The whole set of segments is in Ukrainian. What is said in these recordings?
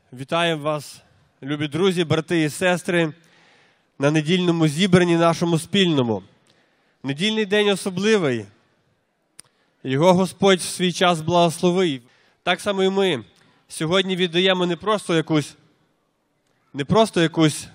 Вітаємо вас, любі друзі, брати і сестри, на недільному зібранні нашому спільному. Недільний день особливий. Його Господь в свій час благословив. Так само і ми сьогодні віддаємо не просто якусь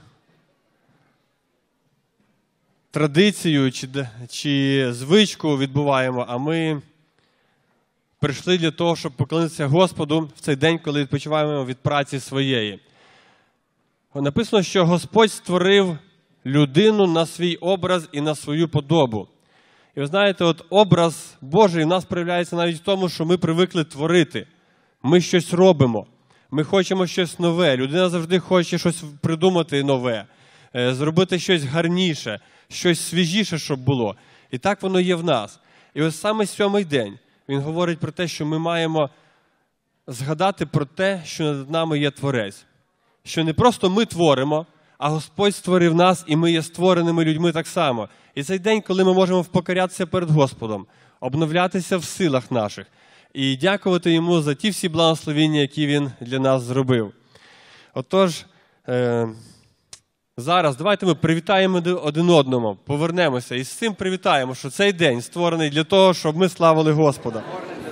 традицію чи звичку відбуваємо, а ми прийшли для того, щоб поклонитися Господу в цей день, коли відпочиваємо від праці своєї. Написано, що Господь створив людину на свій образ і на свою подобу. І ви знаєте, от образ Божий в нас проявляється навіть в тому, що ми привикли творити. Ми щось робимо, ми хочемо щось нове. Людина завжди хоче щось придумати нове, зробити щось гарніше, щось свіжіше, щоб було. І так воно є в нас. І ось саме сьомий день він говорить про те, що ми маємо згадати про те, що над нами є Творець. Що не просто ми творимо, а Господь створив нас, і ми є створеними людьми так само. І цей день, коли ми можемо впокорятися перед Господом, обновлятися в силах наших і дякувати Йому за ті всі благословення, які Він для нас зробив. Отож, зараз давайте ми привітаємо один одному, повернемося і з цим привітаємо, що цей день створений для того, щоб ми славили Господа.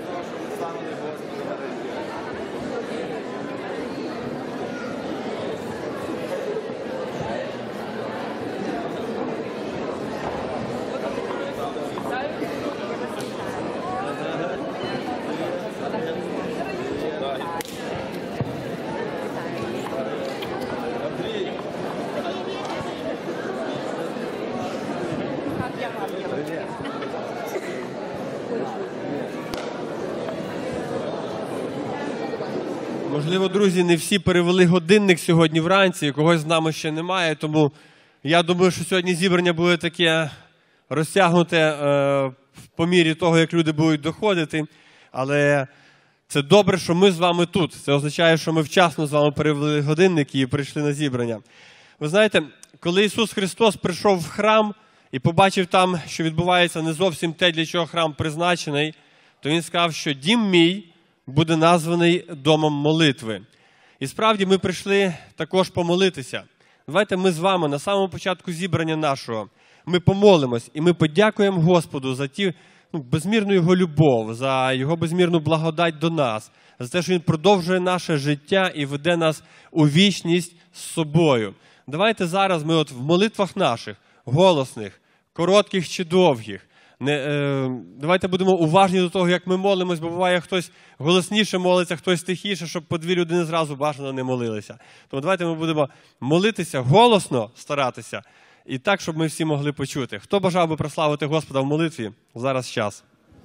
Можливо, друзі, не всі перевели годинник сьогодні вранці, когось з нами ще немає, тому я думаю, що сьогодні зібрання буде таке розтягнуте по мірі того, як люди будуть доходити, але це добре, що ми з вами тут. Це означає, що ми вчасно з вами перевели годинники і прийшли на зібрання. Ви знаєте, коли Ісус Христос прийшов в храм і побачив там, що відбувається не зовсім те, для чого храм призначений, то Він сказав, що дім мій буде названий домом молитви. І справді ми прийшли також помолитися. Давайте ми з вами на самому початку зібрання нашого, ми помолимось і ми подякуємо Господу за безмірну Його любов, за Його безмірну благодать до нас, за те, що Він продовжує наше життя і веде нас у вічність з собою. Давайте зараз ми в молитвах наших, голосних, коротких чи довгих, давайте будемо уважні до того, як ми молимось, бо буває, хтось голосніше молиться, хтось тихіше, щоб по дві людини зразу бажано не молилися. Тому давайте ми будемо молитися, голосно старатися, і так, щоб ми всі могли почути. Хто бажав би прославити Господа в молитві? Зараз час.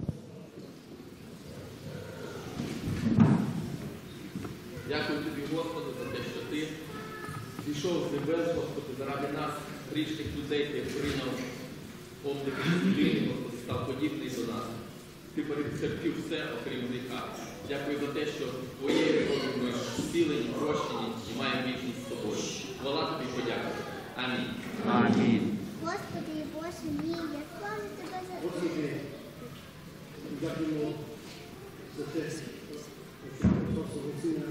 Дякую тобі, Господи, за те, що ти зійшов з небес, Господи, заради нас, грішних людей, ти прийняв облик людини, Господи, став подібний до нас. Ти перетерпів все, окрім гріха. Дякую за те, що твоєю любов'ю ми зцілені, прощені і маємо вічність з тобою. Хвала тобі, подякую. Амінь. Амінь. Господи, Боже мій, я славлю тебе за те. Господи, дякуємо за те, що Христос Сина,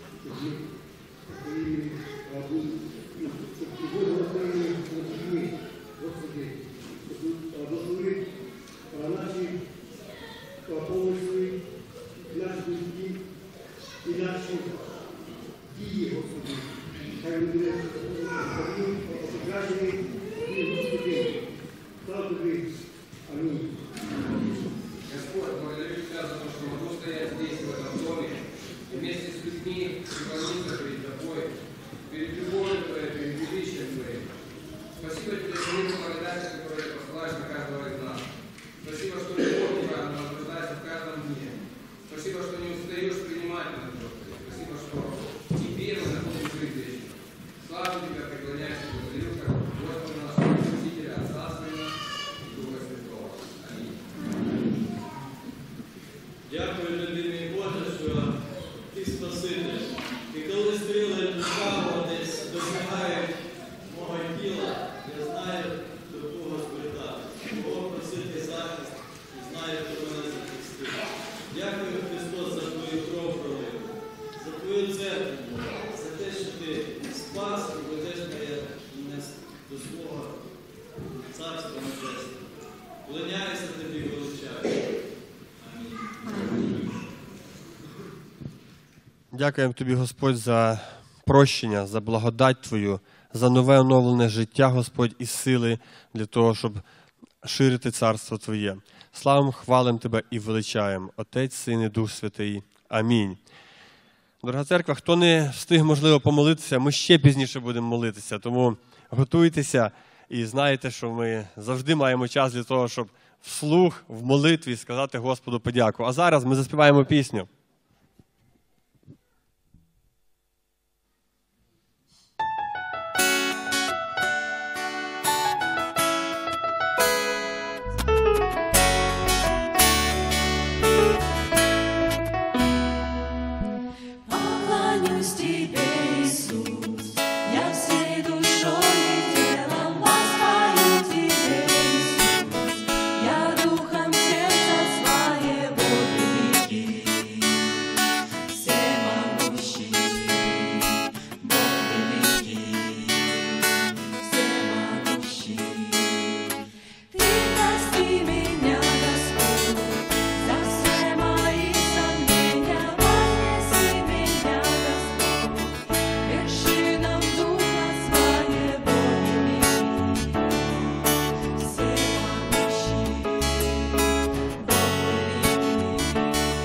щоб ти був розповіли на людьми, Господи, благослови наші помисли, наші думки і наші дії, Господи. Хай ми буде покращений і Господи. Слава тобі. Амінь. Господь, благодарю Тебя за то, что могу стоять здесь, в этом доме, и вместе с людьми преклониться перед Тобой, перед любовью Твоей, перед величием Твоим. Спасибо Тебе за мир благодати, которую Ты посылаешь на каждого из нас. Спасибо, что любовь Твоя наблюдается в каждом дне. Спасибо, что не устаешь принимать нас, Господи. Спасибо, что Тебе мы находим жизнь вечную. Слава Тебя, преклоняюсь и благодарю, как Господа нашего Спасителя, Отца Своего и Духа Святого. Аминь. Дякую, любимий Боже, що Ти Спаситель. І коли стріли право десь досягають мого тіла, я знаю, до кого звертатися, кого просити захист, і знаю, хто мене захистить. Дякую, Христос, за Твою кров пролив, за Твою церкву, за спас і ведеш мене до свого царства небесного. Вклоняюся тобі, величаю. Амінь. Дякуємо тобі, Господь, за прощення, за благодать Твою, за нове оновлене життя, Господь, і сили для того, щоб ширити царство Твоє. Славимо, хвалимо Тебе і величаємо. Отець, Син і Дух Святий. Амінь. Дорога церква, хто не встиг, можливо, помолитися, ми ще пізніше будемо молитися, тому готуйтеся і знайте, що ми завжди маємо час для того, щоб вслух, в молитві сказати Господу подяку. А зараз ми заспіваємо пісню. Поклонюсь Тебе, Иисус, я всей душой и телом воспою Тебе, Иисус, я духом сердца своего великий, всемогущий, Бог великий, всемогущий. Ты прости меня, Господь, за все мои сомнения, вознеси меня, Господь, вершинам духа своего великий, всемогущий, Бог великий.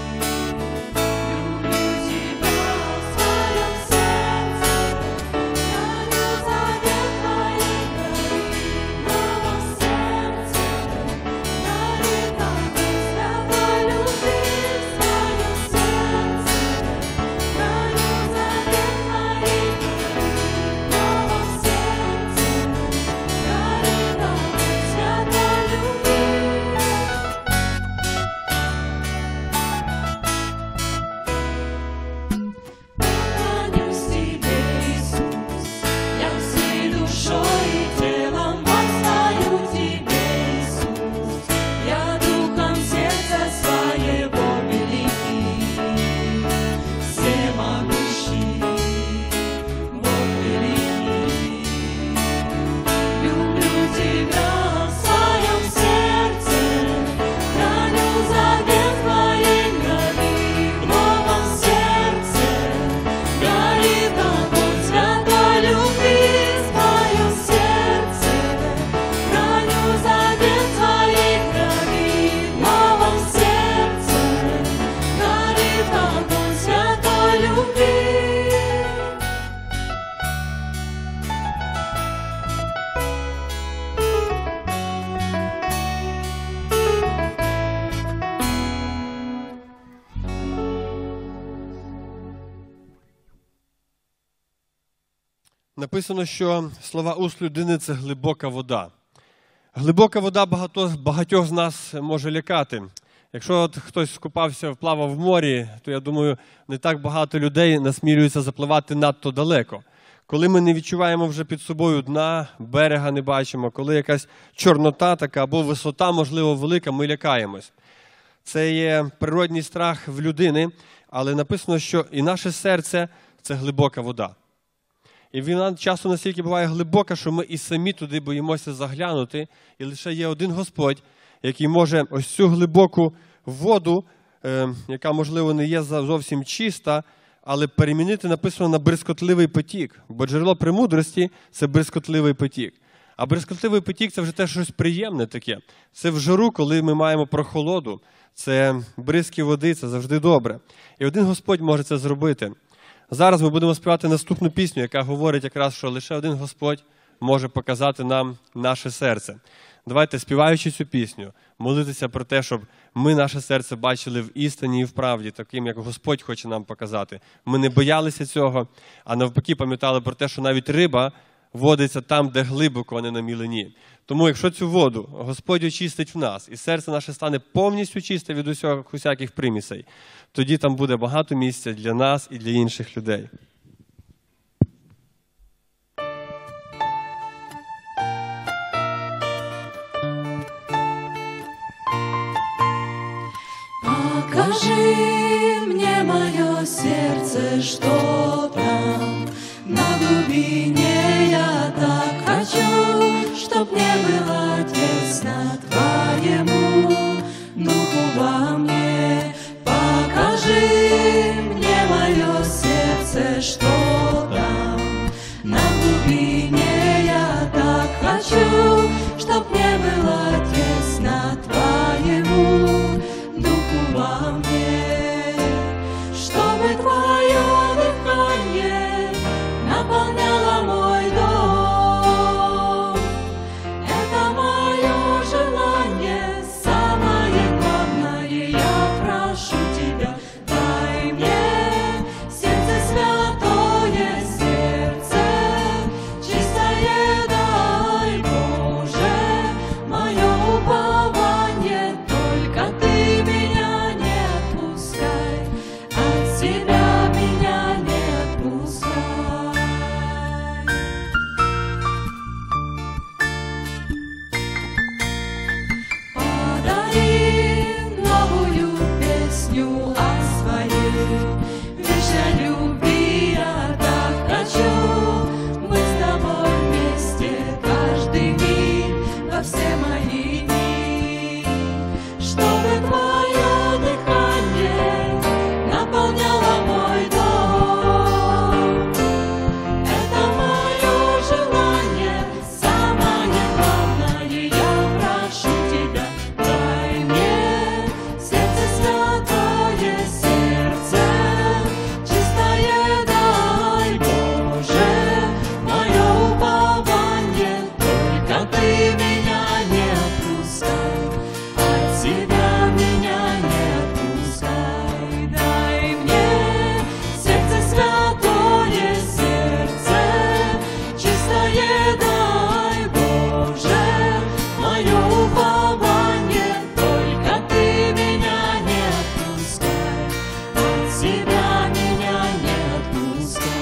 Люблю Тебя в своем сердце, храню завет Твоей гори, ново сердце, гори огонь святой любви в своем сердце, храню завет Твоей гори, ново сердце, гори огонь святой любви. Поклонюсь Тебе, Иисус, я всей душой и телом воспою Тебе, Иисус, я духом сердца своего великий, всемогущий, Бог великий. Люблю Тебя в своем сердце, храню завет Твоей гори, в новом сердце горит огонь святой любви в своем сердце, храню завет Твоей гори, в новом сердце горит огонь святой любви. Написано, що слова уст людини – це глибока вода. Глибока вода багатьох з нас може лякати. Якщо от хтось скупався, вплавав в морі, то, я думаю, не так багато людей насмілюються запливати надто далеко. Коли ми не відчуваємо вже під собою дна, берега не бачимо, коли якась чорнота така або висота, можливо, велика, ми лякаємось. Це є природній страх в людини, але написано, що і наше серце – це глибока вода. І вона часто настільки буває глибока, що ми і самі туди боїмося заглянути, і лише є один Господь, який може ось цю глибоку воду, яка, можливо, не є зовсім чиста, але перемінити, написано, на бризкотливий потік. Бо джерело премудрості – це бризкотливий потік. А бризкотливий потік – це вже те щось приємне таке. Це в жару, коли ми маємо прохолоду. Це бризки води, це завжди добре. І один Господь може це зробити. Зараз ми будемо співати наступну пісню, яка говорить якраз, що лише один Господь може показати нам наше серце. Давайте, співаючи цю пісню, молитися про те, щоб ми наше серце бачили в істині і в правді, таким, як Господь хоче нам показати. Ми не боялися цього, а навпаки пам'ятали про те, що навіть риба водиться там, де глибоко, а не на мілині. Тому, якщо цю воду Господь очистить в нас, і серце наше стане повністю чисте від усяких примісей, тоді там буде багато місця для нас і для інших людей. Покажи мне мое сердце, что там на глубине сердце, что там на глубине. Я так хочу, чтоб не было тесно Твоему Духу во мне, чтобы Твое дыхание наполняло мой дом. Это мое желание, самое главное. Я прошу Тебя, дай мне сердце святое, сердце чистое, дай, Боже, мое упование. Только Ты меня не отпускай, от Тебя меня не отпускай. Подари новую песню о своей вечной любви. Я так хочу быть с Тобой вместе каждый миг во все мои дни, чтобы Твое дыхание наполняло мой дом. Это мое желание, самое главное. Я прошу Тебя, дай мне сердце святое, сердце чистое, дай, Боже, мое упование. Только Ты меня не отпускай, от Тебя меня не отпускай. Дай мне сердце святое, сердце чистое, дай, Боже, мое упование. Только Ты меня не отпускай, от Тебя меня не отпускай.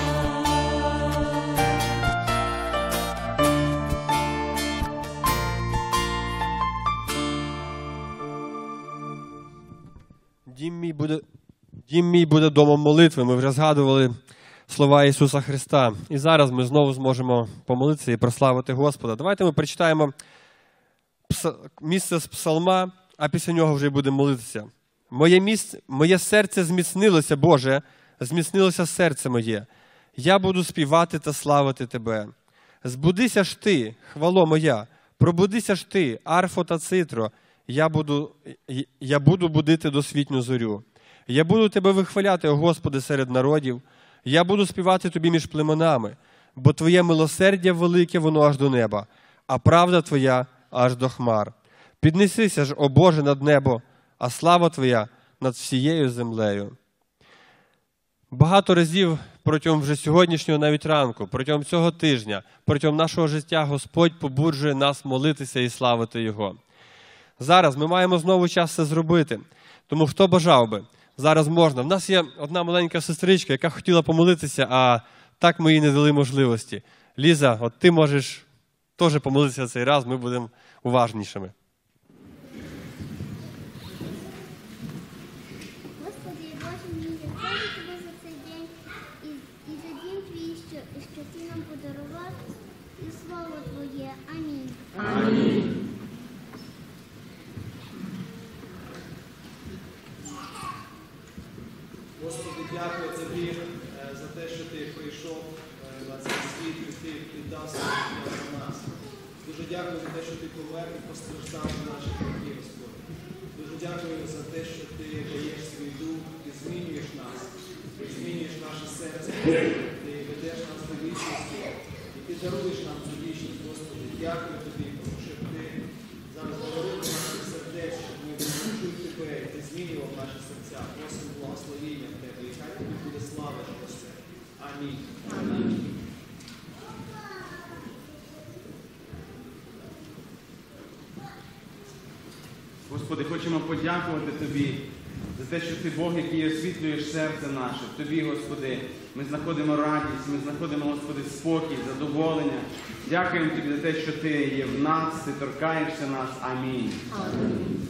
Дім мій буде домом молитви. Ми вже згадували слова Ісуса Христа. І зараз ми знову зможемо помолитися і прославити Господа. Давайте ми прочитаємо місце з псалма, а після нього вже будемо молитися. Моє серце зміцнилося, Боже, зміцнилося серце моє. Я буду співати та славити Тебе. Збудися ж Ти, хвало моя, пробудися ж Ти, арфо та цитро. Я буду будити досвітню зорю. Я буду Тебе вихваляти, о Господи, серед народів. Я буду співати Тобі між племенами, бо Твоє милосердя велике, воно аж до неба, а правда Твоя аж до хмар. Піднесися ж, о Боже, над небо, а слава Твоя над всією землею. Багато разів протягом вже сьогоднішнього навіть ранку, протягом цього тижня, протягом нашого життя Господь побуджує нас молитися і славити Його. Зараз ми маємо знову час це зробити. Тому хто бажав би, зараз можна. В нас є одна маленька сестричка, яка хотіла помолитися, а так ми їй не дали можливості. Ліза, от ти можеш теж помолитися цей раз, ми будемо уважнішими. Господи, Боже мій, я дякую Тобі за цей день і за дім Твій, що Ти нам подарував, і Слово Твоє. Амінь. Господи, дякую Тобі за те, що Ти прийшов на цей світ, і Ти віддав своє життя за нас. Дуже дякую за те, що Ти помер і постраждав за наші гріхи, Господи. Дуже дякую за те, що Ти даєш свій дух, Ти змінюєш нас, Ти змінюєш наше серце, Ти ведеш нас до вічності, і Ти даруєш нам цю вічність, Господи. Дякую Тобі, тому що Ти зараз говорив до наших сердець, щоб ми почули Тебе, і Ти змінював наші серця. Просимо благословіння в Тебе, і хай Тобі буде слава через це. Амінь. Амінь. Господи, хочемо подякувати Тобі за те, що Ти Бог, який освітлюєш серце наше. В Тобі, Господи, ми знаходимо радість, ми знаходимо, Господи, спокій, задоволення. Дякуємо Тобі за те, що Ти є в нас, Ти торкаєшся нас. Амінь. Амінь.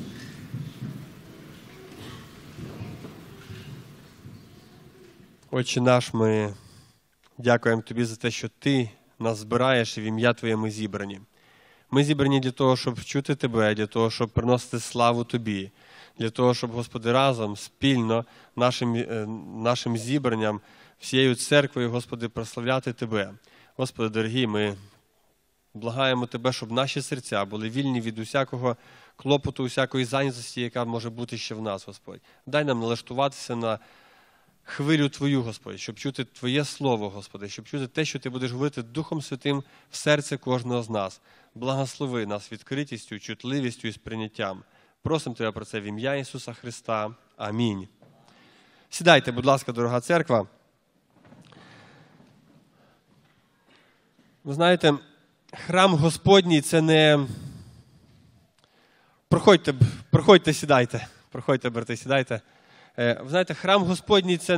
Отче наш, ми дякуємо Тобі за те, що Ти нас збираєш і в ім'я Твоє ми зібрані. Ми зібрані для того, щоб чути Тебе, для того, щоб приносити славу Тобі, для того, щоб, Господи, разом, спільно, нашим зібранням всією церквою, Господи, прославляти Тебе. Господи, дорогі, ми благаємо Тебе, щоб наші серця були вільні від усякого клопоту, усякої зайнятості, яка може бути ще в нас, Господь. Дай нам налаштуватися на хвилю Твою, Господь, щоб чути Твоє Слово, Господи, щоб чути те, що Ти будеш говорити Духом Святим в серце кожного з нас. Благослови нас відкритістю, чутливістю і сприйняттям. Просимо Тебе про це в ім'я Ісуса Христа. Амінь. Сідайте, будь ласка, дорога церква. Ви знаєте, храм Господній – це не... Проходьте, сідайте. Проходьте, брати, сідайте. Ви знаєте, храм Господній – це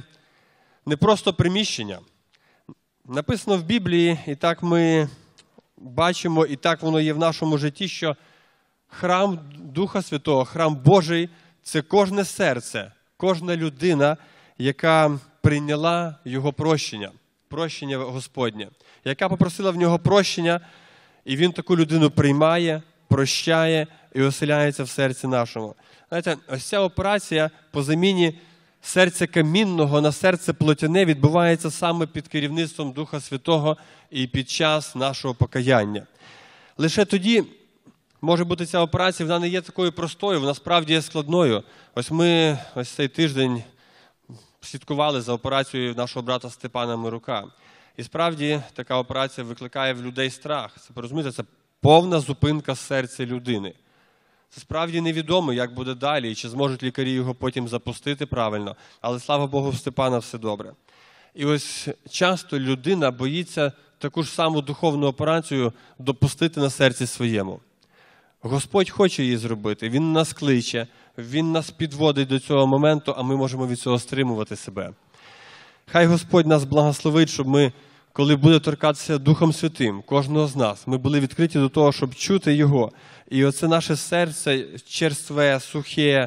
не просто приміщення. Написано в Біблії, і так ми бачимо, і так воно є в нашому житті, що храм Духа Святого, храм Божий – це кожне серце, кожна людина, яка прийняла Його прощення Господнє, яка попросила в Нього прощення, і Він таку людину приймає, прощає і оселяється в серці нашому. Знаєте, ось ця операція по заміні серця камінного на серце плотяне відбувається саме під керівництвом Духа Святого і під час нашого покаяння. Лише тоді може бути ця операція, вона не є такою простою, вона справді є складною. Ось ми цей тиждень слідкували за операцією нашого брата Степана Мирука. І справді така операція викликає в людей страх. Це, розумієте, це повна зупинка серця людини. Це справді невідомо, як буде далі, і чи зможуть лікарі його потім запустити правильно. Але, слава Богу, в Степана все добре. І ось часто людина боїться таку ж саму духовну операцію допустити на серці своєму. Господь хоче її зробити, Він нас кличе, Він нас підводить до цього моменту, а ми можемо від цього стримувати себе. Хай Господь нас благословить, щоб ми, коли буде торкатися Духом Святим, кожного з нас, ми були відкриті до того, щоб чути Його. І оце наше серце черстве, сухе,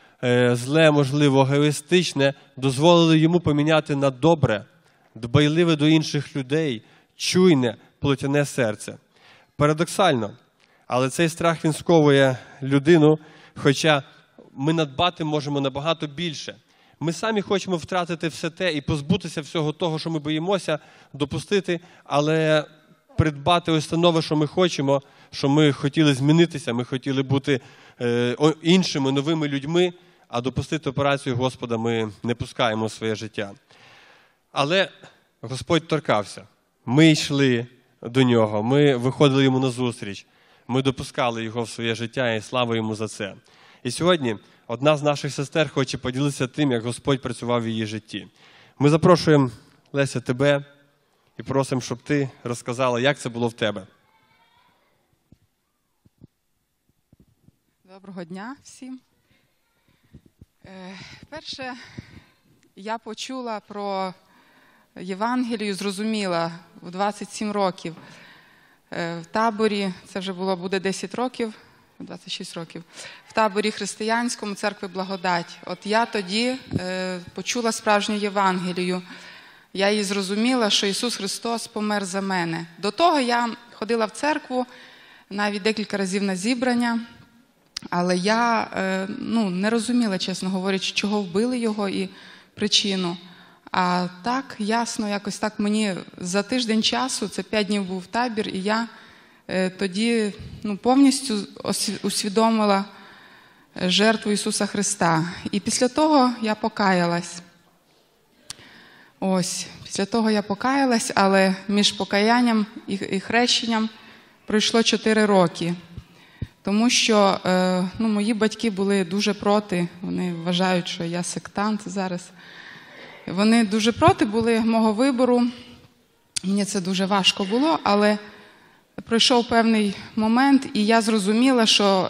зле, можливо, егоїстичне, дозволили Йому поміняти на добре, дбайливе до інших людей, чуйне, плотяне серце. Парадоксально, але цей страх, він сковує людину, хоча ми надбати можемо набагато більше. Ми самі хочемо втратити все те і позбутися всього того, що ми боїмося допустити, але придбати ось те нове, що ми хочемо, що ми хотіли змінитися, ми хотіли бути іншими, новими людьми, а допустити операцію Господа ми не пускаємо в своє життя. Але Господь торкався. Ми йшли до Нього, ми виходили Йому назустріч, ми допускали Його в своє життя, і слава Йому за це. І сьогодні одна з наших сестер хоче поділитися тим, як Господь працював в її житті. Ми запрошуємо, Леся, тебе і просимо, щоб ти розказала, як це було в тебе. Доброго дня всім. Перше, я почула про Євангелію, зрозуміла в 27 років. В таборі, це вже буде 10 років, 26 років, в таборі християнському церкви Благодать. От я тоді почула справжню Євангелію. Я її зрозуміла, що Ісус Христос помер за мене. До того я ходила в церкву навіть декілька разів на зібрання, але я не розуміла, чесно говорячи, чого вбили його і причину. А так, ясно, якось так мені за тиждень часу, це 5 днів був табір, і я тоді повністю усвідомила жертву Ісуса Христа. І після того я покаялась. Після того я покаялась, але між покаянням і хрещенням пройшло 4 роки. Тому що мої батьки були дуже проти, вони вважають, що я сектант зараз. Вони дуже проти були мого вибору, мені це дуже важко було, але пройшов певний момент, і я зрозуміла, що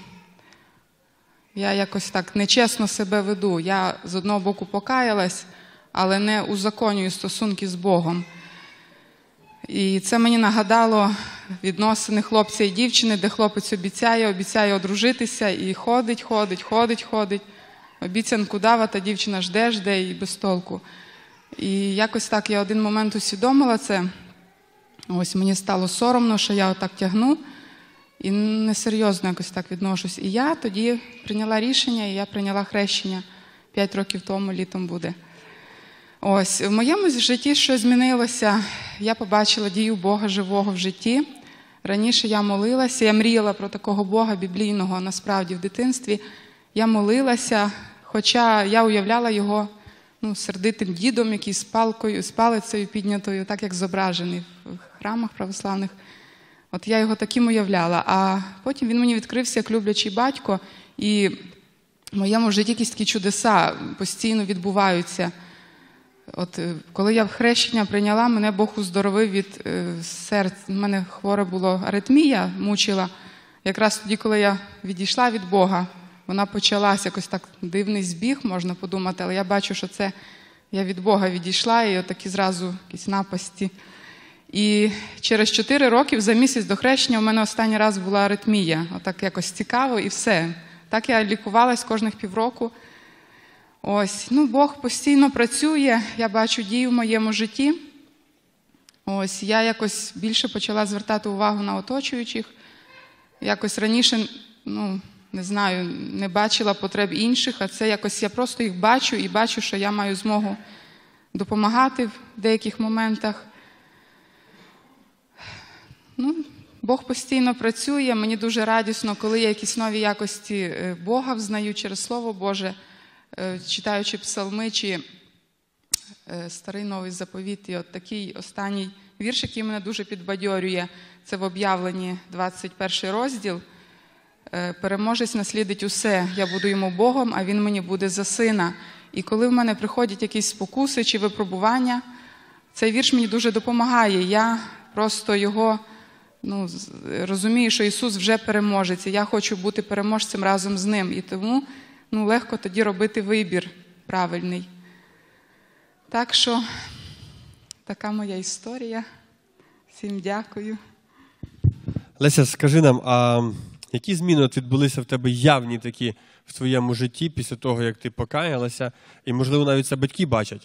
я якось так нечесно себе веду. Я з одного боку покаялась, але не узаконюю стосунки з Богом. І це мені нагадало відносини хлопця і дівчини, де хлопець обіцяє одружитися і ходить. Обіцянку дав, а та дівчина жде і без толку. І якось так я один момент усвідомила це. Мені стало соромно, що я отак тягну і несерйозно якось так відношусь. І я тоді прийняла рішення, і я прийняла хрещення 5 років тому, літом буде. Ось, в моєму житті щось змінилося. Я побачила дію Бога живого в житті. Раніше я молилася, я мріяла про такого Бога біблійного, насправді, в дитинстві. Я молилася, хоча я уявляла його сердитим дідом, який з палкою, з палицею піднятою, так як зображений в храмах православних. От я його таким уявляла. А потім він мені відкрився як люблячий батько, і в моєму житті якісь такі чудеса постійно відбуваються. От коли я хрещення прийняла, мене Бог уздоровив від серця. У мене хвора була аритмія, мучила. Якраз тоді, коли я відійшла від Бога, вона почалась, якось так дивний збіг, можна подумати, але я бачу, що це я від Бога відійшла, і отакі зразу якісь напасті. І через 4 роки, за місяць до хрещення, у мене останній раз була аритмія. Отак якось цікаво і все. Так я лікувалась кожних півроку. Ось, Бог постійно працює, я бачу дію в моєму житті. Ось, я якось більше почала звертати увагу на оточуючих. Якось раніше, не знаю, не бачила потреб інших, а це якось я просто їх бачу і бачу, що я маю змогу допомагати в деяких моментах. Бог постійно працює, мені дуже радісно, коли я якісь нові якості Бога взнаю через Слово Боже, читаючи псалми чи Старий Новий Заповіт. І от такий останній вірш, який мене дуже підбадьорює, це в Об'явленні 21 розділ. «Переможець наслідить усе, я буду йому Богом, а він мені буде за сина». І коли в мене приходять якісь спокуси чи випробування, цей вірш мені дуже допомагає. Я просто його розумію, що Ісус вже переможець, і я хочу бути переможцем разом з Ним. І тому легко тоді робити вибір правильний. Так що, така моя історія. Всім дякую. Леся, скажи нам, а які зміни відбулися в тебе явні такі в твоєму житті після того, як ти покаялася? І, можливо, навіть це батьки бачать?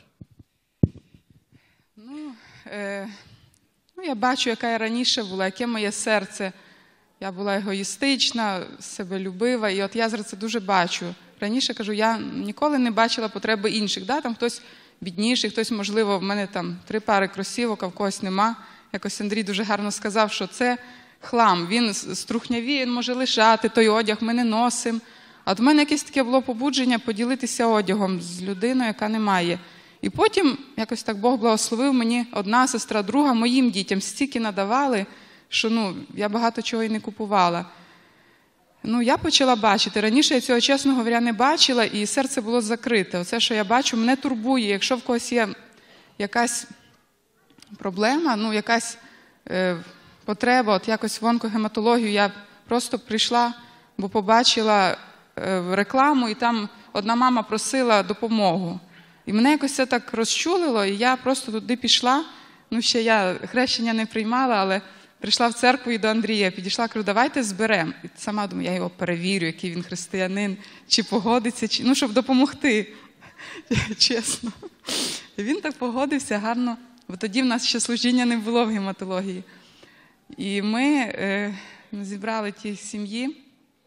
Я бачу, яка я раніше була, яке моє серце. Я була егоїстична, себелюбива, і от я зараз це дуже бачу. Раніше, кажу, я ніколи не бачила потреби інших. Там хтось бідніший, хтось, можливо, в мене 3 пари кросівок, а в когось нема. Якось Андрій дуже гарно сказав, що це хлам. Він струхнявіє, він може лишати той одяг, ми не носимо. А от в мене якесь таке було побудження поділитися одягом з людиною, яка не має. І потім якось так Бог благословив мені, одна сестра, друга, моїм дітям стільки надавали, що я багато чого і не купувала. Я почала бачити. Раніше я цього, чесно говоря, не бачила, і серце було закрите. Оце, що я бачу, мене турбує. Якщо в когось є якась проблема, якась потреба, от якось в онкогематологію, я просто прийшла, бо побачила рекламу, і там одна мама просила допомогу. І мене якось це так розчулило, і я просто туди пішла. Ще я хрещення не приймала, але прийшла в церкву і до Андрія, підійшла, кажу, давайте зберемо. І сама думаю, я його перевірю, який він християнин, чи погодиться, щоб допомогти, чесно. І він так погодився гарно, бо тоді в нас ще служіння не було в гематології. І ми зібрали ті сім'ї.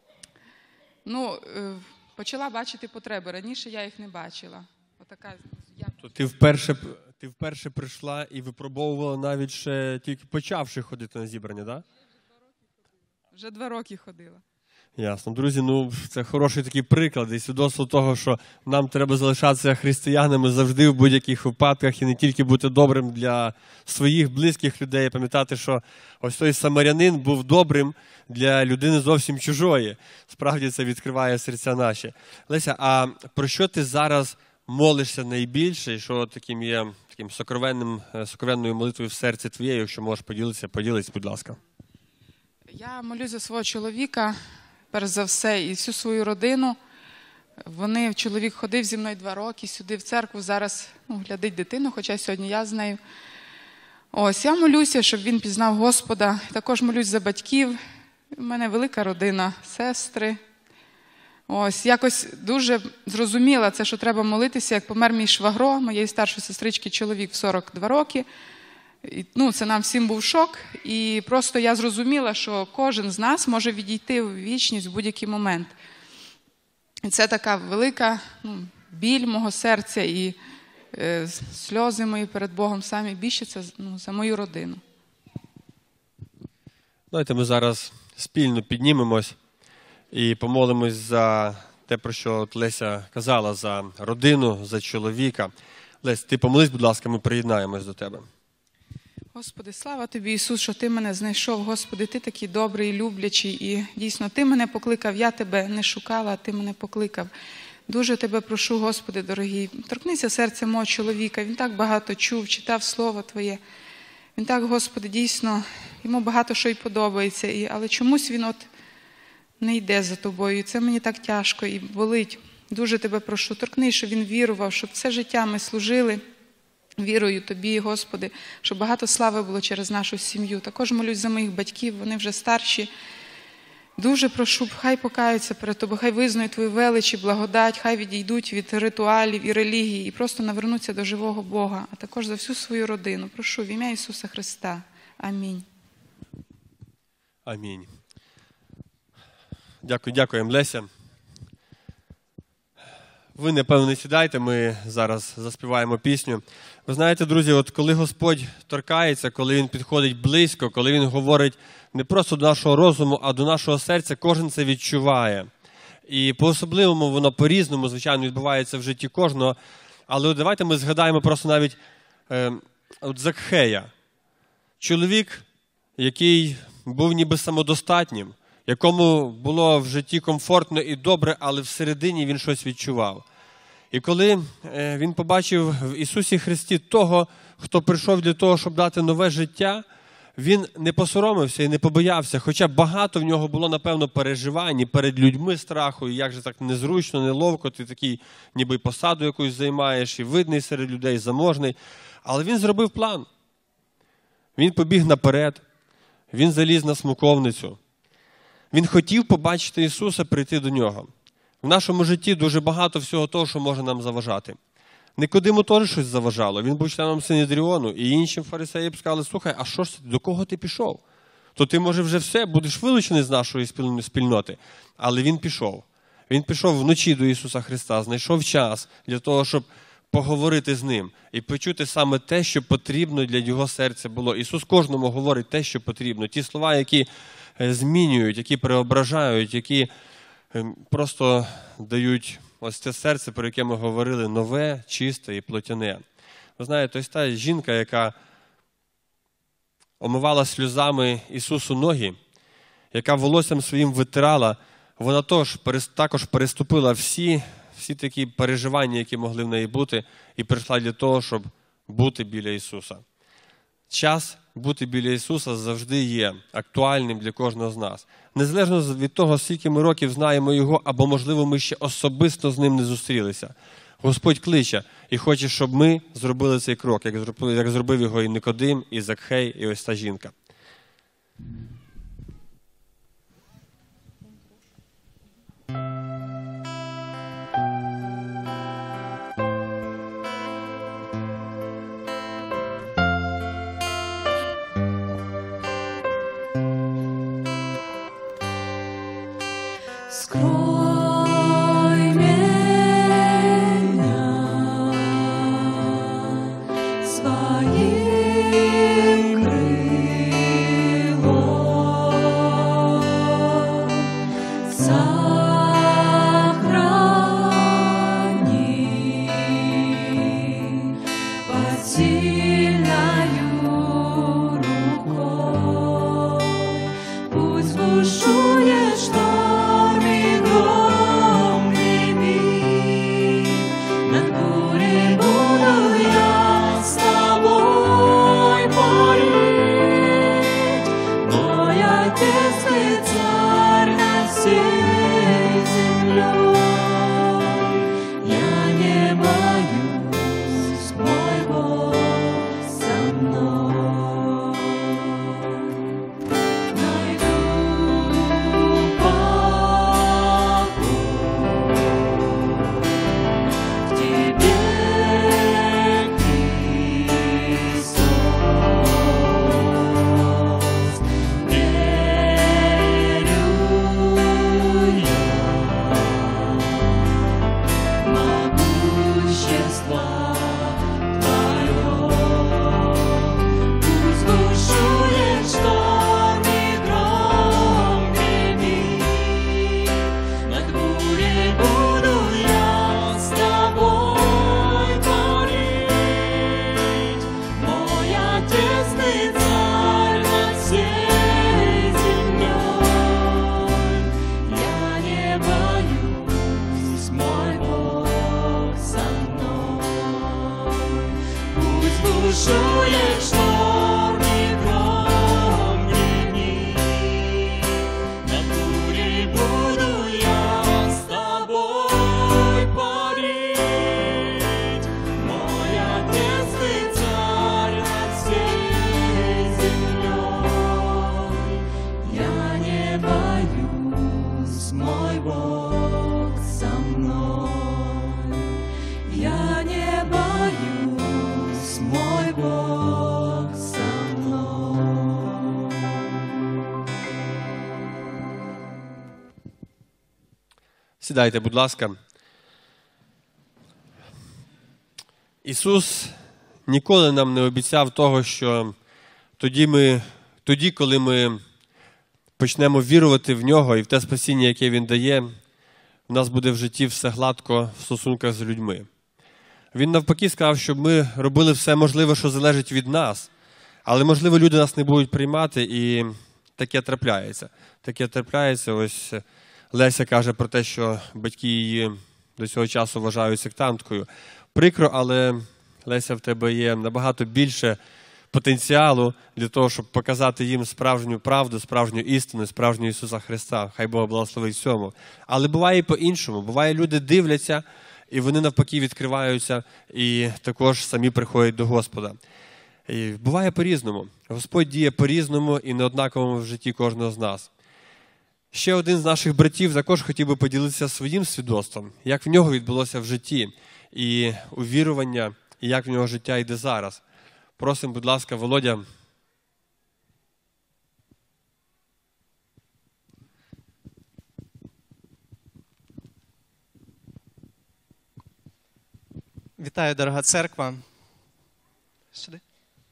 Почала бачити потреби. Раніше я їх не бачила. То ти вперше прийшла і випробовувала навіть ще тільки почавши ходити на зібрання, так? Вже 2 роки ходила. Ясно. Друзі, це хороший такий приклад і свідоцтво того, що нам треба залишатися християнами завжди в будь-яких випадках і не тільки бути добрим для своїх близьких людей, пам'ятати, що ось той самарянин був добрим для людини зовсім чужої. Справді це відкриває серця наші. Леся, а про що ти зараз молишся найбільше, і що є таким сокровенною молитвою в серці твоєю, якщо можеш поділитися, будь ласка. Я молюсь за свого чоловіка, перш за все, і всю свою родину. Чоловік ходив зі мною 2 роки сюди в церкву, зараз глядить дитину, хоча сьогодні я з нею. Я молюся, щоб він пізнав Господа. Також молюсь за батьків. У мене велика родина, сестри. Якось дуже зрозуміла це, що треба молитися, як помер мій швагро, моєї старшої сестрички, чоловік в 42 роки. Це нам всім був шок. І просто я зрозуміла, що кожен з нас може відійти в вічність в будь-який момент. І це така велика біль мого серця. І сльози мої перед Богом, самі більше це за мою родину. Давайте ми зараз спільно піднімемось і помолимось за те, про що от Леся казала, за родину, за чоловіка. Лесь, ти помолись, будь ласка, ми приєднаємось до тебе. Господи, слава Тобі, Ісус, що Ти мене знайшов. Господи, Ти такий добрий, люблячий. І дійсно, Ти мене покликав. Я Тебе не шукала, а Ти мене покликав. Дуже Тебе прошу, Господи, дорогий, торкнися серця мого чоловіка. Він так багато чув, читав Слово Твоє. Він так, Господи, дійсно, йому багато що й подобається. Але чомусь він не йде за Тобою. І це мені так тяжко і болить. Дуже Тебе прошу, торкни, щоб він вірував, щоб все життя ми служили вірою Тобі, Господи, щоб багато слави було через нашу сім'ю. Також молюсь за моїх батьків, вони вже старші. Дуже прошу, хай покаються перед Тобою, хай визнають Твою велич і благодать, хай відійдуть від ритуалів і релігії і просто навернуться до живого Бога, а також за всю свою родину. Прошу в ім'я Ісуса Христа. Амінь. Амінь. Дякуємо, Леся. Ви, напевно, не сідайте, ми зараз заспіваємо пісню. Ви знаєте, друзі, от коли Господь торкається, коли Він підходить близько, коли Він говорить не просто до нашого розуму, а до нашого серця, кожен це відчуває. І по-особливому воно по-різному, звичайно, відбувається в житті кожного. Але давайте ми згадаємо просто навіть Закхея. Чоловік, який був ніби самодостатнім, якому було в житті комфортно і добре, але всередині він щось відчував. І коли він побачив в Ісусі Христі того, хто прийшов для того, щоб дати нове життя, він не посоромився і не побоявся, хоча багато в нього було, напевно, переживань і перед людьми страху, і як же так незручно, неловко, ти такий ніби посаду якусь займаєш, і видний серед людей, заможний. Але він зробив план. Він побіг наперед, він заліз на смоковницю. Він хотів побачити Ісуса, прийти до Нього. В нашому житті дуже багато всього того, що може нам заважати. Никодиму теж щось заважало. Він був членом Синедріону, і іншим фарисеям сказали: слухай, а що ж це, до кого ти пішов? То ти, може, вже все, будеш вилучений з нашої спільноти. Але він пішов. Він пішов вночі до Ісуса Христа, знайшов час для того, щоб поговорити з Ним і почути саме те, що потрібно для Його серця було. Ісус кожному говорить те, що потрібно. Ті слова, які змінюють, які преображають, які просто дають ось це серце, про яке ми говорили, нове, чисте і плотяне. Ви знаєте, ось та жінка, яка омивала сльозами Ісусу ноги, яка волоссям своїм витирала, вона також переступила всі такі переживання, які могли в неї бути, і прийшла для того, щоб бути біля Ісуса. Час бути біля Ісуса завжди є актуальним для кожного з нас. Незалежно від того, скільки ми років знаємо Його, або, можливо, ми ще особисто з Ним не зустрілися. Господь кличе і хоче, щоб ми зробили цей крок, як зробив його і Никодим, і Закхей, і ось та жінка. Скрой меня своим крылом, сохрани под сильною рукой. Пусть бушует шторм и гром, минуешь черный гром гремит, над бурей буду я с тобой парить. Мой Отец, ты царь над всей землей. Я не боюсь, мой Бог со мной. Я не боюсь, мой Бог со мной. Сідайте, будь ласка. Ісус ніколи нам не обіцяв того, що тоді, коли ми почнемо вірувати в Нього і в те спасіння, яке Він дає, в нас буде в житті все гладко в стосунках з людьми. Він навпаки сказав, щоб ми робили все можливе, що залежить від нас. Але, можливо, люди нас не будуть приймати, і таке трапляється. Таке трапляється. Ось Леся каже про те, що батьки її до цього часу вважають сектанткою. Прикро, але, Леся, в тебе є набагато більше потенціалу для того, щоб показати їм справжню правду, справжню істину, справжнього Ісуса Христа. Хай Бог благословить всьому. Але буває і по-іншому. Буває, люди дивляться, і вони навпаки відкриваються, і також самі приходять до Господа. І буває по-різному. Господь діє по-різному і неоднаковому в житті кожного з нас. Ще один з наших братів також хотів би поділитися своїм свідоцтвом, як в нього відбулося в житті, і увірування, і як в нього життя йде зараз. Просимо, будь ласка, Володя. Вітаю, дорога церква. Сюди.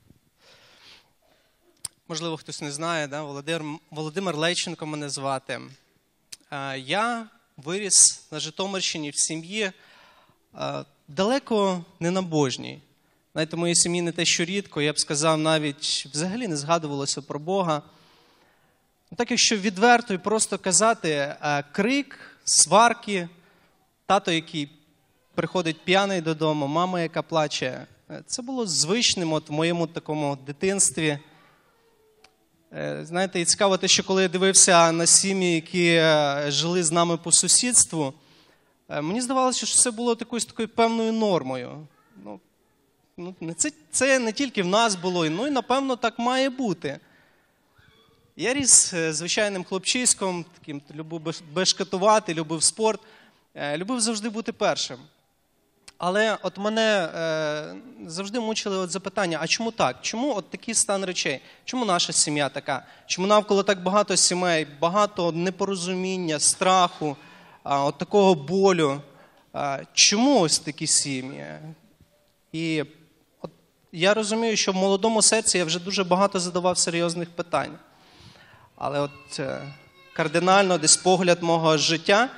Можливо, хтось не знає, да? Володимир Лейченко мене звати. Я виріс на Житомирщині в сім'ї далеко не набожній. Знаєте, в моїй сім'ї не те, що рідко, я б сказав, навіть взагалі не згадувалося про Бога. Так, якщо відверто і просто казати, крик, сварки, тато, який приходить п'яний додому, мама, яка плаче, це було звичним в моєму такому дитинстві. Знаєте, і цікаво те, що коли я дивився на сім'ї, які жили з нами по сусідству, мені здавалося, що це було такою певною нормою. Це не тільки в нас було, ну і, напевно, так має бути. Я ріс звичайним хлопчиськом, таким, любив бешкетувати, любив спорт, любив завжди бути першим. Але от мене завжди мучили запитання, а чому так? Чому от такий стан речей? Чому наша сім'я така? Чому навколо так багато сімей, багато непорозуміння, страху, от такого болю? Чому ось такі сім'ї? І от я розумію, що в молодому серці я вже дуже багато задавав серйозних питань. Але от кардинально десь погляд мого життя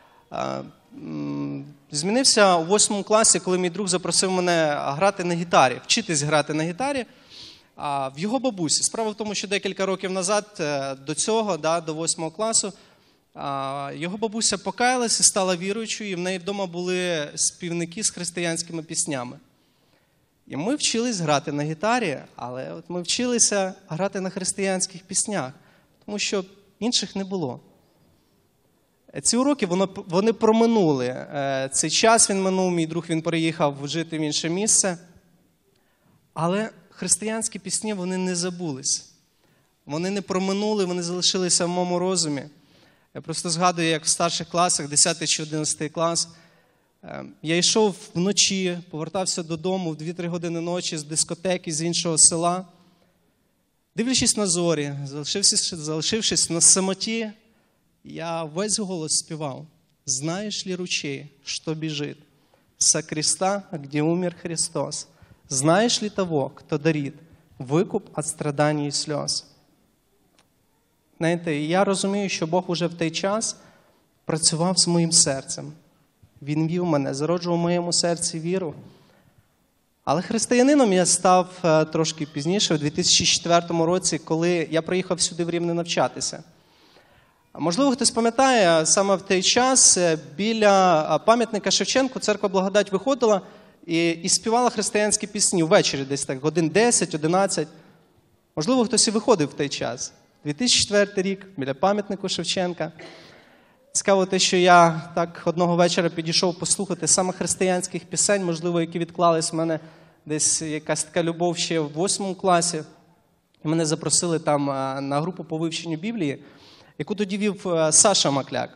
змінився у 8 класі, коли мій друг запросив мене грати на гітарі, вчитись грати на гітарі в його бабусі. Справа в тому, що декілька років назад до цього, до 8 класу, його бабуся покаялась і стала віруючою, і в неї вдома були співники з християнськими піснями. І ми вчились грати на гітарі, але от ми вчилися грати на християнських піснях, тому що інших не було. Ці уроки, вони проминули. Цей час він минув, мій друг він переїхав жити в інше місце. Але християнські пісні, вони не забулись. Вони не проминули, вони залишилися в моєму розумі. Я просто згадую, як в старших класах, 10 чи 11 клас, я йшов вночі, повертався додому в 2-3 години ночі з дискотеки, з іншого села. Дивлячись на зорі, залишившись на самоті, я весь голос співав. «Знаешь ли ручей, что бежит со креста, где умер Христос? Знаешь ли того, кто дарит викуп от страданий і сльоз?» Знаєте, я розумію, що Бог уже в той час працював з моїм серцем. Він вів мене, зароджував в моєму серці віру. Але християнином я став трошки пізніше, у 2004 році, коли я приїхав сюди в Рівне навчатися. Можливо, хтось пам'ятає, саме в той час біля пам'ятника Шевченку церква Благодать виходила і співала християнські пісні ввечері, десь так, годин 10-11. Можливо, хтось і виходив в той час. 2004 рік, біля пам'ятнику Шевченка. Цікаво те, що я так одного вечора підійшов послухати саме християнських пісень, можливо, які відклались в мене десь якась така любов ще в 8 класі. І мене запросили там на групу по вивченню Біблії, яку тоді вів Саша Макляк.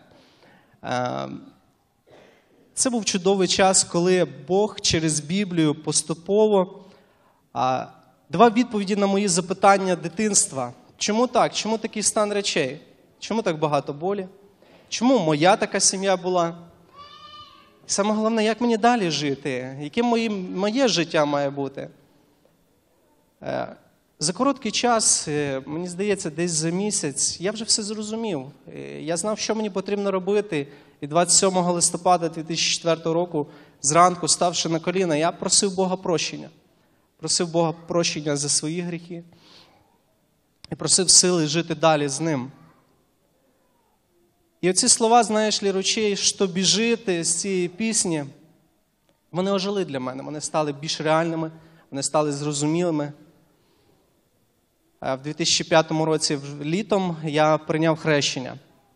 Це був чудовий час, коли Бог через Біблію поступово давав відповіді на мої запитання дитинства. Чому так? Чому такий стан речей? Чому так багато болі? Чому моя така сім'я була? І саме головне, як мені далі жити? Яким моє життя має бути? За короткий час, мені здається, десь за місяць, я вже все зрозумів. Я знав, що мені потрібно робити. І 27 листопада 2004 року, зранку, ставши на коліна, я просив Бога прощення. Просив Бога прощення за свої гріхи. І просив сили жити далі з Ним. І оці слова, знаєш ли, ручей, що біжити з цієї пісні, вони ожили для мене. Вони стали більш реальними, вони стали зрозумілими. В 2005 році літом я прийняв хрещення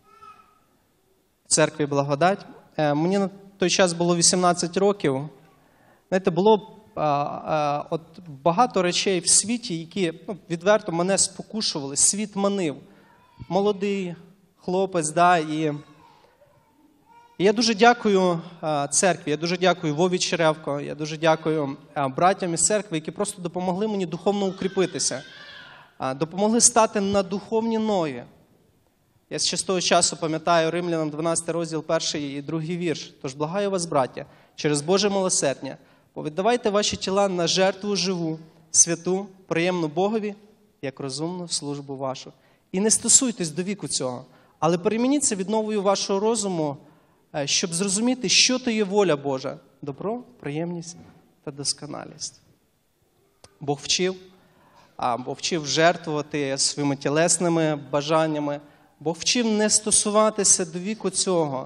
в церкві Благодать. Мені на той час було 18 років. Знаєте, було от багато речей в світі, які відверто мене спокушували, світ манив. Молодий хлопець, да, і я дуже дякую церкві, я дуже дякую Вові Черевко, я дуже дякую братям із церкви, які просто допомогли мені духовно укріпитися, допомогли стати на духовні ноги. Я ще з того часу пам'ятаю Римлянам 12 розділ, 1 і 2 вірш. Тож благаю вас, браття, через Боже милосердя, повіддавайте ваші тіла на жертву живу, святу, приємну Богові, як розумну службу вашу. І не стосуйтесь до віку цього, але перемініться відновою вашого розуму, щоб зрозуміти, що то є воля Божа – добро, приємність та досконалість. Бог вчив жертвувати своїми тілесними бажаннями, Бог вчив не стосуватися до віку цього,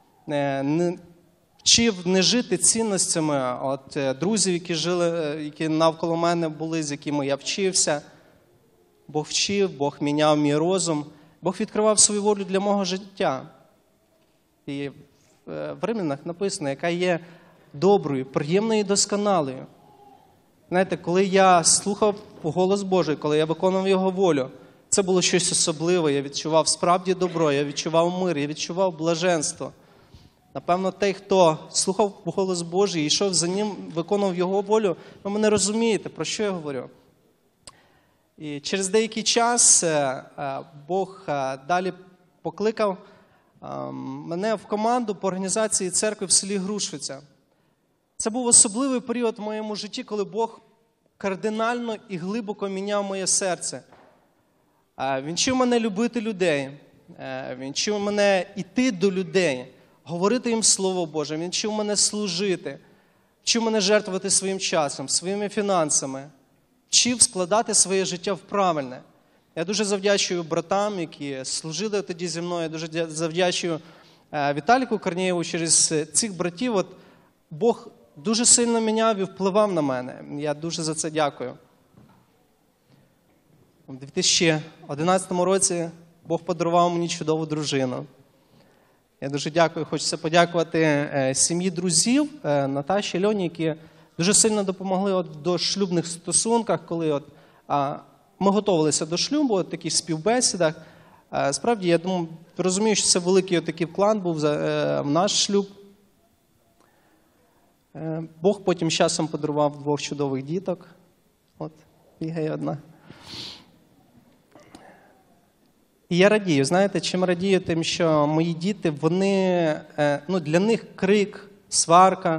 вчив не жити цінностями от друзів, які навколо мене були, з якими я вчився. Бог вчив, Бог міняв мій розум, Бог відкривав свою волю для мого життя. І в Римлянах написано, яка є доброю, приємною і досконалою. Знаєте, коли я слухав голос Божий, коли я виконував Його волю, це було щось особливе. Я відчував справді добро, я відчував мир, я відчував блаженство. Напевно, той, хто слухав голос Божий і йшов за ним, виконував Його волю, ви мене розумієте, про що я говорю. І через деякий час Бог далі покликав мене в команду по організації церкви в селі Грушвиця. Це був особливий період в моєму житті, коли Бог кардинально і глибоко міняв моє серце. Він вчив мене любити людей, він вчив мене йти до людей, говорити їм Слово Боже, він вчив мене служити, вчив мене жертвувати своїм часом, своїми фінансами, вчив складати своє життя в правильне. Я дуже завдячую братам, які служили тоді зі мною, я дуже завдячую Віталіку Корнієву. Через цих братів от Бог дуже сильно міняв і впливав на мене. Я дуже за це дякую. У 2011 році Бог подарував мені чудову дружину. Я дуже дякую, хочеться подякувати сім'ї друзів Наташі і Льоні, які дуже сильно допомогли до шлюбних стосунках, коли ми готувалися до шлюбу, в таких співбесідах. Справді, я думаю, розумію, що це великий такий вклад був в наш шлюб. Бог потім з часом подарував 2 чудових діток. От, бігає одна. І я радію, знаєте, чим радію? Тим, що мої діти, вони, для них крик, сварка,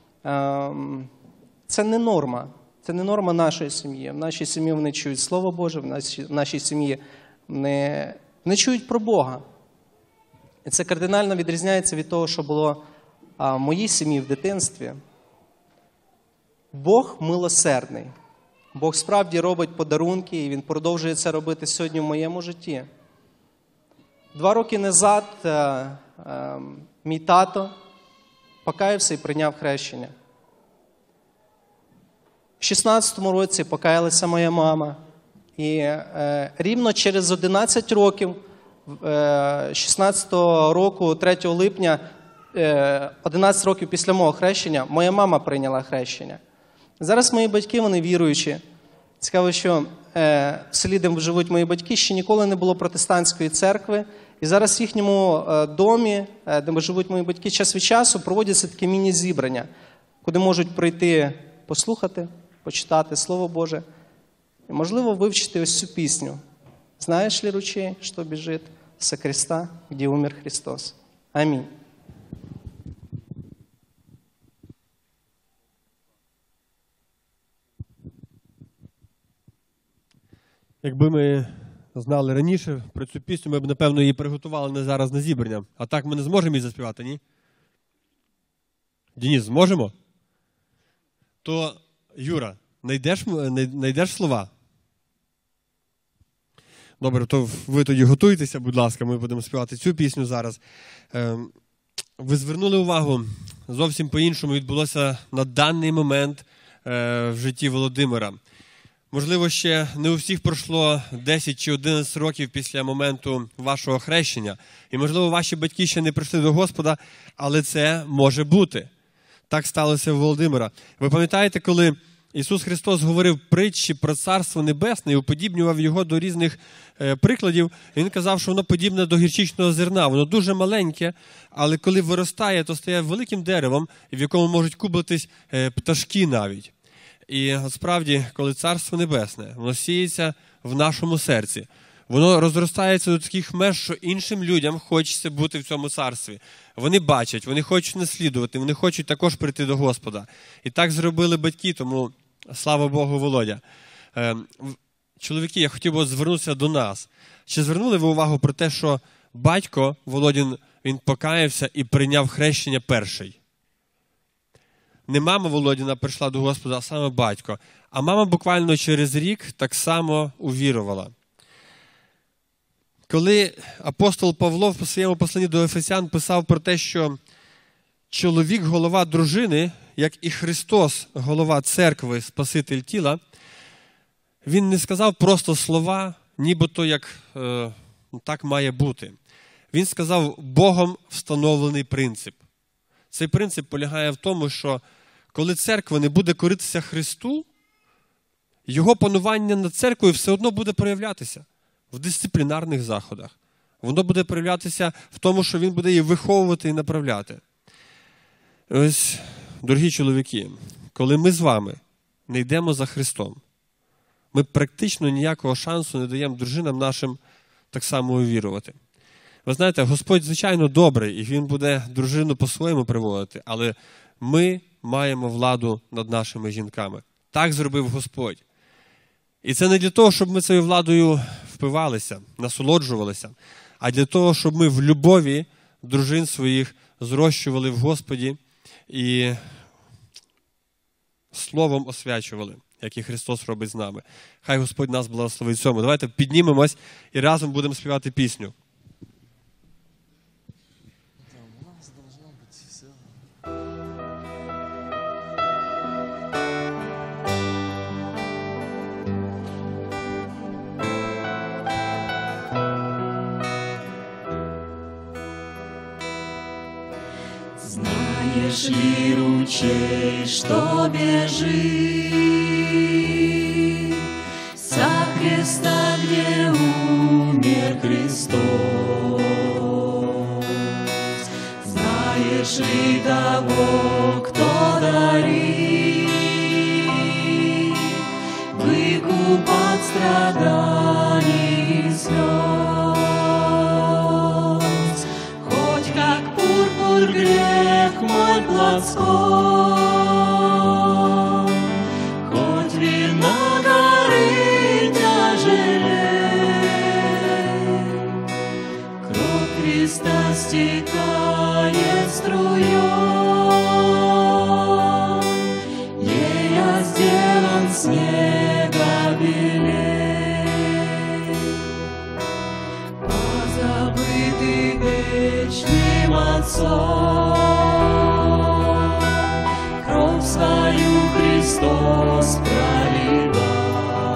це не норма. Це не норма нашої сім'ї. В нашій сім'ї вони чують Слово Боже, в нашій сім'ї не чують про Бога. І це кардинально відрізняється від того, що було в моїй сім'ї в дитинстві. Бог милосердний. Бог справді робить подарунки, і Він продовжує це робити сьогодні в моєму житті. 2 роки назад мій тато покаявся і прийняв хрещення. В 16-му році покаялася моя мама. І рівно через 11 років, 16-го року, 3 липня, 11 років після мого хрещення, моя мама прийняла хрещення. Зараз мої батьки, вони віруючі. Цікаво, що в селі, де живуть мої батьки, ще ніколи не було протестантської церкви. І зараз в їхньому домі, де живуть мої батьки, час від часу проводяться такі міні-зібрання, куди можуть прийти послухати, почитати Слово Боже. І, можливо, вивчити ось цю пісню. «Знаєш ли ручей, що біжить со креста, де умер Христос?» Амінь. Якби ми знали раніше про цю пісню, ми б, напевно, її приготували не зараз на зібрання. А так ми не зможемо її заспівати, ні? Денис, зможемо? То, Юра, знайдеш слова? Добре, то ви тоді готуйтеся, будь ласка, ми будемо співати цю пісню зараз. Ви звернули увагу, зовсім по-іншому відбулося на даний момент в житті Володимира. Можливо, ще не у всіх пройшло 10 чи 11 років після моменту вашого хрещення. І, можливо, ваші батьки ще не прийшли до Господа, але це може бути. Так сталося у Володимира. Ви пам'ятаєте, коли Ісус Христос говорив притчі про Царство Небесне і уподібнював його до різних прикладів, Він казав, що воно подібне до гірчичного зерна. Воно дуже маленьке, але коли виростає, то стає великим деревом, в якому можуть кублитись пташки навіть. І справді, коли Царство Небесне, воно сіється в нашому серці, воно розростається до таких меж, що іншим людям хочеться бути в цьому царстві. Вони бачать, вони хочуть наслідувати, вони хочуть також прийти до Господа. І так зробили батьки, тому слава Богу, Володя. Чоловіки, я хотів би звернутися до нас. Чи звернули ви увагу про те, що батько Володін, він покаявся і прийняв хрещення перший? Не мама Володіна прийшла до Господа, а саме батько. А мама буквально через рік так само увірувала. Коли апостол Павло в своєму посланні до Ефесян писав про те, що чоловік – голова дружини, як і Христос – голова церкви, Спаситель тіла, він не сказав просто слова, нібито як так має бути. Він сказав Богом встановлений принцип. Цей принцип полягає в тому, що коли церква не буде коритися Христу, його панування над церквою все одно буде проявлятися в дисциплінарних заходах. Воно буде проявлятися в тому, що він буде її виховувати і направляти. Ось, дорогі чоловіки, коли ми з вами не йдемо за Христом, ми практично ніякого шансу не даємо дружинам нашим так само увірувати. Ви знаєте, Господь, звичайно, добрий, і Він буде дружину по-своєму приводити, але ми маємо владу над нашими жінками. Так зробив Господь. І це не для того, щоб ми цією владою впивалися, насолоджувалися, а для того, щоб ми в любові дружин своїх зрощували в Господі і словом освячували, як і Христос робить з нами. Хай Господь нас благословить цьому. Давайте піднімемось і разом будемо співати пісню. Знаешь ли ручей, что бежит со креста, где умер Христос? Знаешь ли того, кто дарит выкуп от страданий и слез? Хоть как пурпур грех мой плотской, хоть вина горы тяжелей, кровь Христа стекает струей, ей я сделан снега белей. Позабытый вечным Отцом, кровь свою Христа Христос проливал.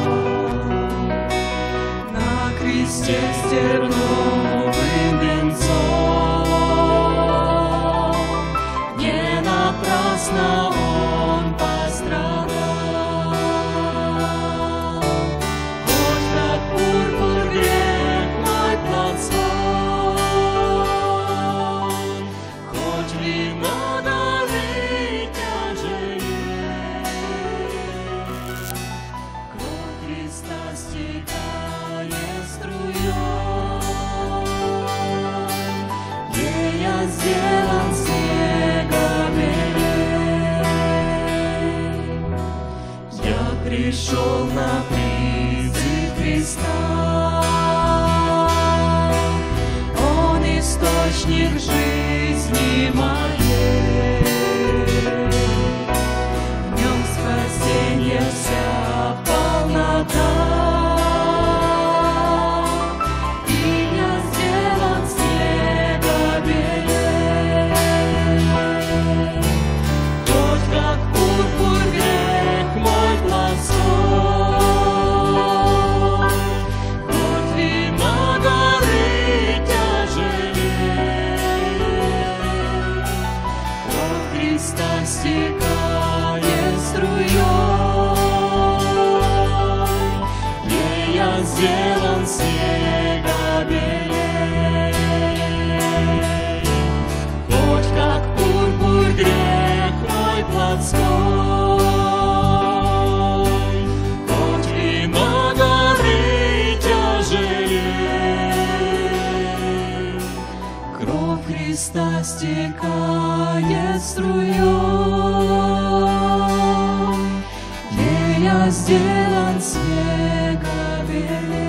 На кресте с терновым венцом не напрасно Он пострадал. Хоть как пурпур грех мой плотской, хоть вино дары тяжелее, кровь Христа стекает струей, ей я сделан снега белей. Я пришел на призыв Христа, Он источник жизни моей. В нем спасенье вся полнота, и я сделан снега белей. Хоть как пурпур грех мой плотской, хоть вина горы тяжелей, кровь Христа стекает струей, ей я сделан снега белей. Хоть как пурпур грех мой плотской, хоть вина горы тяжелей, кровь Христа стекает струей, ей я сделан снега белей.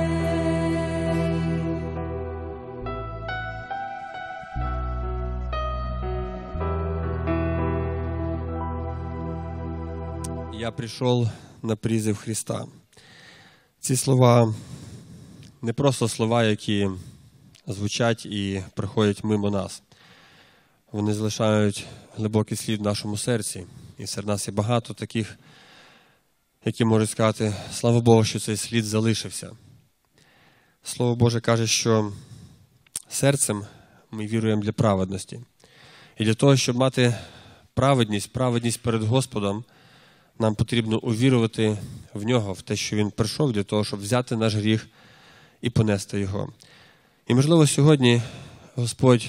Я прийшов на призив Христа. Ці слова не просто слова, які звучать і приходять мимо нас. Вони залишають глибокий слід в нашому серці. І серед нас є багато таких, які можуть сказати, слава Богу, що цей слід залишився. Слово Боже каже, що серцем ми віруємо для праведності. І для того, щоб мати праведність перед Господом, нам потрібно увірувати в Нього, в те, що Він прийшов для того, щоб взяти наш гріх і понести його. І, можливо, сьогодні Господь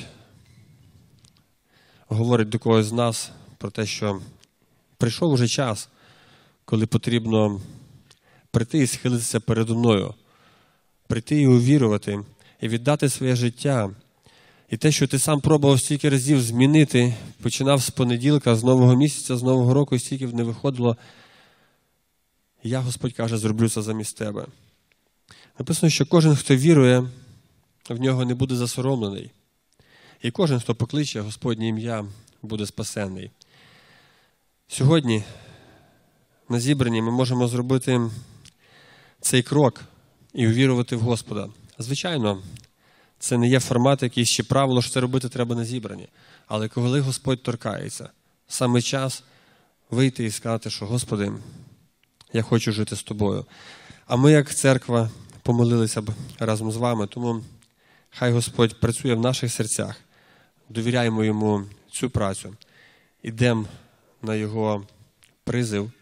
говорить до когось з нас про те, що прийшов уже час, коли потрібно прийти і схилитися передо мною, прийти і увірувати, і віддати своє життя. І те, що ти сам пробував стільки разів змінити, починав з понеділка, з нового місяця, з нового року, і стільки не виходило, я, Господь каже, зроблю це замість тебе. Написано, що кожен, хто вірує, в нього не буде засоромлений. І кожен, хто покличе Господнє ім'я, буде спасенний. Сьогодні на зібранні ми можемо зробити цей крок і увірувати в Господа. Звичайно, це не є формат якийсь чи правило, що це робити треба на зібранні. Але коли Господь торкається, саме час вийти і сказати, що Господи, я хочу жити з Тобою. А ми, як церква, помолилися б разом з вами, тому хай Господь працює в наших серцях. Довіряємо Йому цю працю. Ідемо на Його призив,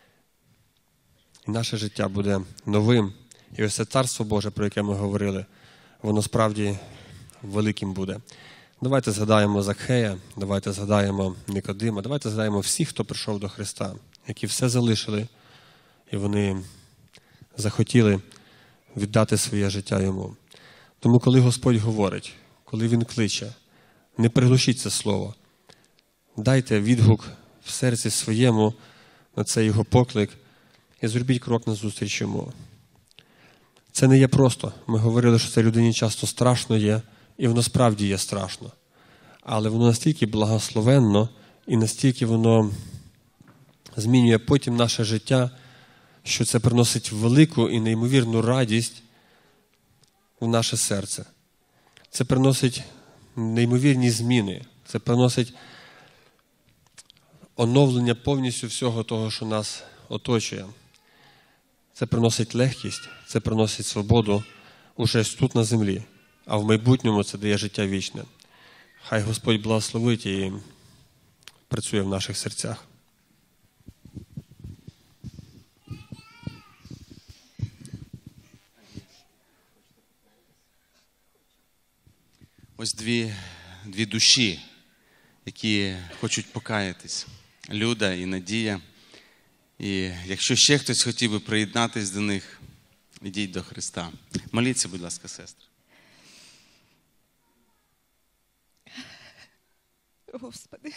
і наше життя буде новим. І ось це Царство Боже, про яке ми говорили, воно справді великим буде. Давайте згадаємо Закхея, давайте згадаємо Никодима, давайте згадаємо всіх, хто прийшов до Христа, які все залишили, і вони захотіли віддати своє життя Йому. Тому, коли Господь говорить, коли Він кличе, не приглушіть це слово. Дайте відгук в серці своєму на цей Його поклик і зробіть крок назустріч Йому. Це не є просто. Ми говорили, що це людині часто страшно є, і воно справді є страшно. Але воно настільки благословенно і настільки воно змінює потім наше життя, що це приносить велику і неймовірну радість в наше серце. Це приносить неймовірні зміни. Це приносить оновлення повністю всього того, що нас оточує. Це приносить легкість, це приносить свободу уже тут на землі, а в майбутньому це дає життя вічне. Хай Господь благословить і працює в наших серцях. Ось дві душі, які хочуть покаятись. Люда і Надія. І якщо ще хтось хотів би приєднатись до них, ідіть до Христа. Моліться, будь ласка, сестри. Господи,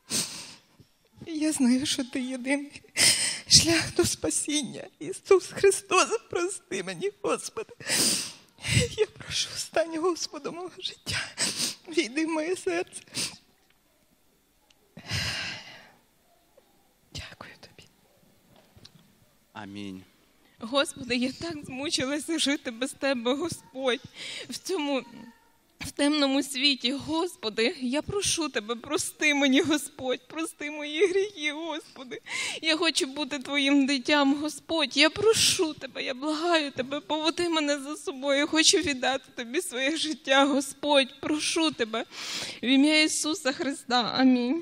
я знаю, що Ти єдиний шлях до спасіння. Ісус Христос, прости мені, Господи. Я прошу, стань Господом мого життя. Війди в моє серце. Дякую Тобі. Амінь. Господи, я так змучилася жити без Тебе, Господь, в темному світі. Господи, я прошу Тебе, прости мені, Господь, прости мої гріхи, Господи. Я хочу бути Твоїм дитям, Господь. Я прошу Тебе, я благаю Тебе, поведи мене за собою. Я хочу віддати Тобі своє життя, Господь. Прошу Тебе. В ім'я Ісуса Христа. Амінь.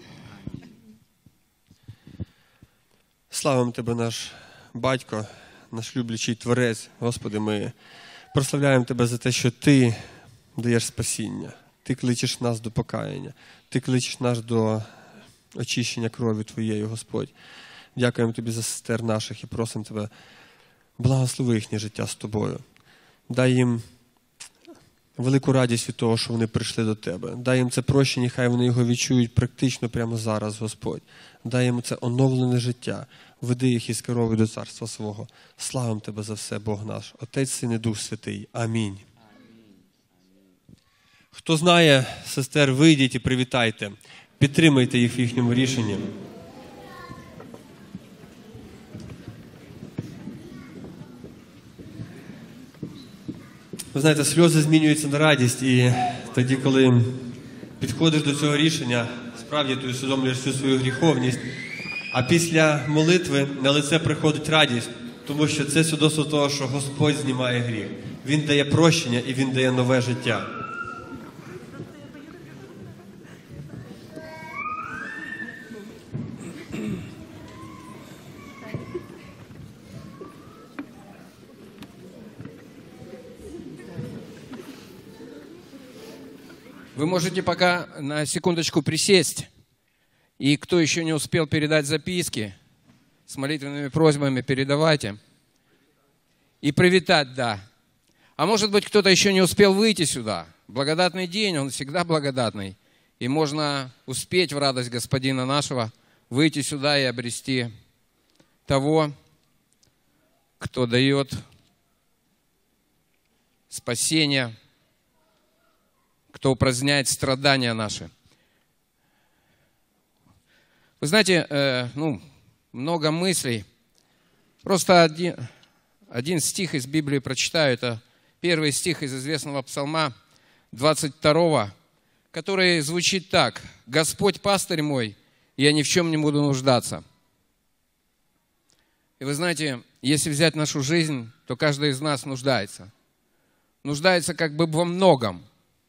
Славимо Тебе, наш Батько, наш люблячий Творець. Господи, ми прославляємо Тебе за те, що Ти даєш спасіння. Ти кличеш нас до покаяння. Ти кличеш нас до очищення кров'ю Твоєю, Господь. Дякуємо Тобі за сестер наших і просимо Тебе, благослови їхнє життя з Тобою. Дай їм велику радість від того, що вони прийшли до Тебе. Дай їм це прощення, хай вони його відчують практично прямо зараз, Господь. Дай їм це оновлене життя. Веди їх із керовою до царства свого. Славимо Тебе за все, Бог наш, Отець, Син і Дух Святий. Амінь. Хто знає сестер, вийдіть і привітайте. Підтримайте їх в їхньому рішенні. Ви знаєте, сльози змінюються на радість, і тоді, коли підходиш до цього рішення, справді ти усвідомлюєш всю свою гріховність, а після молитви на лице приходить радість, тому що це свідоцтво того, що Господь знімає гріх. Він дає прощення і Він дає нове життя. Вы можете пока на секундочку присесть. И кто еще не успел передать записки, с молитвенными просьбами передавайте. И привитать, да. А может быть, кто-то еще не успел выйти сюда. Благодатный день, он всегда благодатный. И можно успеть в радость Господина нашего, выйти сюда и обрести того, кто дает спасение, кто упраздняет страдания наши. Вы знаете, много мыслей. Просто один стих из Библии прочитаю. Это первый стих из известного псалма 22, который звучит так. «Господь пастырь мой, я ни в чем не буду нуждаться». И вы знаете, если взять нашу жизнь, то каждый из нас нуждается. Нуждается как бы во многом.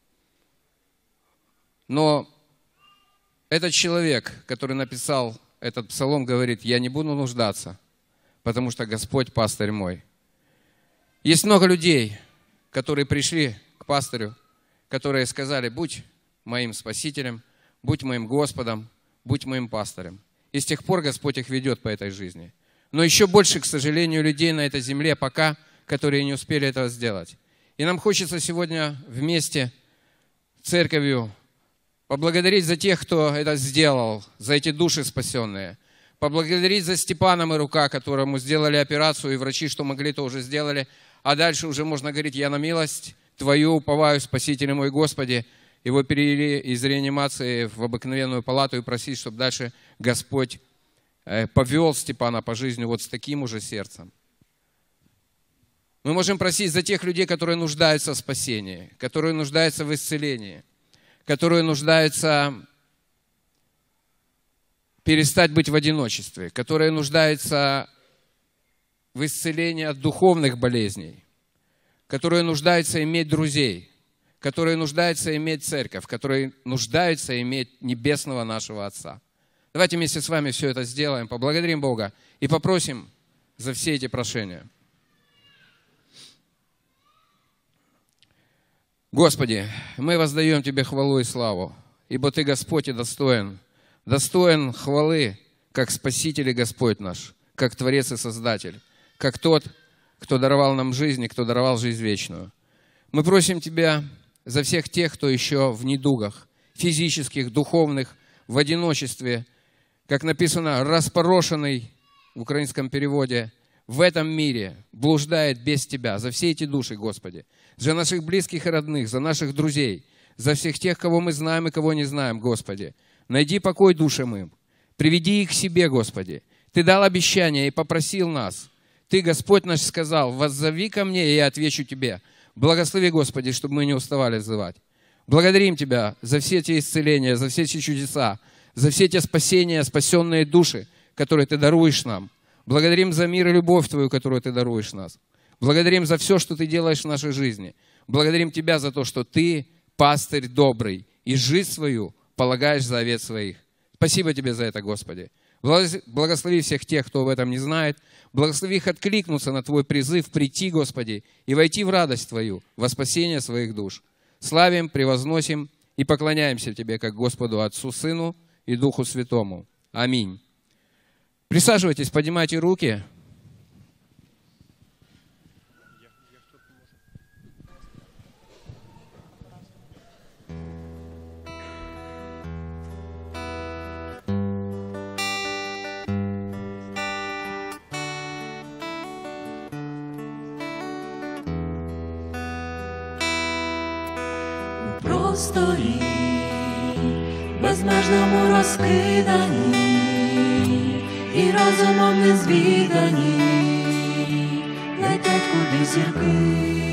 Но этот человек, который написал этот псалом, говорит, я не буду нуждаться, потому что Господь пастырь мой. Есть много людей, которые пришли к пастырю, которые сказали, будь моим спасителем, будь моим Господом, будь моим пастырем. И с тех пор Господь их ведет по этой жизни. Но еще больше, к сожалению, людей на этой земле пока, которые не успели этого сделать. И нам хочется сегодня вместе с церковью поблагодарить за тех, кто это сделал, за эти души спасенные. Поблагодарить за Степана Мирука, которому сделали операцию, и врачи, что могли, то уже сделали. А дальше уже можно говорить, я на милость Твою уповаю, Спаситель мой Господи. Его перевели из реанимации в обыкновенную палату и просить, чтобы дальше Господь повел Степана по жизни вот с таким уже сердцем. Мы можем просить за тех людей, которые нуждаются в спасении, которые нуждаются в исцелении, которые нуждаются в перестать быть в одиночестве, которые нуждаются в исцелении от духовных болезней, которые нуждаются иметь друзей, которые нуждаются иметь церковь, которые нуждаются иметь небесного нашего Отца. Давайте вместе с вами все это сделаем, поблагодарим Бога и попросим за все эти прошения. Господи, мы воздаем Тебе хвалу и славу, ибо Ты Господь и достоин хвалы, как Спаситель и Господь наш, как Творец и Создатель, как Тот, кто даровал нам жизнь и кто даровал жизнь вечную. Мы просим Тебя за всех тех, кто еще в недугах, физических, духовных, в одиночестве, как написано, распорошенный в украинском переводе, в этом мире блуждает без Тебя, за все эти души, Господи, за наших близких и родных, за наших друзей, за всех тех, кого мы знаем и кого не знаем, Господи. Найди покой душам им, приведи их к себе, Господи. Ты дал обещание и попросил нас. Ты, Господь наш, сказал: воззови ко мне, и я отвечу тебе. Благослови, Господи, чтобы мы не уставали взывать. Благодарим Тебя за все эти исцеления, за все эти чудеса, за все эти спасения, спасенные души, которые Ты даруешь нам. Благодарим за мир и любовь Твою, которую Ты даруешь нас. Благодарим за все, что Ты делаешь в нашей жизни. Благодарим Тебя за то, что Ты пастырь добрый, и жизнь свою полагаешь за овец своих. Спасибо Тебе за это, Господи. Благослови всех тех, кто в этом не знает. Благослови их откликнуться на Твой призыв прийти, Господи, и войти в радость Твою, во спасение своих душ. Славим, превозносим и поклоняемся Тебе, как Господу Отцу, Сыну и Духу Святому. Аминь. Присаживайтесь, поднимайте руки. У просторі, безмежному розкидані і розумом незвідані, летять куди зірки.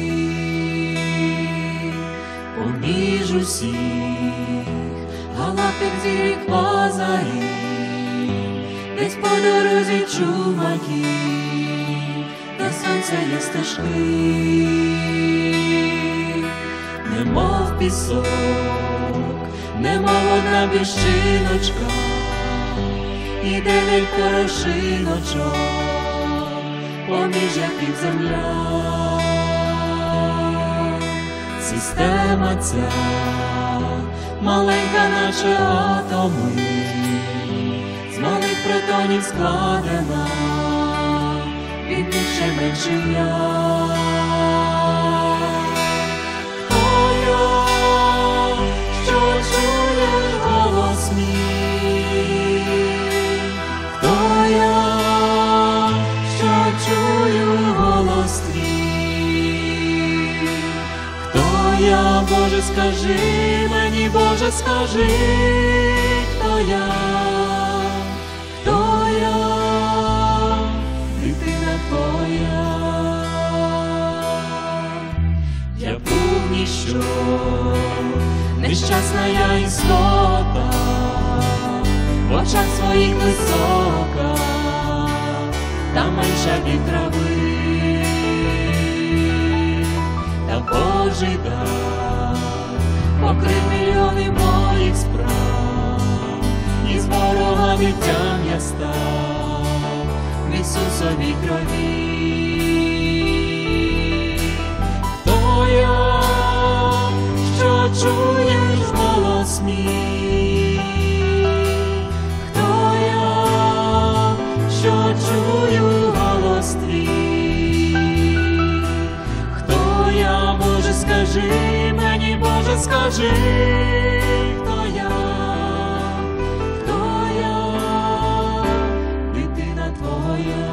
Поміж усіх галактик зірок квазарів, десь по дорозі чумаки, де сонце є стежки. Немов пісок, немов одна піщиночка, і дев'ять порошиночок, поміж яких земля. Система ця, маленька наче атоми, з малих протонів складена, від них ще менше я. Хто я, що чую голос твій? Хто я, Боже, скажи мені, Боже, скажи, хто я? Хто я, дитина твоя? Я був ніщо, нещасна я істота, в очах своїх висока, та менша від трави. Та Божий дар покрив мільйони моїх справ, і з ворога відтям я став в Ісусовій крові. Хто я, що чуєш голос мій? Хто я, що чую голос твій? Хто я, Боже, скажи мені, Боже, скажи, хто я? Хто я, дитина твоя?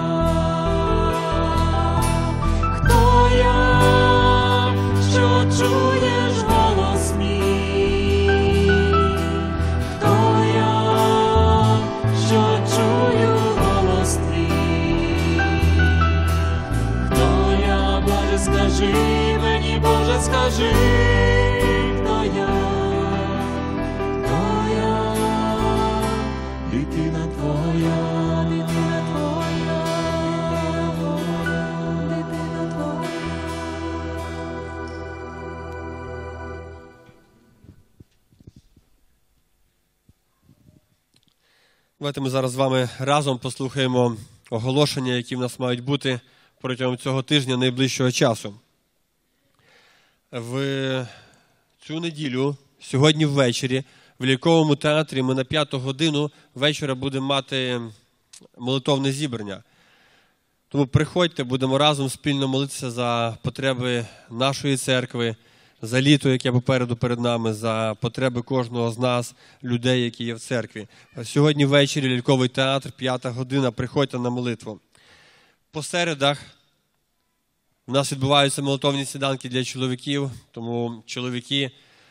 Хто я, що чуєш голос мій? Хто я, що чую голос твій? Хто я, Боже, скажи мені, Боже, скажи, хто я? Хто я, дитина Давайте ми зараз з вами разом послухаємо оголошення, які в нас мають бути протягом цього тижня найближчого часу. В цю неділю, сьогодні ввечері, в Ляльковому театрі ми на 5 годину вечора будемо мати молитовне зібрання. Тому приходьте, будемо разом спільно молитися за потреби нашої церкви, за літо, яке попереду перед нами, за потреби кожного з нас, людей, які є в церкві. Сьогодні ввечері Ляльковий театр, 5 година, приходьте на молитву. По середах у нас відбуваються молитовні сніданки для чоловіків, тому чоловіки,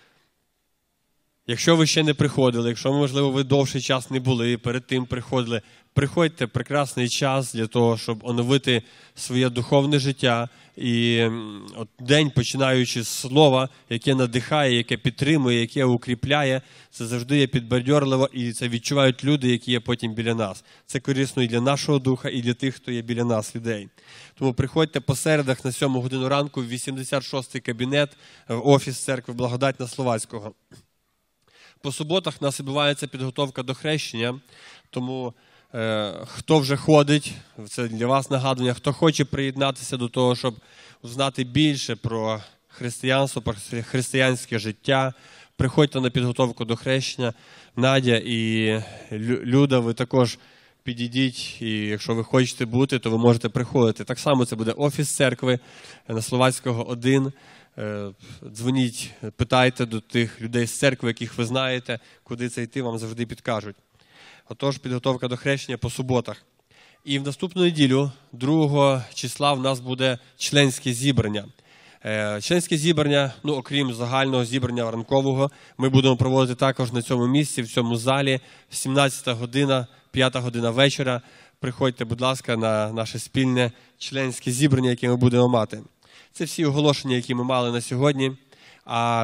якщо ви ще не приходили, якщо, можливо, ви довший час не були, перед тим приходили, приходьте, прекрасний час для того, щоб оновити своє духовне життя. І от день, починаючи з слова, яке надихає, яке підтримує, яке укріпляє, це завжди є підбадьорливо, і це відчувають люди, які є потім біля нас. Це корисно і для нашого духа, і для тих, хто є біля нас, людей. Тому приходьте по середах на 7 годину ранку в 86-й кабінет, в офіс церкви Благодать на Словацького. По суботах у нас відбувається підготовка до хрещення, тому хто вже ходить, це для вас нагадування, хто хоче приєднатися до того, щоб знати більше про християнство, про християнське життя, приходьте на підготовку до хрещення. Надя і Люда, ви також підійдіть, і якщо ви хочете бути, то ви можете приходити. Так само це буде офіс церкви на Словацького 1. Дзвоніть, питайте до тих людей з церкви, яких ви знаєте, куди це йти, вам завжди підкажуть. Отож, підготовка до хрещення по суботах. І в наступну неділю, 2 числа, в нас буде членське зібрання. Членське зібрання, окрім загального зібрання ранкового, ми будемо проводити також на цьому місці, в цьому залі, 17 година, 5 година вечора. Приходьте, будь ласка, на наше спільне членське зібрання, яке ми будемо мати. Це всі оголошення, які ми мали на сьогодні. А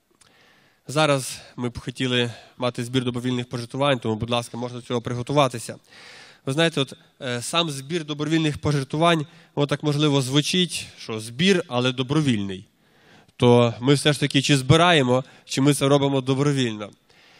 зараз ми б хотіли мати збір добровільних пожертвувань, тому, будь ласка, можна до цього приготуватися. Ви знаєте, сам збір добровільних пожертвувань, так можливо звучить, що збір, але добровільний. То ми все ж таки чи збираємо, чи ми це робимо добровільно.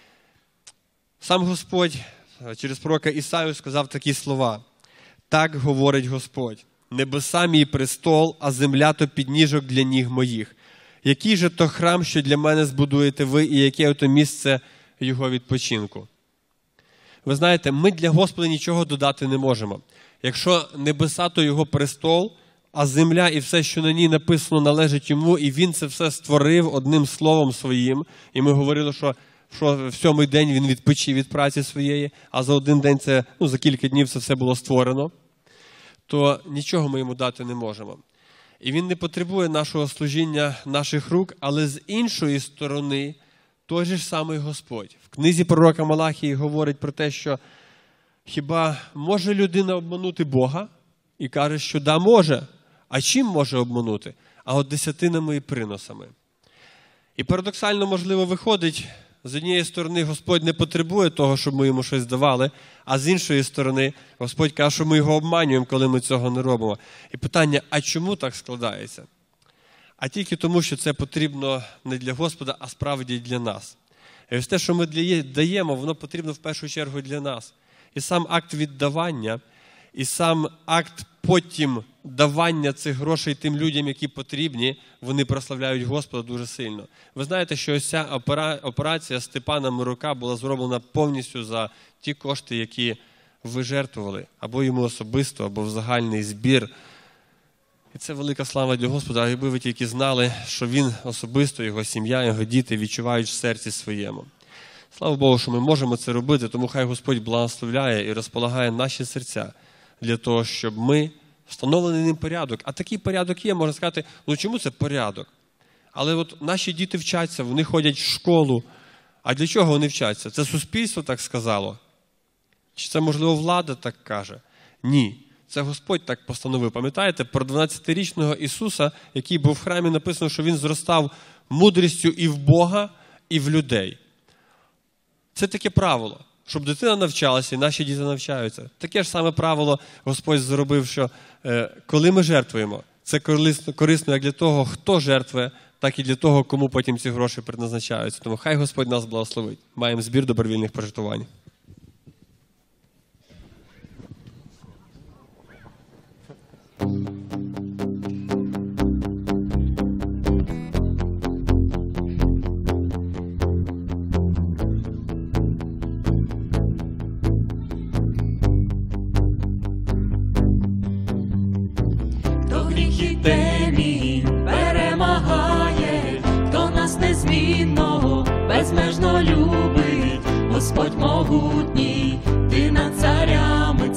Сам Господь через пророка Ісаю сказав такі слова. «Так говорить Господь, небеса мій престол, а земля то підніжок для ніг моїх. Який же то храм, що для мене збудуєте ви, і яке то місце його відпочинку?» Ви знаєте, ми для Господа нічого додати не можемо. Якщо небеса, то його престол, а земля і все, що на ній написано, належить йому, і він це все створив одним словом своїм. І ми говорили, що в 7-й день він відпочив від праці своєї, а за один день, за кілька днів це все було створено, то нічого ми йому дати не можемо. І він не потребує нашого служіння, наших рук, але з іншої сторони, той же ж самий Господь. В книзі пророка Малахії говорить про те, що хіба може людина обманути Бога? І каже, що да, може. А чим може обманути? А от десятинами і приносами. І парадоксально, можливо, виходить, з однієї сторони Господь не потребує того, щоб ми йому щось давали, а з іншої сторони Господь каже, що ми його обманюємо, коли ми цього не робимо. І питання, а чому так складається? А тільки тому, що це потрібно не для Господа, а справді для нас. І ось те, що ми даємо, воно потрібно в першу чергу для нас. І сам акт віддавання, і сам акт потім давання цих грошей тим людям, які потрібні, вони прославляють Господа дуже сильно. Ви знаєте, що ось ця операція Степана Мирука була зроблена повністю за ті кошти, які ви жертвували, або йому особисто, або в загальний збір. І це велика слава для Господа, а якби ви тільки знали, що він особисто, його сім'я, його діти відчувають в серці своєму. Слава Богу, що ми можемо це робити, тому хай Господь благословляє і розполагає наші серця для того, щоб ми встановлений ним порядок. А такий порядок є, можна сказати, чому це порядок? Але от наші діти вчаться, вони ходять в школу. А для чого вони вчаться? Це суспільство так сказало? Чи це, можливо, влада так каже? Ні. Це Господь так постановив. Пам'ятаєте про 12-річного Ісуса, який був в храмі, написано, що він зростав мудрістю і в Бога, і в людей. Це таке правило, щоб дитина навчалася, і наші діти навчаються. Таке ж саме правило Господь зробив, що коли ми жертвуємо, це корисно як для того, хто жертвує, так і для того, кому потім ці гроші предназначаються. Тому хай Господь нас благословить. Маємо збір добровільних пожертвувань. гріх і темінь перемагає, хто нас незмінно, безмежно любить, Господь могутній, ти над царями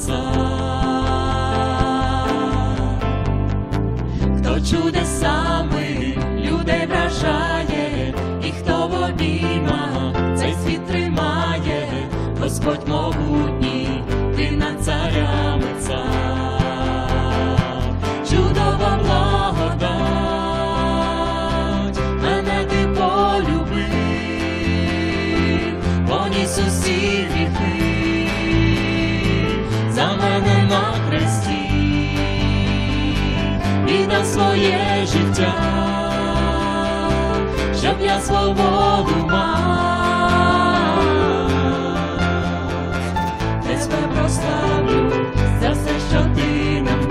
цар. Хто чудесами людей вражає, і хто в обіймах цей світ тримає, Господь могутній, ти над царями цар. Чудова благодать, мене ти полюбив, поніс усі гріхи, за мене на хресті, віддав своє життя, щоб я свободу мав. Тебе прославлю за все, що ти нам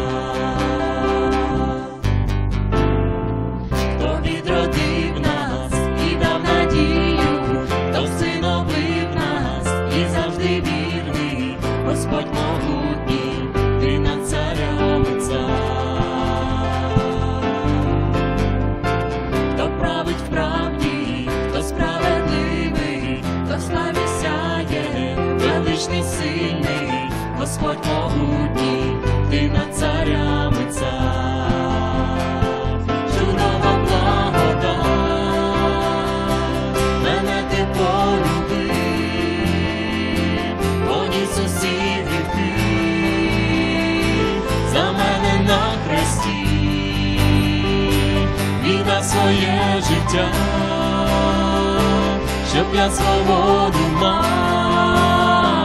дав. Хто відродив нас і дав надію, хто всиновив нас і завжди вірний, Господь могутній, ти над царями цар. Хто править в правді, хто справедливий, хто славі сяє, величний сильний, Господь могутній, ти над царями цар. Чудова благодать, мене ти полюбив, поніс усі гріхи, за мене на хресті, віддав своє життя, щоб я свободу мав.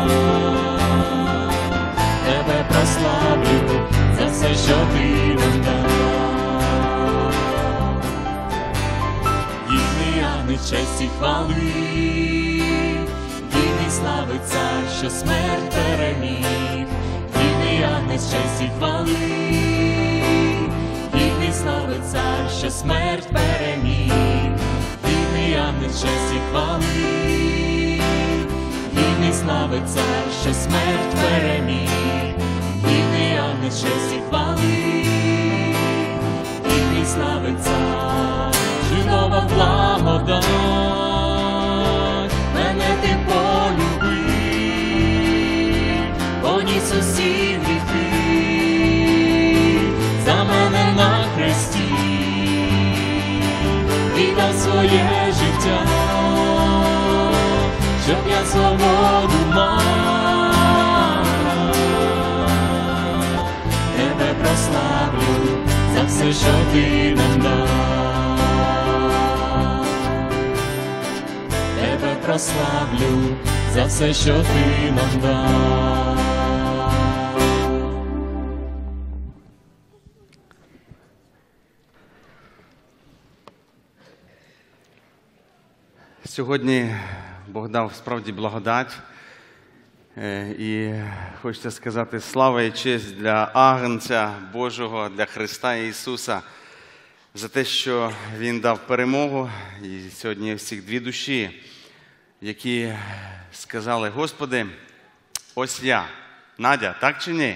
Тебе прославлю за все, що ти нам дав. Гідний ани честь і хвали, гідний слави цар, що смерть переміг. Гідний ани честь і хвали, гідний слави цар, що смерть переміг. Гідний ани честь і хвали, гідний слави цар, що смерть переміг. Гідний ани честь і хвали, гідний слави цар. Чудова благодать, мене ти полюбив, поніс усі гріхи, за мене на хресті, віддав своє життя, щоб я свободу мав. Тебе прославлю за все, що ти нам дав. Тебе прославлю за все, що ти нам дав. Сьогодні Бог дав справді благодать. І хочеться сказати слава і честь для Агнця Божого, для Христа Ісуса, за те, що Він дав перемогу. І сьогодні всіх дві душі, які сказали: Господи, ось я. Надя, так чи ні?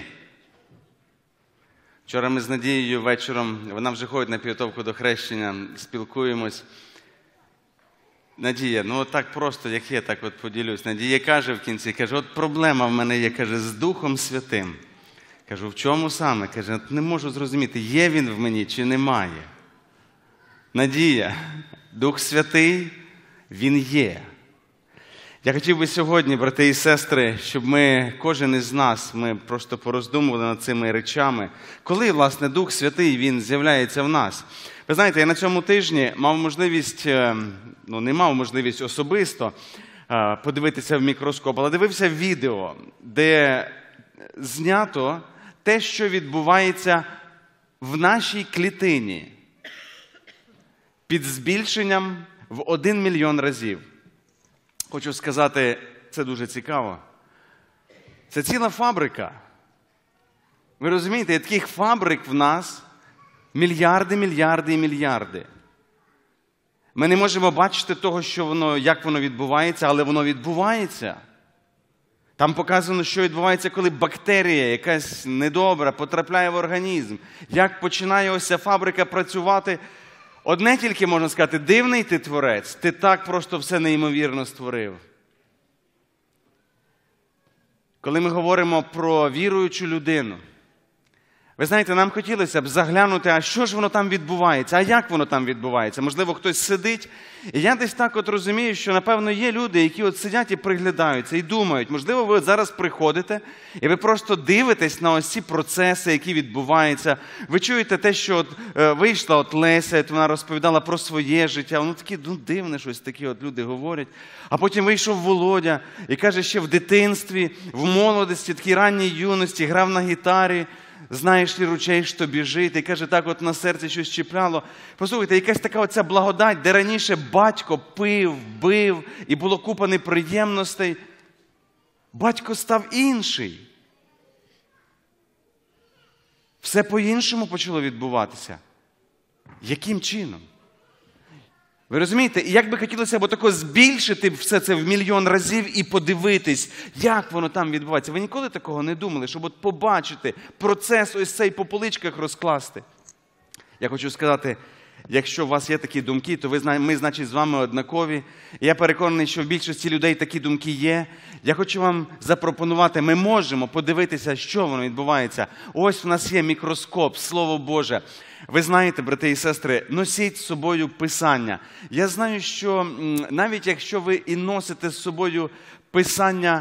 Вчора ми з Надією вечором, вона вже ходить на підготовку до хрещення, спілкуємось. Надія, ну от так просто, як є, так от поділюсь. Надія каже в кінці, каже, от проблема в мене є, каже, з Духом Святим. Кажу, в чому саме? Каже, от не можу зрозуміти, є він в мені чи немає. Надія, Дух Святий, він є. Я хотів би сьогодні, брати і сестри, щоб ми, кожен із нас, ми просто пороздумували над цими речами. Коли, власне, Дух Святий, він з'являється в нас? Ви знаєте, я на цьому тижні мав можливість, не мав можливість особисто подивитися в мікроскоп, але дивився відео, де знято те, що відбувається в нашій клітині під збільшенням в 1 мільйон разів. Хочу сказати, це дуже цікаво. Це ціла фабрика. Ви розумієте, таких фабрик в нас мільярди, мільярди і мільярди. Ми не можемо бачити того, що воно, як воно відбувається, але воно відбувається. Там показано, що відбувається, коли бактерія, якась недобра, потрапляє в організм. Як починає ось ця фабрика працювати. Одне тільки можна сказати, дивний ти творець, ти так просто все неймовірно створив. Коли ми говоримо про віруючу людину, ви знаєте, нам хотілося б заглянути, а що ж воно там відбувається, а як воно там відбувається. Можливо, хтось сидить. І я десь так от розумію, що, напевно, є люди, які от сидять і приглядаються, і думають, можливо, ви зараз приходите, і ви просто дивитесь на ось ці процеси, які відбуваються. Ви чуєте те, що от, вийшла от Леся, от вона розповідала про своє життя. Воно таке, дивне щось, такі от люди говорять. А потім вийшов Володя і каже, ще в дитинстві, в молодості, такій ранній юності, грав на гітарі. Знаєш ли ручей, що біжить, і каже, так от на серці щось чіпляло. Послухайте, якась така оця благодать, де раніше батько пив, бив, і було купа неприємностей. Батько став інший. Все по-іншому почало відбуватися. Яким чином? Ви розумієте? І як би хотілося б тако збільшити все це в мільйон разів і подивитись, як воно там відбувається. Ви ніколи такого не думали, щоб от побачити процес ось цей по поличках розкласти? Я хочу сказати, якщо у вас є такі думки, то ми, значить, з вами однакові. Я переконаний, що в більшості людей такі думки є. Я хочу вам запропонувати, ми можемо подивитися, що воно відбувається. Ось в нас є мікроскоп, Слово Боже. Ви знаєте, брати і сестри, носіть з собою Писання. Я знаю, що навіть якщо ви і носите з собою Писання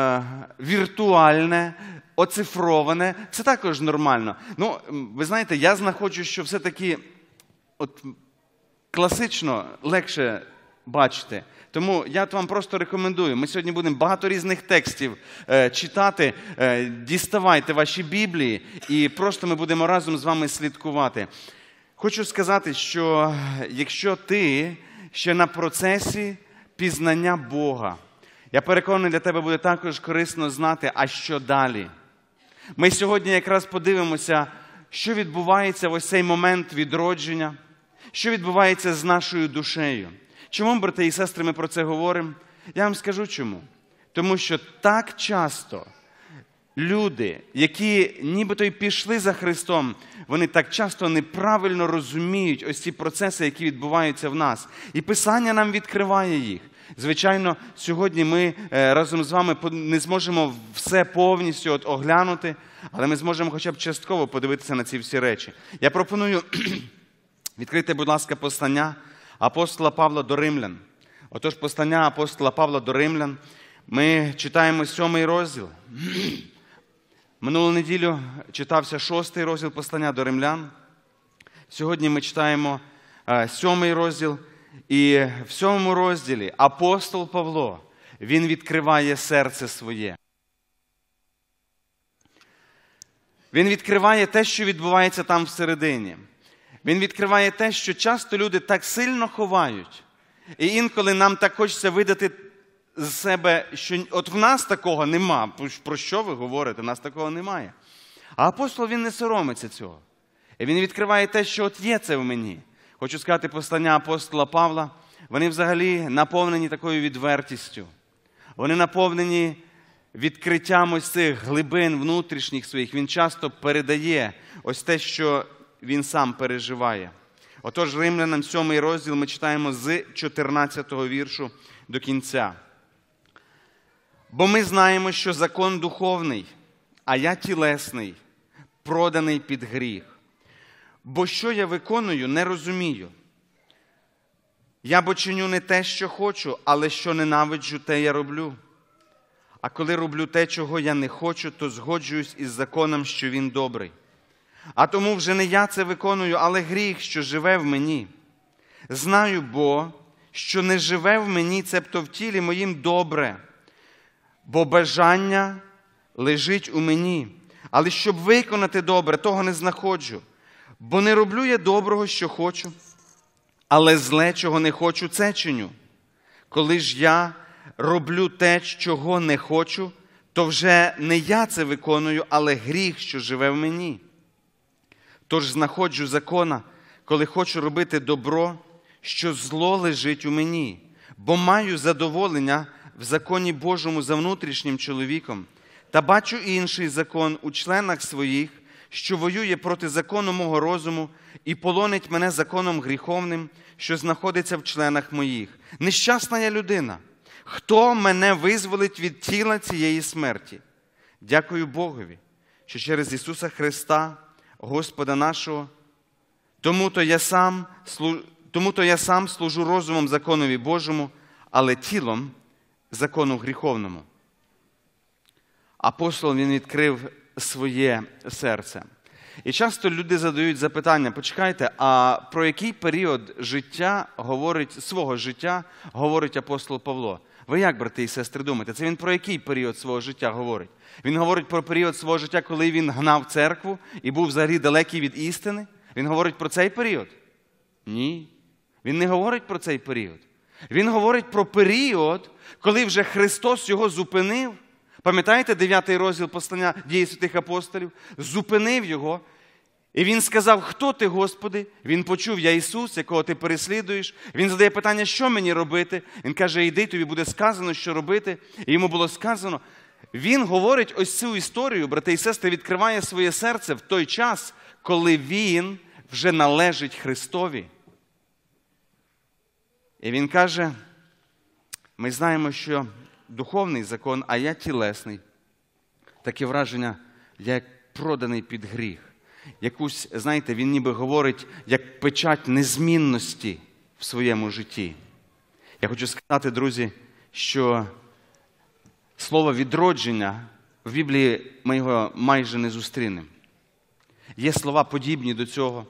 віртуальне, оцифроване, це також нормально. Ну, ви знаєте, я знаходжу, що все-таки от класично легше бачити. Тому я вам просто рекомендую. Ми сьогодні будемо багато різних текстів читати. Діставайте ваші Біблії і просто ми будемо разом з вами слідкувати. Хочу сказати, що якщо ти ще на процесі пізнання Бога, я переконаний, для тебе буде також корисно знати, а що далі. Ми сьогодні якраз подивимося, що відбувається в ось цей момент відродження, що відбувається з нашою душею. Чому, брати і сестри, ми про це говоримо? Я вам скажу чому. Тому що так часто люди, які нібито й пішли за Христом, вони так часто неправильно розуміють ось ці процеси, які відбуваються в нас. І Писання нам відкриває їх. Звичайно, сьогодні ми разом з вами не зможемо все повністю оглянути, але ми зможемо хоча б частково подивитися на ці всі речі. Я пропоную відкрити, будь ласка, послання апостола Павла до Римлян. Отож, послання апостола Павла до Римлян. Ми читаємо 7 розділ. Минулу неділю читався 6 розділ послання до Римлян. Сьогодні ми читаємо 7 розділ. І в 7 розділі апостол Павло, він відкриває серце своє. Він відкриває те, що відбувається там всередині. Він відкриває те, що часто люди так сильно ховають. І інколи нам так хочеться видати з себе, що от в нас такого нема. Про що ви говорите? В нас такого немає. А апостол, він не соромиться цього. І він відкриває те, що от є це в мені. Хочу сказати, послання апостола Павла, вони взагалі наповнені такою відвертістю. Вони наповнені відкриттям ось цих глибин внутрішніх своїх. Він часто передає ось те, що він сам переживає. Отож, Римлянам 7 розділ ми читаємо з 14-го віршу до кінця. «Бо ми знаємо, що закон духовний, а я тілесний, проданий під гріх. Бо що я виконую, не розумію. Я бо чиню не те, що хочу, але що ненавиджу, те я роблю. А коли роблю те, чого я не хочу, то згоджуюсь із законом, що він добрий. А тому вже не я це виконую, але гріх, що живе в мені. Знаю бо, що не живе в мені, цебто в тілі моїм добре, бо бажання лежить у мені. Але щоб виконати добре, того не знаходжу. Бо не роблю я доброго, що хочу, але зле, чого не хочу, це чиню. Коли ж я роблю те, чого не хочу, то вже не я це виконую, але гріх, що живе в мені. Тож знаходжу закона, коли хочу робити добро, що зло лежить у мені, бо маю задоволення в законі Божому за внутрішнім чоловіком, та бачу інший закон у членах своїх, що воює проти закону мого розуму і полонить мене законом гріховним, що знаходиться в членах моїх. Нещасна я людина. Хто мене визволить від тіла цієї смерті? Дякую Богові, що через Ісуса Христа, Господа нашого, тому-то я сам служу розумом законові Божому, але тілом закону гріховному. Апостол, він відкрив своє серце. І часто люди задають запитання, почекайте, а про який період свого життя говорить апостол Павло? Ви як, брати і сестри, думаєте, це він про який період свого життя говорить? Він говорить про період свого життя, коли він гнав церкву і був взагалі далекий від істини? Він говорить про цей період? Ні. Він не говорить про цей період. Він говорить про період, коли вже Христос його зупинив. Пам'ятаєте 9 розділ послання Дії святих апостолів? Зупинив його. І він сказав, хто ти, Господи? Він почув, я Ісус, якого ти переслідуєш. Він задає питання, що мені робити? Він каже, йди, тобі буде сказано, що робити. І йому було сказано. Він говорить ось цю історію, брати і сестри, відкриває своє серце в той час, коли він вже належить Христові. І він каже, ми знаємо, що духовний закон, а я тілесний. Таке враження, я як проданий під гріх. Якусь, знаєте, він ніби говорить, як печать незмінності в своєму житті. Я хочу сказати, друзі, що слово «відродження» в Біблії ми його майже не зустрінемо. Є слова подібні до цього,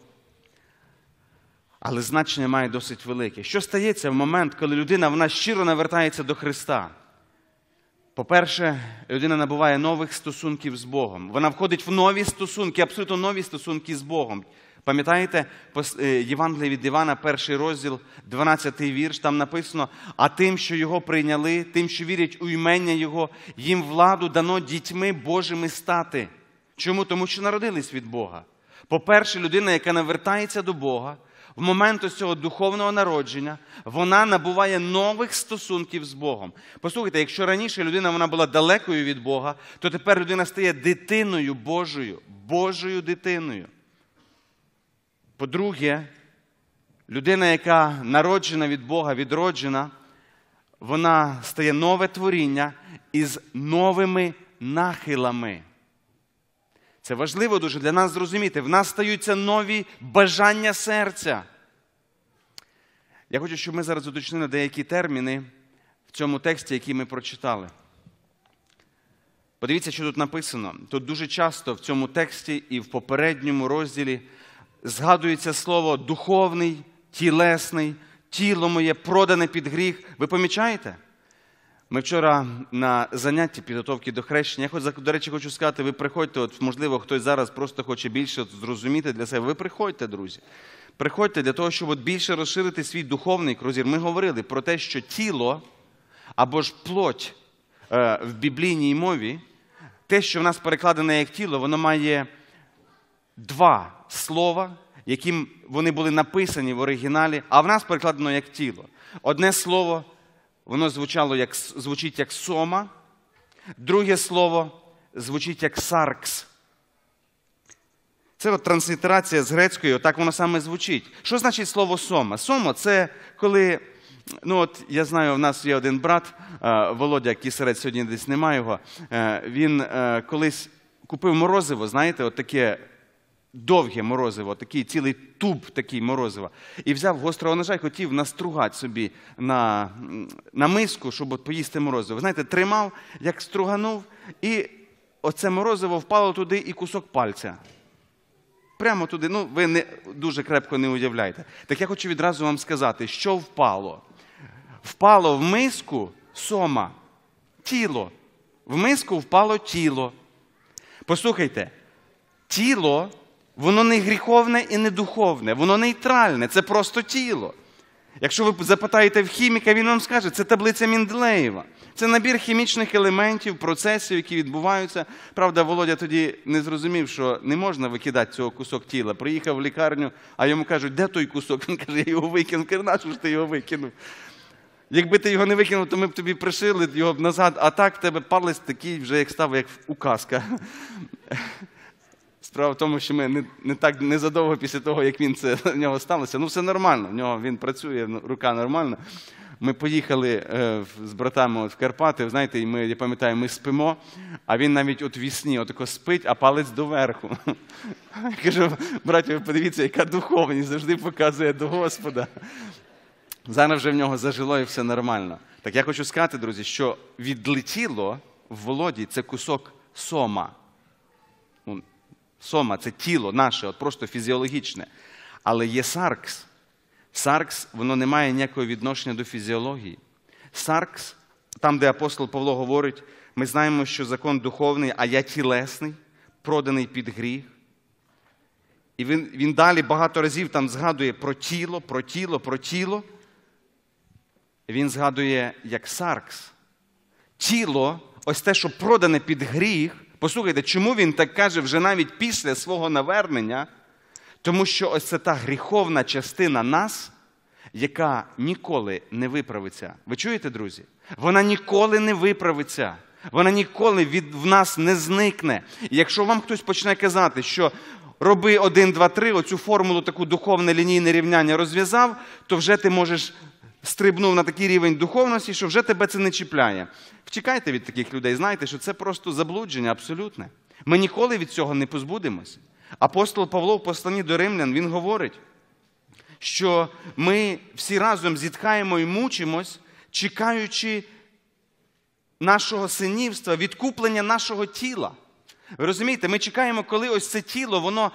але значення має досить велике. Що стається в момент, коли людина, вона щиро навертається до Христа? По-перше, людина набуває нових стосунків з Богом. Вона входить в нові стосунки, абсолютно нові стосунки з Богом. Пам'ятаєте, Євангеліє від Івана, 1 розділ, 12 вірш, там написано, а тим, що його прийняли, тим, що вірять у імення його, їм владу дано дітьми Божими стати. Чому? Тому що народились від Бога. По-перше, людина, яка навертається до Бога, в момент ось цього духовного народження, вона набуває нових стосунків з Богом. Послухайте, якщо раніше людина вона була далекою від Бога, то тепер людина стає дитиною Божою, Божою дитиною. По-друге, людина, яка народжена від Бога, відроджена, вона стає нове творіння із новими нахилами. Це важливо дуже для нас зрозуміти. В нас стаються нові бажання серця. Я хочу, щоб ми зараз уточнили деякі терміни в цьому тексті, який ми прочитали. Подивіться, що тут написано. Тут дуже часто в цьому тексті і в попередньому розділі згадується слово «духовний», «тілесний», «тіло моє продане під гріх». Ви помічаєте? Ми вчора на занятті підготовки до хрещення, я, до речі, хочу сказати, ви приходьте, от, можливо, хтось зараз просто хоче більше зрозуміти для себе. Ви приходьте, друзі. Приходьте для того, щоб от більше розширити свій духовний кругозір. Ми говорили про те, що тіло або ж плоть в біблійній мові, те, що в нас перекладене як тіло, воно має два слова, яким вони були написані в оригіналі, а в нас перекладено як тіло. Одне слово, воно звучить як сома, друге слово звучить як саркс. Це от транслітерація з грецької, отак воно саме звучить. Що значить слово сома? Сома – це коли, я знаю, в нас є один брат, Володя Кісарець, сьогодні десь немає його, він колись купив морозиво, знаєте, от таке довге морозиво, такий цілий туб такий морозива. І взяв гострого ножа і хотів настругати собі на миску, щоб от поїсти морозиво. Ви знаєте, тримав, як струганув, і оце морозиво впало туди і кусок пальця. Прямо туди, ви дуже крепко не уявляєте. Так я хочу відразу вам сказати, що впало. Впало в миску сома, тіло. В миску впало тіло. Послухайте, тіло, воно не гріховне і не духовне, воно нейтральне, це просто тіло. Якщо ви запитаєте в хіміка, він вам скаже, це таблиця Менделєєва. Це набір хімічних елементів, процесів, які відбуваються. Правда, Володя тоді не зрозумів, що не можна викидати цього кусок тіла. Приїхав в лікарню, а йому кажуть, де той кусок? Він каже, я його викинув. Каже, нащо ж ти його викинув? Якби ти його не викинув, то ми б тобі пришили його б назад, а так в тебе палець такий вже як став, як указка. Справа в тому, що ми незадовго після того, як в нього сталося, все нормально, він працює, рука нормальна. Ми поїхали з братами в Карпати, знаєте, і я пам'ятаю, ми спимо, а він навіть от вісні отако спить, а палець доверху. Я кажу, браті, ви подивіться, яка духовність, завжди показує до Господа. Зараз вже в нього зажило і все нормально. Так я хочу сказати, друзі, що відлетіло в Володі це кусок сома. Сома – це тіло наше, от просто фізіологічне. Але є саркс. Саркс, воно не має ніякого відношення до фізіології. Саркс, там, де апостол Павло говорить, ми знаємо, що закон духовний, а я тілесний, проданий під гріх. І він далі багато разів там згадує про тіло, про тіло, про тіло. Він згадує як саркс. Тіло, ось те, що продане під гріх. Послухайте, чому він так каже вже навіть після свого навернення? Тому що ось це та гріховна частина нас, яка ніколи не виправиться. Ви чуєте, друзі? Вона ніколи не виправиться. Вона ніколи в нас не зникне. І якщо вам хтось почне казати, що роби 1, 2, 3, оцю формулу, таку духовне лінійне рівняння розв'язав, то вже ти можеш стрибнув на такий рівень духовності, що вже тебе це не чіпляє. Втікайте від таких людей, знайте, що це просто заблудження абсолютне. Ми ніколи від цього не позбудемося. Апостол Павло в посланні до Римлян, він говорить, що ми всі разом зітхаємо і мучимось, чекаючи нашого синівства, відкуплення нашого тіла. Ви розумієте, ми чекаємо, коли ось це тіло, воно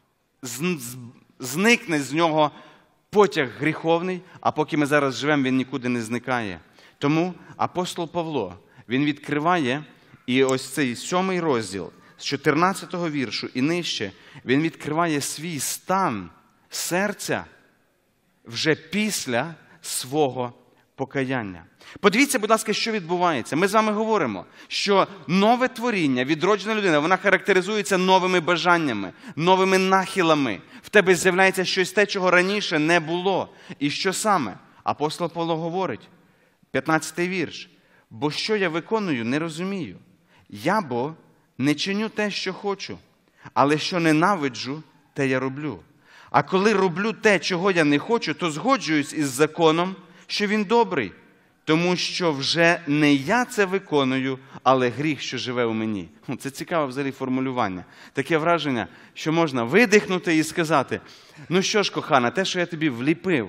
зникне з нього потяг гріховний, а поки ми зараз живемо, він нікуди не зникає. Тому апостол Павло, він відкриває, і ось цей 7 розділ, з 14-го віршу і нижче, він відкриває свій стан серця вже після свого покаяння. Подивіться, будь ласка, що відбувається. Ми з вами говоримо, що нове творіння, відроджена людина, вона характеризується новими бажаннями, новими нахилами. В тебе з'являється щось те, чого раніше не було. І що саме? Апостол Павло говорить, 15-й вірш. «Бо що я виконую, не розумію. Я бо не чиню те, що хочу, але що ненавиджу, те я роблю. А коли роблю те, чого я не хочу, то згоджуюсь із законом, що він добрий, тому що вже не я це виконую, але гріх, що живе у мені». Це цікаве взагалі формулювання. Таке враження, що можна видихнути і сказати, ну що ж, кохана, те, що я тобі вліпив,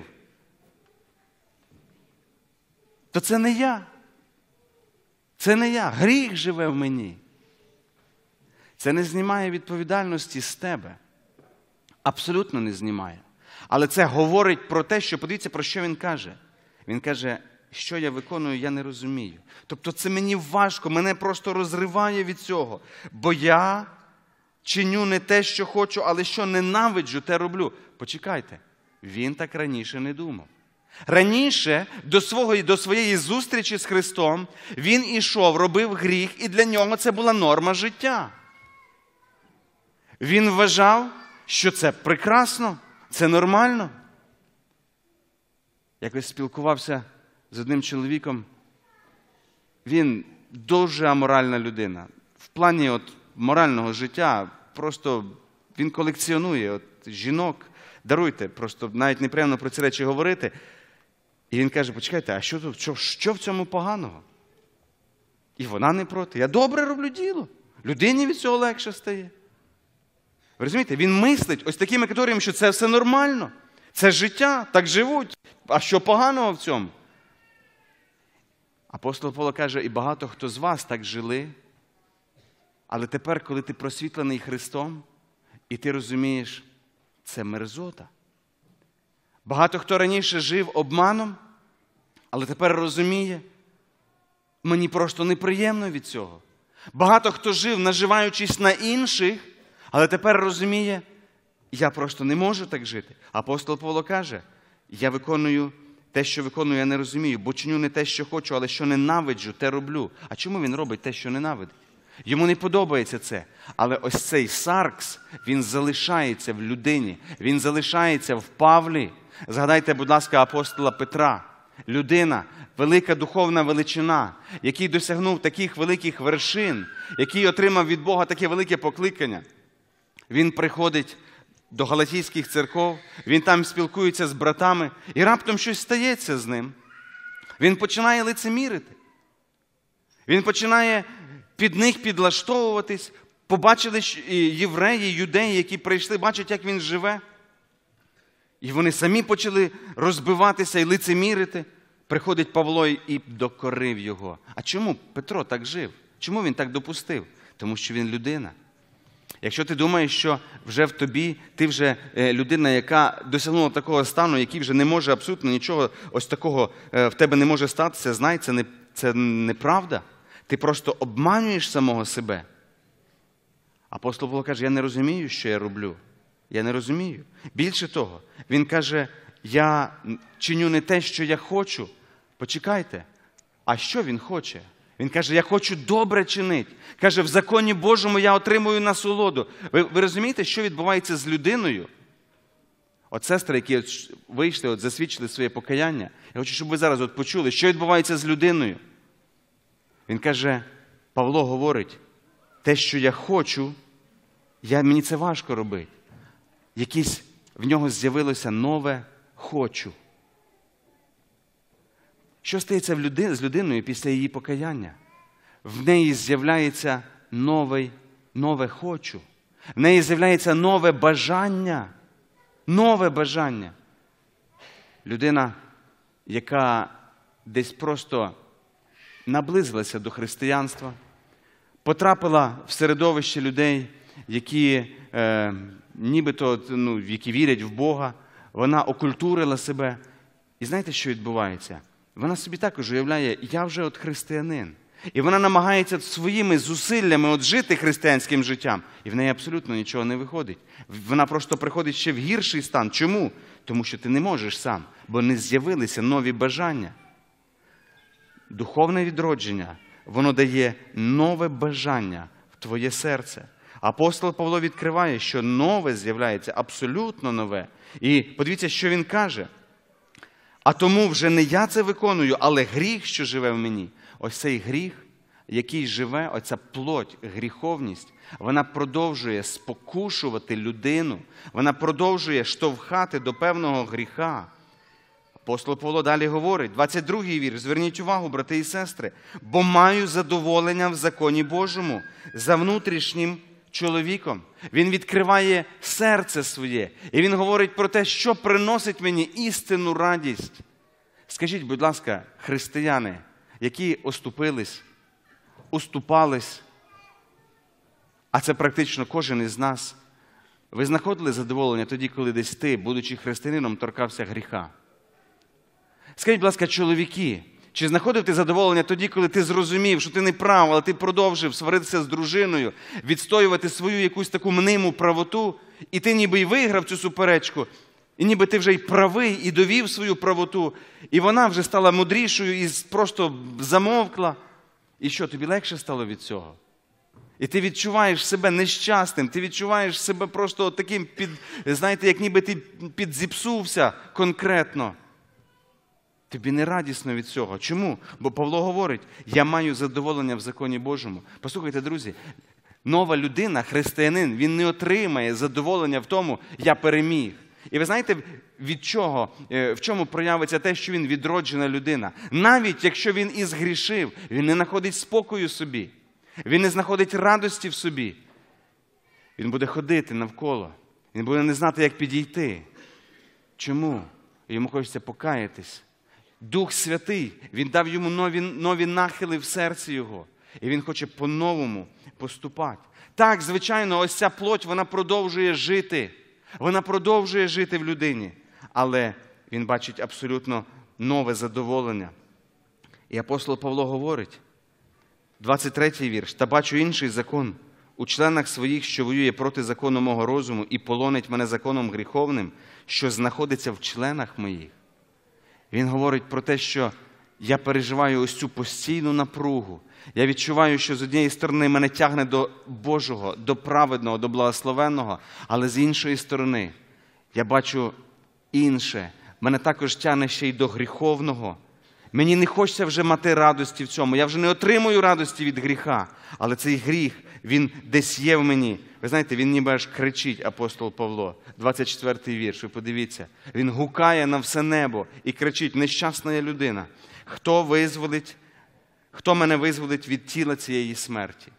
то це не я. Це не я. Гріх живе в мені. Це не знімає відповідальності з тебе. Абсолютно не знімає. Але це говорить про те, що, подивіться, про що він каже. Він каже, що я виконую, я не розумію. Тобто це мені важко, мене просто розриває від цього. Бо я чиню не те, що хочу, але що ненавиджу, те роблю. Почекайте, він так раніше не думав. Раніше, до своєї зустрічі з Христом, він ішов, робив гріх, і для нього це була норма життя. Він вважав, що це прекрасно, це нормально. Якось спілкувався з одним чоловіком. Він дуже аморальна людина. В плані морального життя просто він колекціонує жінок. Даруйте, просто навіть неприємно про ці речі говорити. І він каже, почекайте, а що в цьому поганого? І вона не проти. Я добре роблю діло. Людині від цього легше стає. Ви розумієте, він мислить ось такими категоріями, що це все нормально. Це життя, так живуть. А що поганого в цьому? Апостол Павло каже, і багато хто з вас так жили, але тепер, коли ти просвітлений Христом, і ти розумієш, це мерзота. Багато хто раніше жив обманом, але тепер розуміє, мені просто неприємно від цього. Багато хто жив, наживаючись на інших, але тепер розуміє, я просто не можу так жити. Апостол Павло каже, я виконую те, що виконую, я не розумію, бо чиню не те, що хочу, але що ненавиджу, те роблю. А чому він робить те, що ненавидить? Йому не подобається це. Але ось цей саркс, він залишається в людині, він залишається в Павлі. Згадайте, будь ласка, апостола Петра. людина, велика духовна величина, який досягнув таких великих вершин, який отримав від Бога таке велике покликання, він приходить до галатійських церков, він там спілкується з братами, і раптом щось стається з ним. Він починає лицемірити. Він починає під них підлаштовуватись. Побачили євреї, юдеї, які прийшли, бачать, як він живе. І вони самі почали розбиватися і лицемірити. Приходить Павло і докорив його. А чому Петро так жив? Чому він так допустив? Тому що він людина. Якщо ти думаєш, що вже в тобі, ти вже людина, яка досягнула такого стану, який вже не може абсолютно нічого ось такого в тебе не може статися, знай, це неправда. Ти просто обманюєш самого себе. Апостол Павло каже, я не розумію, що я роблю. Я не розумію. Більше того, він каже, я чиню не те, що я хочу. Почекайте, а що він хоче? Він каже, я хочу добре чинити. Каже, в законі Божому я отримую насолоду. Ви розумієте, що відбувається з людиною? От сестри, які вийшли, засвідчили своє покаяння. Я хочу, щоб ви зараз почули, що відбувається з людиною. Він каже, Павло говорить, те, що я хочу, мені це важко робити. Якесь в нього з'явилося нове «хочу». Що стається з людиною після її покаяння? В неї з'являється нове «хочу». В неї з'являється нове бажання. Нове бажання. Людина, яка десь просто наблизилася до християнства, потрапила в середовище людей, які нібито, які вірять в Бога, вона окультурила себе. І знаєте, що відбувається? Вона собі також уявляє, я вже от християнин. І вона намагається своїми зусиллями жити християнським життям. І в неї абсолютно нічого не виходить. Вона просто приходить ще в гірший стан. Чому? Тому що ти не можеш сам, бо не з'явилися нові бажання. Духовне відродження, воно дає нове бажання в твоє серце. Апостол Павло відкриває, що нове з'являється, абсолютно нове. І подивіться, що він каже. А тому вже не я це виконую, але гріх, що живе в мені. Ось цей гріх, який живе, оця плоть, гріховність, вона продовжує спокушувати людину, вона продовжує штовхати до певного гріха. Апостол Павло далі говорить, 22-й вірш, зверніть увагу, брати і сестри, бо маю задоволення в законі Божому за внутрішнім чоловіком. Він відкриває серце своє, і він говорить про те, що приносить мені істинну радість. Скажіть, будь ласка, християни, які оступились, уступались, а це практично кожен із нас, ви знаходили задоволення тоді, коли десь ти, будучи християнином, торкався гріха? Скажіть, будь ласка, чоловіки, чи знаходив ти задоволення тоді, коли ти зрозумів, що ти не прав, але ти продовжив сваритися з дружиною, відстоювати свою якусь таку мниму правоту, і ти ніби й виграв цю суперечку, і ніби ти вже й правий, і довів свою правоту, і вона вже стала мудрішою і просто замовкла. І що, тобі легше стало від цього? І ти відчуваєш себе нещасним, ти відчуваєш себе просто таким, знаєте, як ніби ти підзіпсувся конкретно. Тобі не радісно від цього. Чому? Бо Павло говорить, я маю задоволення в законі Божому. Послухайте, друзі, нова людина, християнин, він не отримає задоволення в тому, я переміг. І ви знаєте, від чого, в чому проявиться те, що він відроджена людина? Навіть якщо він і згрішив, він не знаходить спокою собі. Він не знаходить радості в собі. Він буде ходити навколо. Він буде не знати, як підійти. Чому? Йому хочеться покаятись. Дух Святий, Він дав йому нові нахили в серці його. І він хоче по-новому поступати. Так, звичайно, ось ця плоть, вона продовжує жити. Вона продовжує жити в людині. Але він бачить абсолютно нове задоволення. І апостол Павло говорить, 23-й вірш, «Та бачу інший закон у членах своїх, що воює проти закону мого розуму і полонить мене законом гріховним, що знаходиться в членах моїх». Він говорить про те, що я переживаю ось цю постійну напругу. Я відчуваю, що з однієї сторони мене тягне до Божого, до праведного, до благословенного, але з іншої сторони я бачу інше. Мене також тягне ще й до гріховного. Мені не хочеться вже мати радості в цьому. Я вже не отримую радості від гріха. Але цей гріх, він десь є в мені. Ви знаєте, він ніби аж кричить, апостол Павло. 24-й вірш, ви подивіться. Він гукає на все небо і кричить: нещасна я людина. Хто мене визволить від тіла цієї смерті?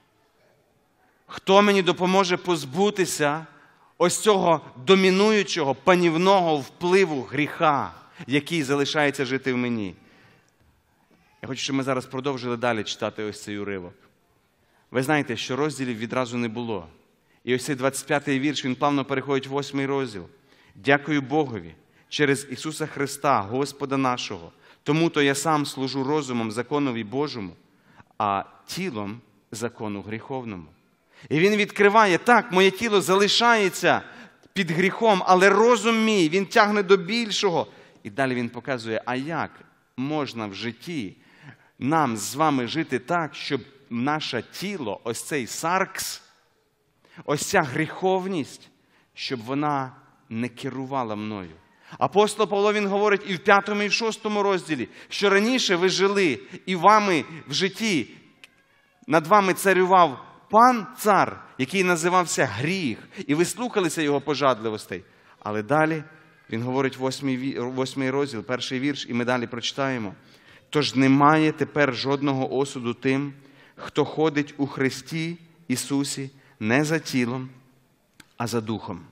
Хто мені допоможе позбутися ось цього домінуючого, панівного впливу гріха, який залишається жити в мені? Я хочу, щоб ми зараз продовжили далі читати ось цей уривок. Ви знаєте, що розділів відразу не було. І ось цей 25-й вірш, він плавно переходить в 8-й розділ. «Дякую Богові через Ісуса Христа, Господа нашого. Тому-то я сам служу розумом законові Божому, а тілом закону гріховному». І він відкриває: так, моє тіло залишається під гріхом, але розум мій, він тягне до більшого. І далі він показує, а як можна в житті нам з вами жити так, щоб наше тіло, ось цей саркс, ось ця гріховність, щоб вона не керувала мною. Апостол Павло, він говорить і в 5 і в 6 розділі, що раніше ви жили, і вами в житті, над вами царював пан цар, який називався гріх, і ви слухалися його пожадливостей. Але далі він говорить 8 розділ, 1 вірш, і ми далі прочитаємо. «Тож немає тепер жодного осуду тим, хто ходить у Христі Ісусі не за тілом, а за духом.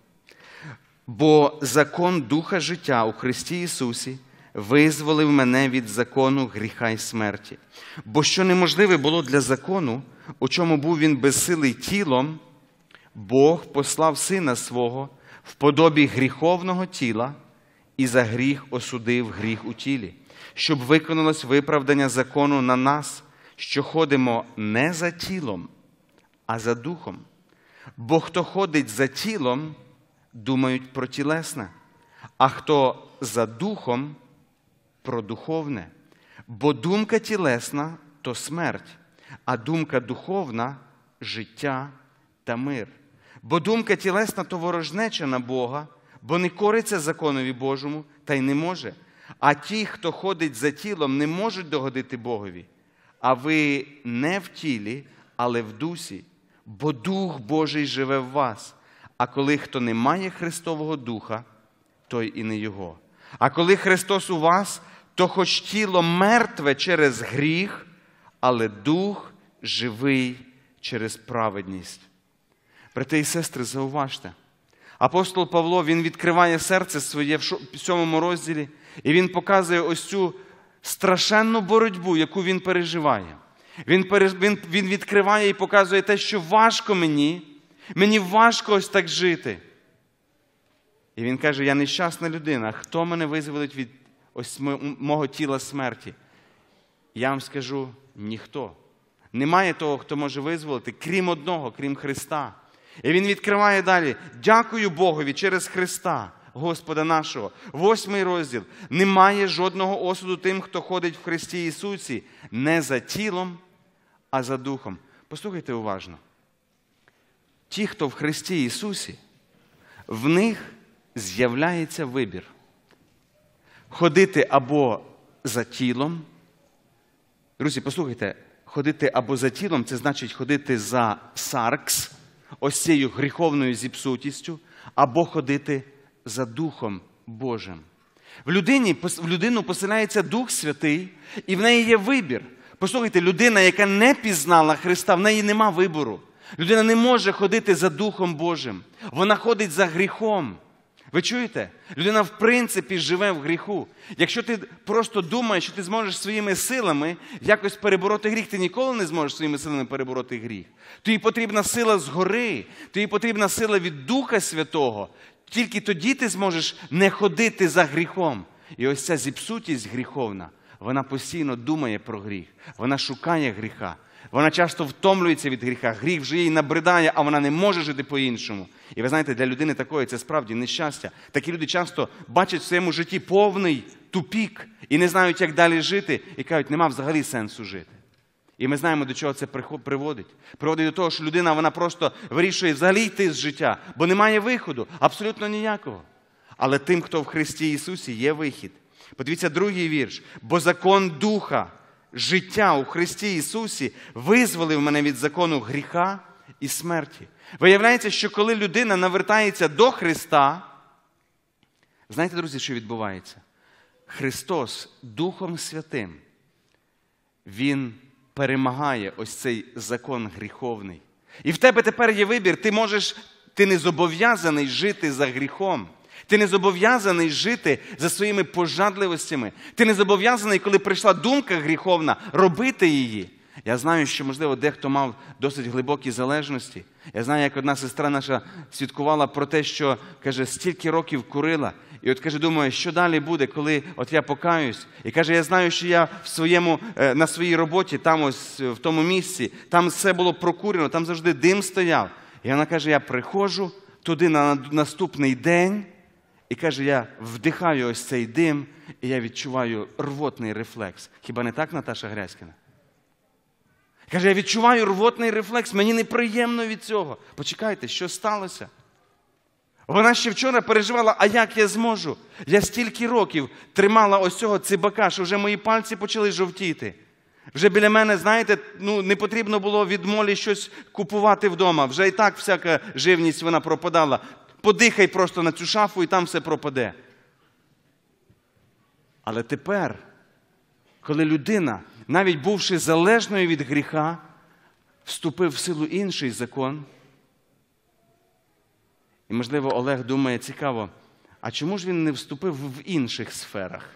Бо закон Духа життя у Христі Ісусі визволив мене від закону гріха й смерті. Бо що неможливе було для закону, у чому був він безсилий тілом, Бог послав Сина Свого в подобі гріховного тіла і за гріх осудив гріх у тілі, щоб виконалось виправдання закону на нас, що ходимо не за тілом, а за духом. Бо хто ходить за тілом, думають про тілесне, а хто за духом – про духовне. Бо думка тілесна – то смерть, а думка духовна – життя та мир. Бо думка тілесна – то ворожнеча на Бога, бо не кориться законові Божому, та й не може. А ті, хто ходить за тілом, не можуть догодити Богові. А ви не в тілі, але в дусі, бо Дух Божий живе в вас. А коли хто не має Христового Духа, той і не Його. А коли Христос у вас, то хоч тіло мертве через гріх, але Дух живий через праведність». Брати і сестри, зауважте. Апостол Павло, він відкриває серце своє в 7 розділі, і він показує ось цю страшенну боротьбу, яку він переживає. Він відкриває і показує те, що важко мені важко ось так жити. І він каже: я нещасна людина, хто мене визволить від ось мого тіла смерті? Я вам скажу: ніхто. Немає того, хто може визволити, крім одного, крім Христа. І він відкриває далі: дякую Богові через Христа, Господа нашого. 8 розділ. Немає жодного осуду тим, хто ходить в Христі Ісусі, не за тілом, а за духом. Послухайте уважно. Ті, хто в Христі Ісусі, в них з'являється вибір. Ходити або за тілом. Друзі, послухайте, ходити або за тілом – це значить ходити за саркс, ось цією гріховною зіпсутістю, або ходити за Духом Божим. В людину поселяється Дух Святий, і в неї є вибір. Послухайте, людина, яка не пізнала Христа, в неї нема вибору. Людина не може ходити за Духом Божим. Вона ходить за гріхом. Ви чуєте? Людина в принципі живе в гріху. Якщо ти просто думаєш, що ти зможеш своїми силами якось перебороти гріх, ти ніколи не зможеш своїми силами перебороти гріх. Тобі потрібна сила згори, тобі потрібна сила від Духа Святого. Тільки тоді ти зможеш не ходити за гріхом. І ось ця зіпсутість гріховна, вона постійно думає про гріх, вона шукає гріха. Вона часто втомлюється від гріха, гріх вже їй набридає, а вона не може жити по-іншому. І ви знаєте, для людини такої це справді нещастя. Такі люди часто бачать в своєму житті повний тупік і не знають, як далі жити, і кажуть, нема взагалі сенсу жити. І ми знаємо, до чого це приводить. Приводить до того, що людина, вона просто вирішує взагалі йти з життя, бо немає виходу, абсолютно ніякого. Але тим, хто в Христі Ісусі, є вихід. Подивіться другий вірш. Бо закон Духа, життя у Христі Ісусі визволив мене від закону гріха і смерті. Виявляється, що коли людина навертається до Христа, знаєте, друзі, що відбувається? Христос Духом Святим, Він перемагає ось цей закон гріховний. І в тебе тепер є вибір. Ти не зобов'язаний жити за гріхом. Ти не зобов'язаний жити за своїми пожадливостями. Ти не зобов'язаний, коли прийшла думка гріховна, робити її. Я знаю, що, можливо, дехто мав досить глибокі залежності. Я знаю, як одна сестра наша свідкувала про те, що, каже, стільки років курила. І от, каже, думаю, що далі буде, коли от я покаюсь. І каже, я знаю, що я на своїй роботі, там ось в тому місці, там все було прокурено, там завжди дим стояв. І вона каже, я приходжу туди на наступний день, і каже, я вдихаю ось цей дим, і я відчуваю рвотний рефлекс. Хіба не так, Наташа Грязькіна? Каже, я відчуваю рвотний рефлекс, мені неприємно від цього. Почекайте, що сталося? Вона ще вчора переживала, а як я зможу? Я стільки років тримала ось цього цибака, що вже мої пальці почали жовтіти. Вже біля мене, знаєте, не потрібно було від молі щось купувати вдома. Вже і так всяка живність вона пропадала. Подихай просто на цю шафу і там все пропаде. Але тепер, коли людина, навіть бувши залежною від гріха, вступив в силу інший закон. І, можливо, Олег думає, цікаво, а чому ж він не вступив в інших сферах?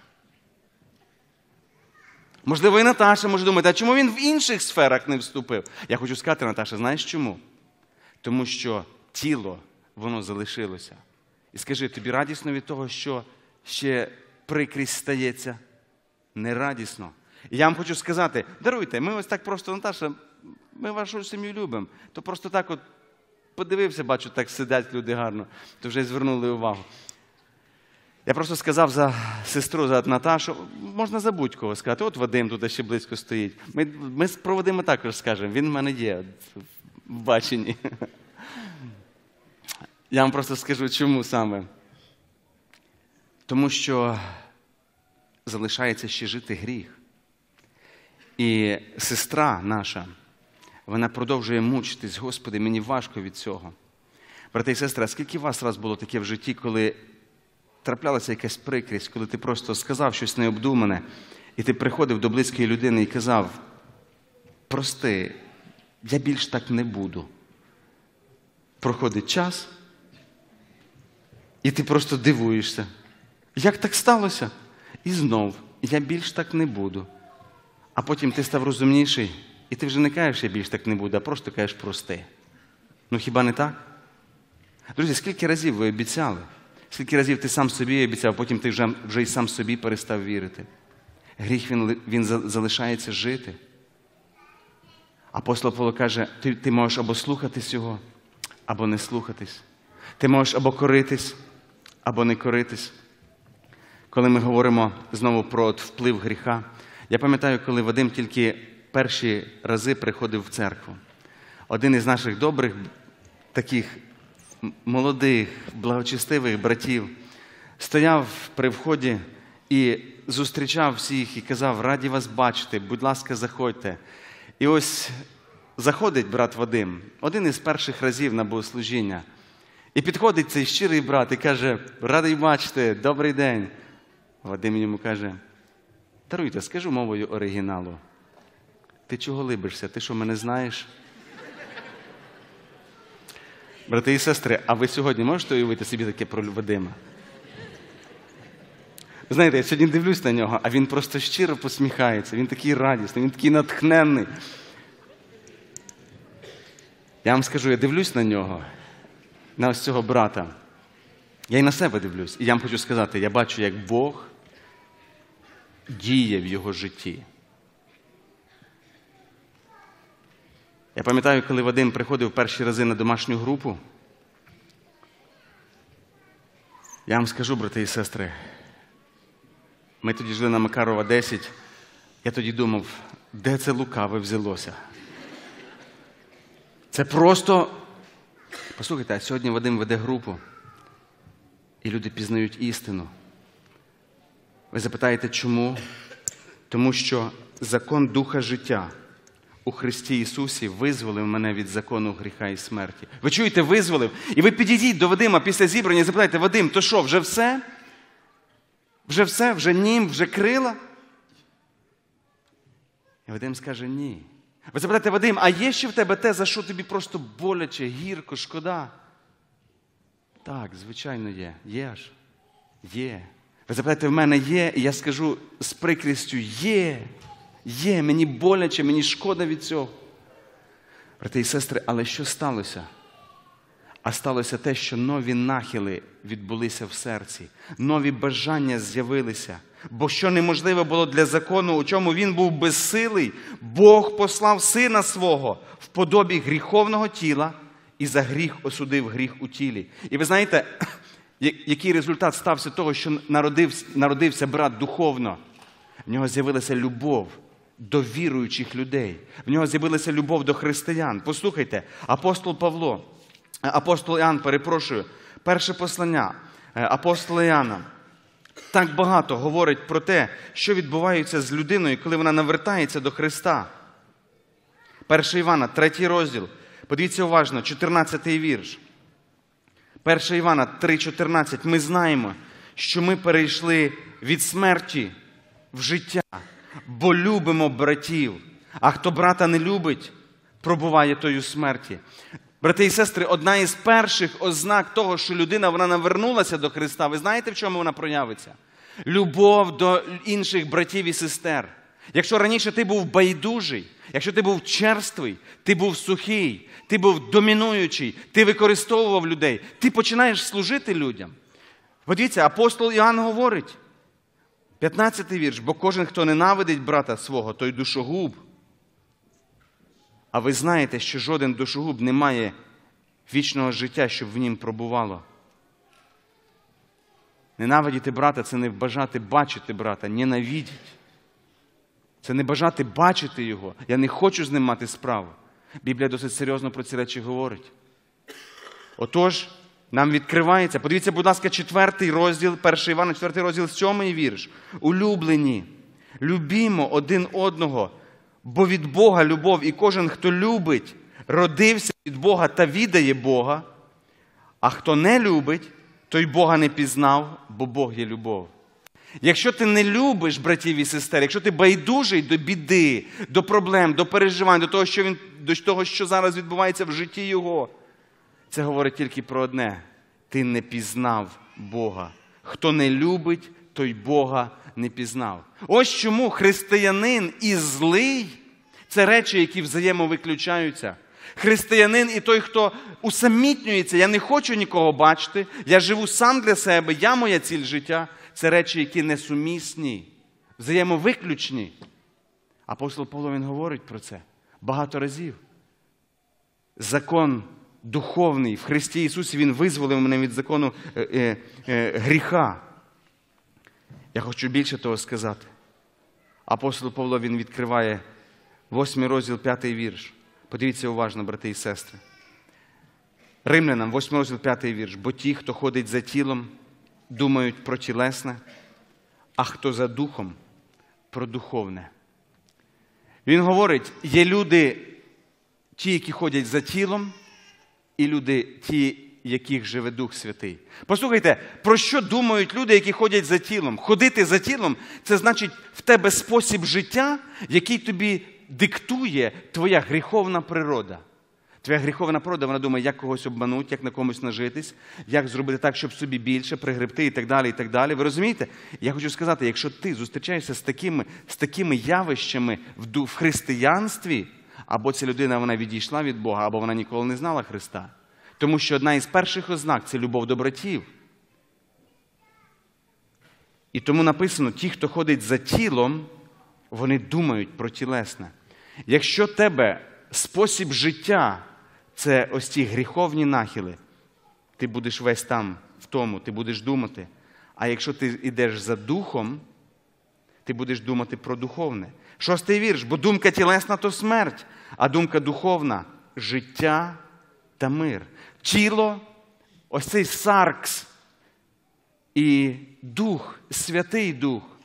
Можливо, і Наташа може думати, а чому він в інших сферах не вступив? Я хочу сказати, Наташа, знаєш чому? Тому що тіло, воно залишилося. І скажи, тобі радісно від того, що ще прикрість стається? Не радісно. І я вам хочу сказати, даруйте, ми ось так просто, Наташа, ми вашу сім'ю любимо. То просто так от подивився, бачу, так сидять люди гарно, то вже звернули увагу. Я просто сказав за сестру, за Наташу, можна за будь-кого сказати. От Вадим тут ще близько стоїть. Ми про Вадима також скажемо, він в мене є в баченні. Я вам просто скажу, чому саме. Тому що залишається ще жити гріх. І сестра наша, вона продовжує мучитись. Господи, мені важко від цього. Брати і сестри, а скільки у вас раз було таке в житті, коли траплялася якась прикрість, коли ти просто сказав щось необдумане, і ти приходив до близької людини і казав, прости, я більш так не буду. Проходить час, і ти просто дивуєшся. Як так сталося? І знов, я більш так не буду. А потім ти став розумніший, і ти вже не кажеш, я більш так не буду, а просто кажеш, прости. Ну хіба не так? Друзі, скільки разів ви обіцяли? Скільки разів ти сам собі обіцяв, потім ти вже й сам собі перестав вірити. Гріх, він залишається жити. Апостол Павло каже, ти можеш або слухатись його, або не слухатись. Ти можеш або коритись, або не коритись. Коли ми говоримо знову про вплив гріха, я пам'ятаю, коли Вадим тільки перші рази приходив в церкву. Один із наших добрих, таких молодих, благочестивих братів стояв при вході і зустрічав всіх і казав, раді вас бачити, будь ласка, заходьте. І ось заходить брат Вадим, один із перших разів на богослужіння, і підходить цей щирий брат і каже, радий бачити, добрий день. Вадим йому каже, даруйте, скажу мовою оригіналу, ти чого либишся, ти що, мене знаєш? Брати і сестри, а ви сьогодні можете уявити собі таке про Вадима? Ви знаєте, я сьогодні дивлюсь на нього, а він просто щиро посміхається, він такий радісний, він такий натхненний. Я вам скажу, я дивлюсь на нього, на ось цього брата. Я й на себе дивлюсь. І я вам хочу сказати, я бачу, як Бог діє в його житті. Я пам'ятаю, коли Вадим приходив перші рази на домашню групу, я вам скажу, брати і сестри, ми тоді жили на Макарова 10, я тоді думав, де це лукаве взялося? Це просто... Послухайте, а сьогодні Вадим веде групу, і люди пізнають істину. Ви запитаєте, чому? Тому що закон Духа життя у Христі Ісусі визволив мене від закону гріха і смерті. Ви чуєте, визволив? І ви підійдіть до Вадима після зібрання і запитайте: Вадим, то що, вже все? Вже все? Вже нім? Вже крила? І Вадим скаже: ні. Ви запитаєте: Вадим, а є ще в тебе те, за що тобі просто боляче, гірко, шкода? Так, звичайно є. Є ж. Є. Ви запитаєте: в мене є? І я скажу з прикрістю: є. Є. Мені боляче, мені шкода від цього. Брати і сестри, але що сталося? А сталося те, що нові нахили відбулися в серці. Нові бажання з'явилися. Бо що неможливо було для закону, у чому він був безсилий, Бог послав Сина Свого в подобі гріховного тіла і за гріх осудив гріх у тілі. І ви знаєте, який результат стався того, що народився брат духовно? В нього з'явилася любов до віруючих людей. В нього з'явилася любов до християн. Послухайте, апостол Іоанн, перше послання апостола Іоанна, так багато говорить про те, що відбувається з людиною, коли вона навертається до Христа. 1 Івана, 3 розділ. Подивіться уважно, 14-й вірш. 1 Івана 3,14. Ми знаємо, що ми перейшли від смерті в життя, бо любимо братів. А хто брата не любить, пробуває той у смерті. Брати і сестри, одна із перших ознак того, що людина вона навернулася до Христа, ви знаєте, в чому вона проявиться? Любов до інших братів і сестер. Якщо раніше ти був байдужий, якщо ти був черствий, ти був сухий, ти був домінуючий, ти використовував людей, ти починаєш служити людям. Подивіться, апостол Іоанн говорить, 15-й вірш: бо кожен, хто ненавидить брата свого, той душогуб. А ви знаєте, що жоден душогуб не має вічного життя, щоб в нім пробувало. Ненавидіти брата – це не бажати бачити брата, ненавидіть. Це не бажати бачити його. Я не хочу з ним мати справу. Біблія досить серйозно про ці речі говорить. Отож, нам відкривається. Подивіться, будь ласка, 4 розділ, 1 Івана, 4 розділ, 7 вірш. Улюблені, любімо один одного, бо від Бога любов, і кожен, хто любить, родився від Бога та віддає Бога, а хто не любить, той Бога не пізнав, бо Бог є любов. Якщо ти не любиш братів і сестер, якщо ти байдужий до біди, до проблем, до переживань, до того, що зараз відбувається в житті його, це говорить тільки про одне: ти не пізнав Бога. Хто не любить, той Бога не пізнав. Ось чому християнин і злий – це речі, які взаємовиключаються. Християнин і той, хто усамітнюється: я не хочу нікого бачити, я живу сам для себе, я моя ціль життя – це речі, які несумісні, взаємовиключні. Апостол Павло, він говорить про це багато разів. Закон духовний в Христі Ісусі, він визволив мене від закону гріха. Я хочу більше того сказати. Апостол Павло, він відкриває 8 розділ, 5 вірш. Подивіться уважно, брати і сестри. Римлянам, 8 розділ, 5 вірш. Бо ті, хто ходить за тілом, думають про тілесне, а хто за духом – про духовне. Він говорить, є люди, ті, які ходять за тілом, і люди, ті, яких живе Дух Святий. Послухайте, про що думають люди, які ходять за тілом? Ходити за тілом – це значить в тебе спосіб життя, який тобі диктує твоя гріховна природа. Твоя гріховна природа, вона думає, як когось обманути, як на комусь нажитись, як зробити так, щоб собі більше, пригребти і так далі, і так далі. Ви розумієте? Я хочу сказати, якщо ти зустрічаєшся з такими явищами в християнстві, або ця людина, вона відійшла від Бога, або вона ніколи не знала Христа. Тому що одна із перших ознак – це любов до братів. І тому написано, ті, хто ходить за тілом, вони думають про тілесне. Якщо тебе спосіб життя – це ось ті гріховні нахили, ти будеш весь там, в тому, ти будеш думати. А якщо ти йдеш за духом, ти будеш думати про духовне. 6 вірш. Бо думка тілесна – то смерть, а думка духовна – життя та мир. Тіло, ось цей саркс і Дух, Святий Дух,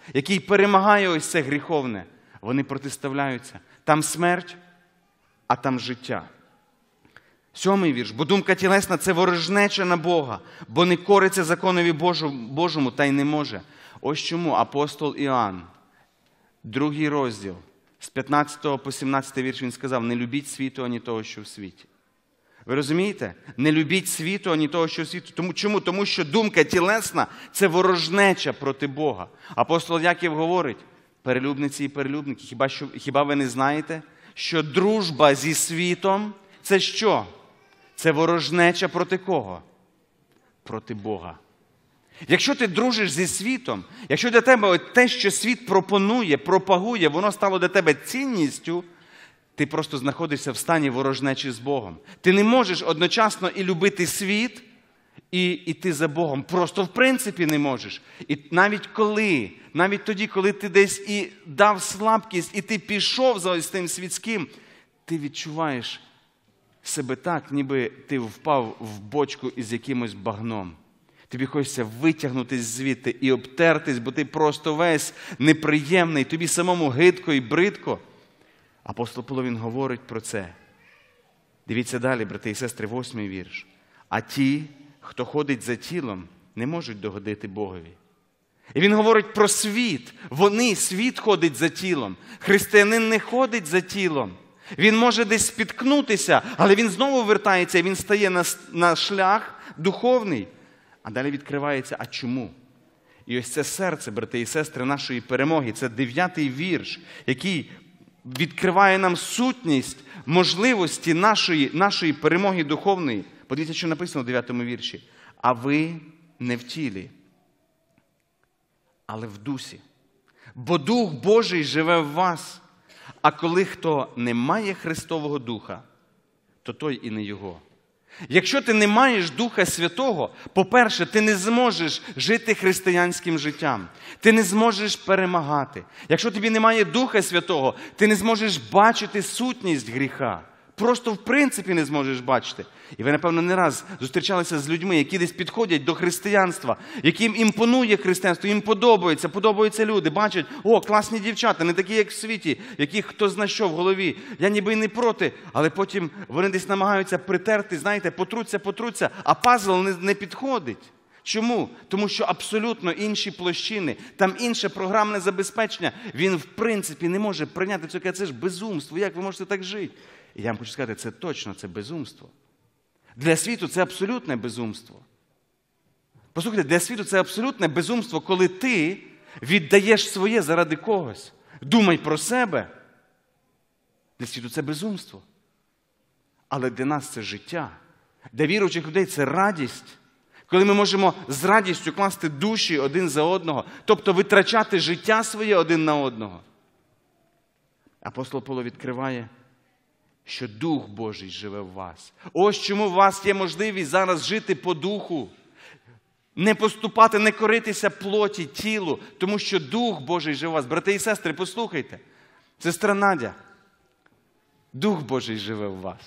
який перемагає ось це гріховне, вони протиставляються. Там смерть, а там життя. 7-й вірш. Бо думка тілесна – це ворожнеча на Бога, бо не кориться законові Божому та й не може. Ось чому апостол Іоанн, 2 розділ, з 15 по 17 вірш він сказав: не любіть світу, ані того, що в світі. Ви розумієте? Не любіть світу, ані того, що в світі. Чому? Тому що думка тілесна – це ворожнеча проти Бога. Апостол Яків говорить: перелюбниці і перелюбники, хіба ви не знаєте, що дружба зі світом – це що? Це ворожнеча проти кого? Проти Бога. Якщо ти дружиш зі світом, якщо для тебе те, що світ пропонує, пропагує, воно стало для тебе цінністю, ти просто знаходишся в стані ворожнечі з Богом. Ти не можеш одночасно і любити світ, і йти за Богом. Просто в принципі не можеш. І навіть тоді, коли ти десь і дав слабкість, і ти пішов за ось тим світським, ти відчуваєш себе так, ніби ти впав в бочку із якимось багном. Тобі хочеться витягнутися звідти і обтертись, бо ти просто весь неприємний, тобі самому гидко і бридко. Апостол Павло, він говорить про це. Дивіться далі, брати і сестри, 8-й вірш. А ті, хто ходить за тілом, не можуть догодити Богові. І він говорить про світ. Світ ходить за тілом. Християнин не ходить за тілом. Він може десь спіткнутися, але він знову вертається, і він стає на шлях духовний. А далі відкривається, а чому? І ось це серце, брати і сестри, нашої перемоги. Це 9-й вірш, який відкриває нам сутність, можливості нашої перемоги духовної. Подивіться, що написано в 9-му вірші. А ви не в тілі, але в дусі. Бо Дух Божий живе в вас. А коли хто не має Христового Духа, то той і не Його. Якщо ти не маєш Духа Святого, по-перше, ти не зможеш жити християнським життям. Ти не зможеш перемагати. Якщо тобі немає Духа Святого, ти не зможеш бачити сутність гріха. Просто в принципі не зможеш бачити. І ви, напевно, не раз зустрічалися з людьми, які десь підходять до християнства, яким імпонує християнство, їм подобаються люди, бачать: о, класні дівчата, не такі, як в світі, яких хто зна що в голові. Я ніби й не проти, але потім вони десь намагаються притерти, знаєте, потруться, а пазл не підходить. Чому? Тому що абсолютно інші площини, там інше програмне забезпечення. Він, в принципі, не може прийняти це ж безумство. Як ви можете так жити? І я вам хочу сказати, це точно, це безумство. Для світу це абсолютне безумство. Послухайте, для світу це абсолютне безумство, коли ти віддаєш своє заради когось. Думай про себе. Для світу це безумство. Але для нас це життя. Для віруючих людей це радість. Коли ми можемо з радістю класти душі один за одного, тобто витрачати життя своє один на одного. Апостол Павло відкриває, що Дух Божий живе в вас. Ось чому у вас є можливість зараз жити по духу. Не поступати, не коритися плоті, тілу, тому що Дух Божий живе в вас. Брати і сестри, послухайте. Сестра Надя, Дух Божий живе в вас.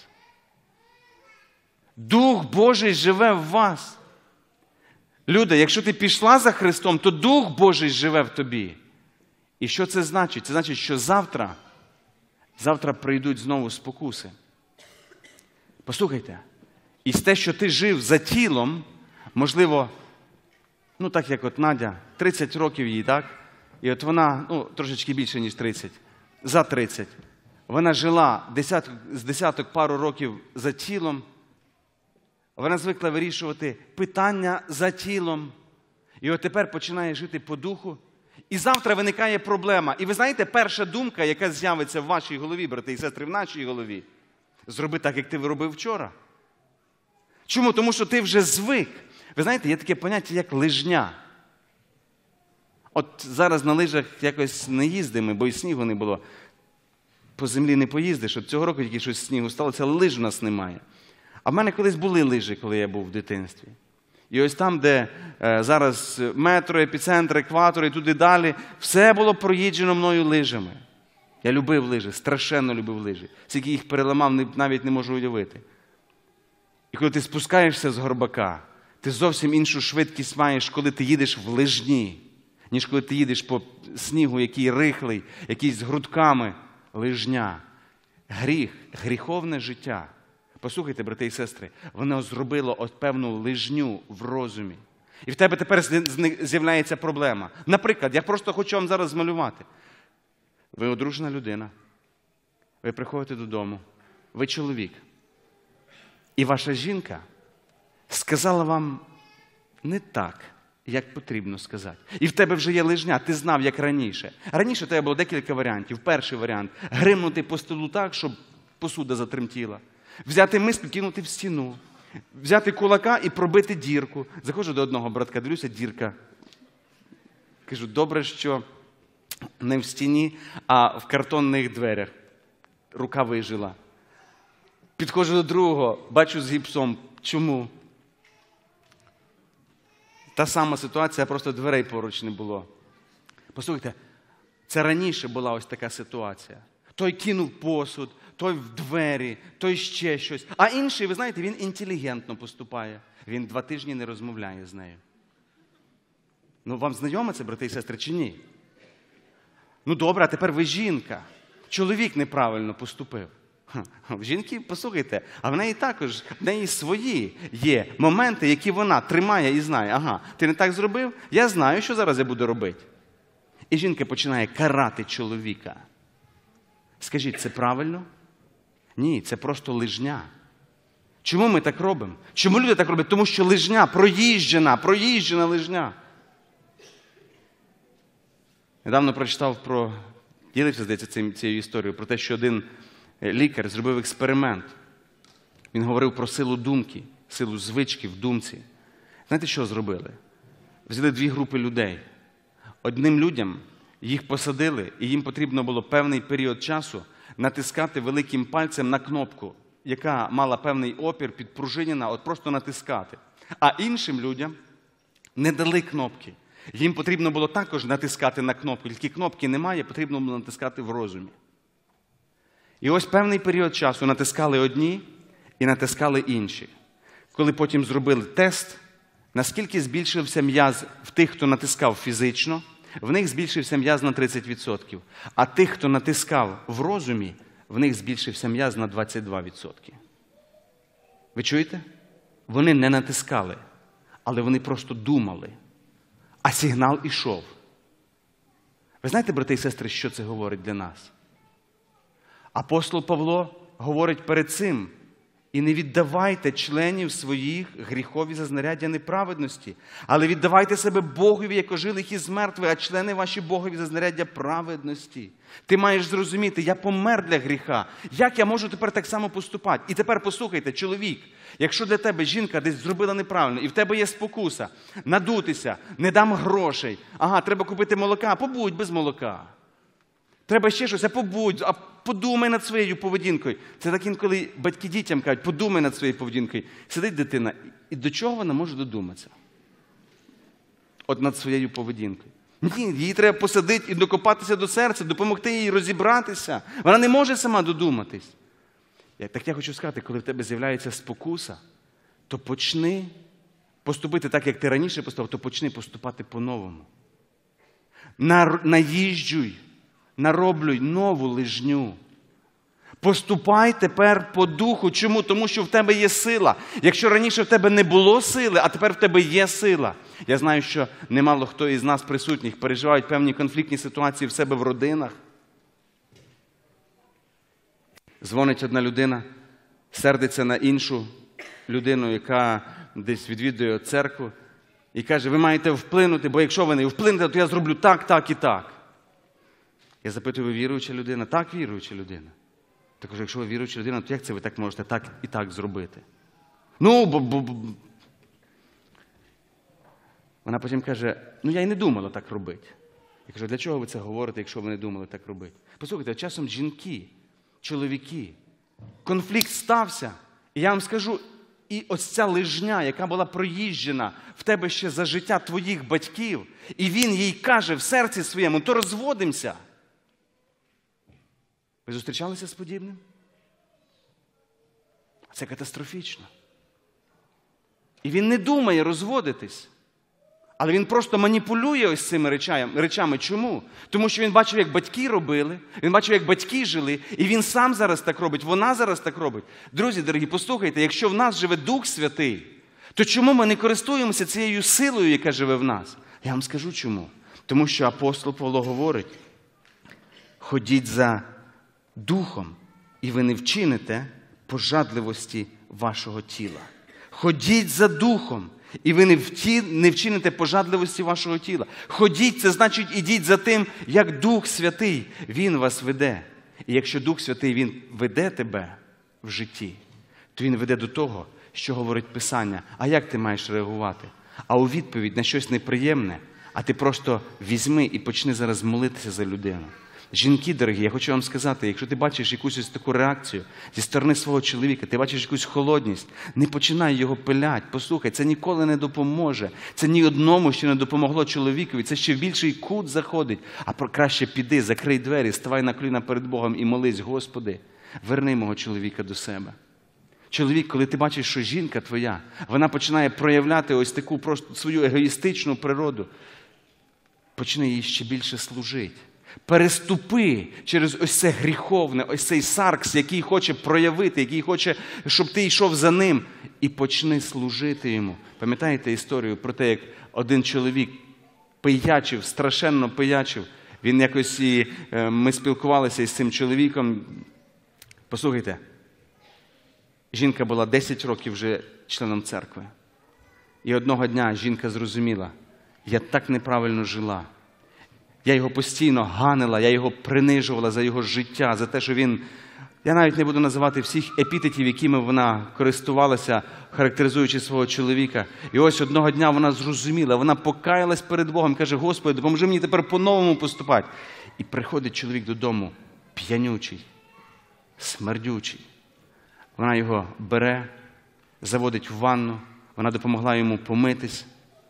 Дух Божий живе в вас. Люда, якщо ти пішла за Христом, то Дух Божий живе в тобі. І що це значить? Це значить, що завтра прийдуть знову спокуси. Послухайте, і з те, що ти жив за тілом, можливо, так як от Надя, 30 років їй, так? І от вона, трошечки більше, ніж 30, за 30. Вона жила з десяток пару років за тілом. Вона звикла вирішувати питання за тілом. І от тепер починає жити по духу. І завтра виникає проблема. І ви знаєте, перша думка, яка з'явиться в вашій голові, брати і сестри, в нашій голові, зроби так, як ти робив вчора. Чому? Тому що ти вже звик. Ви знаєте, є таке поняття, як лижня. От зараз на лижах якось не їздимо, бо і снігу не було. По землі не поїздиш. От цього року тільки щось снігу сталося, але лиж у нас немає. А в мене колись були лижі, коли я був в дитинстві. І ось там, де зараз метро, епіцентр, екватор і туди далі, все було проїжджено мною лижами. Я любив лижі, страшенно любив лижі. Скільки їх переламав, навіть не можу уявити. І коли ти спускаєшся з горбака, ти зовсім іншу швидкість маєш, коли ти їдеш в лижні, ніж коли ти їдеш по снігу, який рихлий, який з грудками. Лижня. Гріх, гріховне життя. Послухайте, брати і сестри, воно зробило от певну лижню в розумі. І в тебе тепер з'являється проблема. Наприклад, я просто хочу вам зараз змалювати. Ви одружена людина. Ви приходите додому. Ви чоловік. І ваша жінка сказала вам не так, як потрібно сказати. І в тебе вже є лижня, ти знав, як раніше. Раніше в тебе було декілька варіантів. Перший варіант – гримнути по столу так, щоб посуда затремтіла. Взяти миску, кинути в стіну. Взяти кулака і пробити дірку. Заходжу до одного братка, дивлюся, дірка. Кажу, добре, що не в стіні, а в картонних дверях. Рука вижила. Підходжу до другого, бачу з гіпсом. Чому? Та сама ситуація, просто дверей поруч не було. Послухайте, це раніше була ось така ситуація. Той кинув посуд, той в двері, той ще щось. А інший, ви знаєте, він інтелігентно поступає. Він 2 тижні не розмовляє з нею. Ну, вам знайомо це, брати і сестри, чи ні? Ну, добре, а тепер ви жінка. Чоловік неправильно поступив. В жінки, послухайте, а в неї також, в неї свої є моменти, які вона тримає і знає. Ага, ти не так зробив? Я знаю, що зараз я буду робити. І жінка починає карати чоловіка. Скажіть, це правильно? Ні, це просто лижня. Чому ми так робимо? Чому люди так роблять? Тому що лижня, проїжджена лижня. Недавно прочитав ділився, здається, цією історією, про те, що один лікар зробив експеримент. Він говорив про силу думки, силу звички в думці. Знаєте, що зробили? Взяли 2 групи людей. Одним людям їх посадили, і їм потрібно було певний період часу натискати великим пальцем на кнопку, яка мала певний опір, підпружинена, от просто натискати. А іншим людям не дали кнопки. Їм потрібно було також натискати на кнопку. Тільки кнопки немає, потрібно було натискати в розумі. І ось певний період часу натискали одні і натискали інші. Коли потім зробили тест, наскільки збільшився м'яз в тих, хто натискав фізично, в них збільшився м'яз на 30%. А тих, хто натискав в розумі, в них збільшився м'яз на 22%. Ви чуєте? Вони не натискали, але вони просто думали. А сигнал ішов. Ви знаєте, брати і сестри, що це говорить для нас? Апостол Павло говорить перед цим: і не віддавайте членів своїх гріхові за знаряддя неправедності, але віддавайте себе Богові, як ожилих із мертвих, а члени ваші Богові за знаряддя праведності. Ти маєш зрозуміти, я помер для гріха. Як я можу тепер так само поступати? І тепер послухайте, чоловік, якщо для тебе жінка десь зробила неправильно, і в тебе є спокуса, надутися, не дам грошей, ага, треба купити молока, побудь без молока. Треба ще щось, а подумай над своєю поведінкою. Це так інколи батьки дітям кажуть, подумай над своєю поведінкою. Сидить дитина, і до чого вона може додуматися? От над своєю поведінкою. Ні, їй треба посадити і докопатися до серця, допомогти їй розібратися. Вона не може сама додуматись. Так я хочу сказати, коли в тебе з'являється спокуса, то почни поступити так, як ти раніше поступав, то почни поступати по-новому. Наїжджуй. Нароблюй нову лижню. Поступай тепер по духу. Чому? Тому що в тебе є сила. Якщо раніше в тебе не було сили, а тепер в тебе є сила. Я знаю, що немало хто із нас присутніх переживають певні конфліктні ситуації в себе в родинах. Дзвонить одна людина, сердиться на іншу людину, яка десь відвідує церкву, і каже: ви маєте вплинути, бо якщо ви не вплинете, то я зроблю так, так і так. Я запитую, ви віруюча людина? Так, віруюча людина. Так, якщо ви віруюча людина, то як це ви так можете так і так зробити? Вона потім каже: я й не думала так робити. Я кажу: для чого ви це говорите, якщо ви не думали так робити? Послухайте, часом жінки, чоловіки, конфлікт стався, і я вам скажу, і ось ця лижня, яка була проїжджена в тебе ще за життя твоїх батьків, і він їй каже в серці своєму: то розводимося. Ви зустрічалися з подібним? Це катастрофічно. І він не думає розводитись. Але він просто маніпулює ось цими речами. Чому? Тому що він бачив, як батьки робили, він бачив, як батьки жили, і він сам зараз так робить, вона зараз так робить. Друзі, дорогі, послухайте, якщо в нас живе Дух Святий, то чому ми не користуємося цією силою, яка живе в нас? Я вам скажу чому. Тому що апостол Павло говорить: ходіть за Духом, і ви не вчините пожадливості вашого тіла. Ходіть за Духом, і ви не вчините пожадливості вашого тіла. Ходіть, це значить ідіть за тим, як Дух Святий, Він вас веде. І якщо Дух Святий, Він веде тебе в житті, то Він веде до того, що говорить Писання. А як ти маєш реагувати? А у відповідь на щось неприємне, а ти просто візьми і почни зараз молитися за людину. Жінки, дорогі, я хочу вам сказати, якщо ти бачиш якусь ось таку реакцію зі сторони свого чоловіка, ти бачиш якусь холодність, не починай його пилять. Послухай, це ніколи не допоможе. Це ні одному ще не допомогло чоловікові. Це ще в більший кут заходить. А краще піди, закрий двері, ставай на коліна перед Богом і молись: Господи, верни мого чоловіка до себе. Чоловік, коли ти бачиш, що жінка твоя, вона починає проявляти ось таку просто свою егоїстичну природу, почни їй ще більше служити. Переступи через ось це гріховне, ось цей саркс, який хоче проявити, який хоче, щоб ти йшов за ним, і почни служити йому. Пам'ятаєте історію про те, як один чоловік пиячив, страшенно пиячив? Він якось, ми спілкувалися із цим чоловіком. Послухайте, жінка була 10 років вже членом церкви. І одного дня жінка зрозуміла: я так неправильно жила. Я його постійно ганила, я його принижувала за його життя, за те, що він... Я навіть не буду називати всіх епітетів, якими вона користувалася, характеризуючи свого чоловіка. І ось одного дня вона зрозуміла, вона покаялась перед Богом, каже: Господи, допоможи мені тепер по-новому поступати. І приходить чоловік додому п'янючий, смердючий. Вона його бере, заводить в ванну, вона допомогла йому помитись.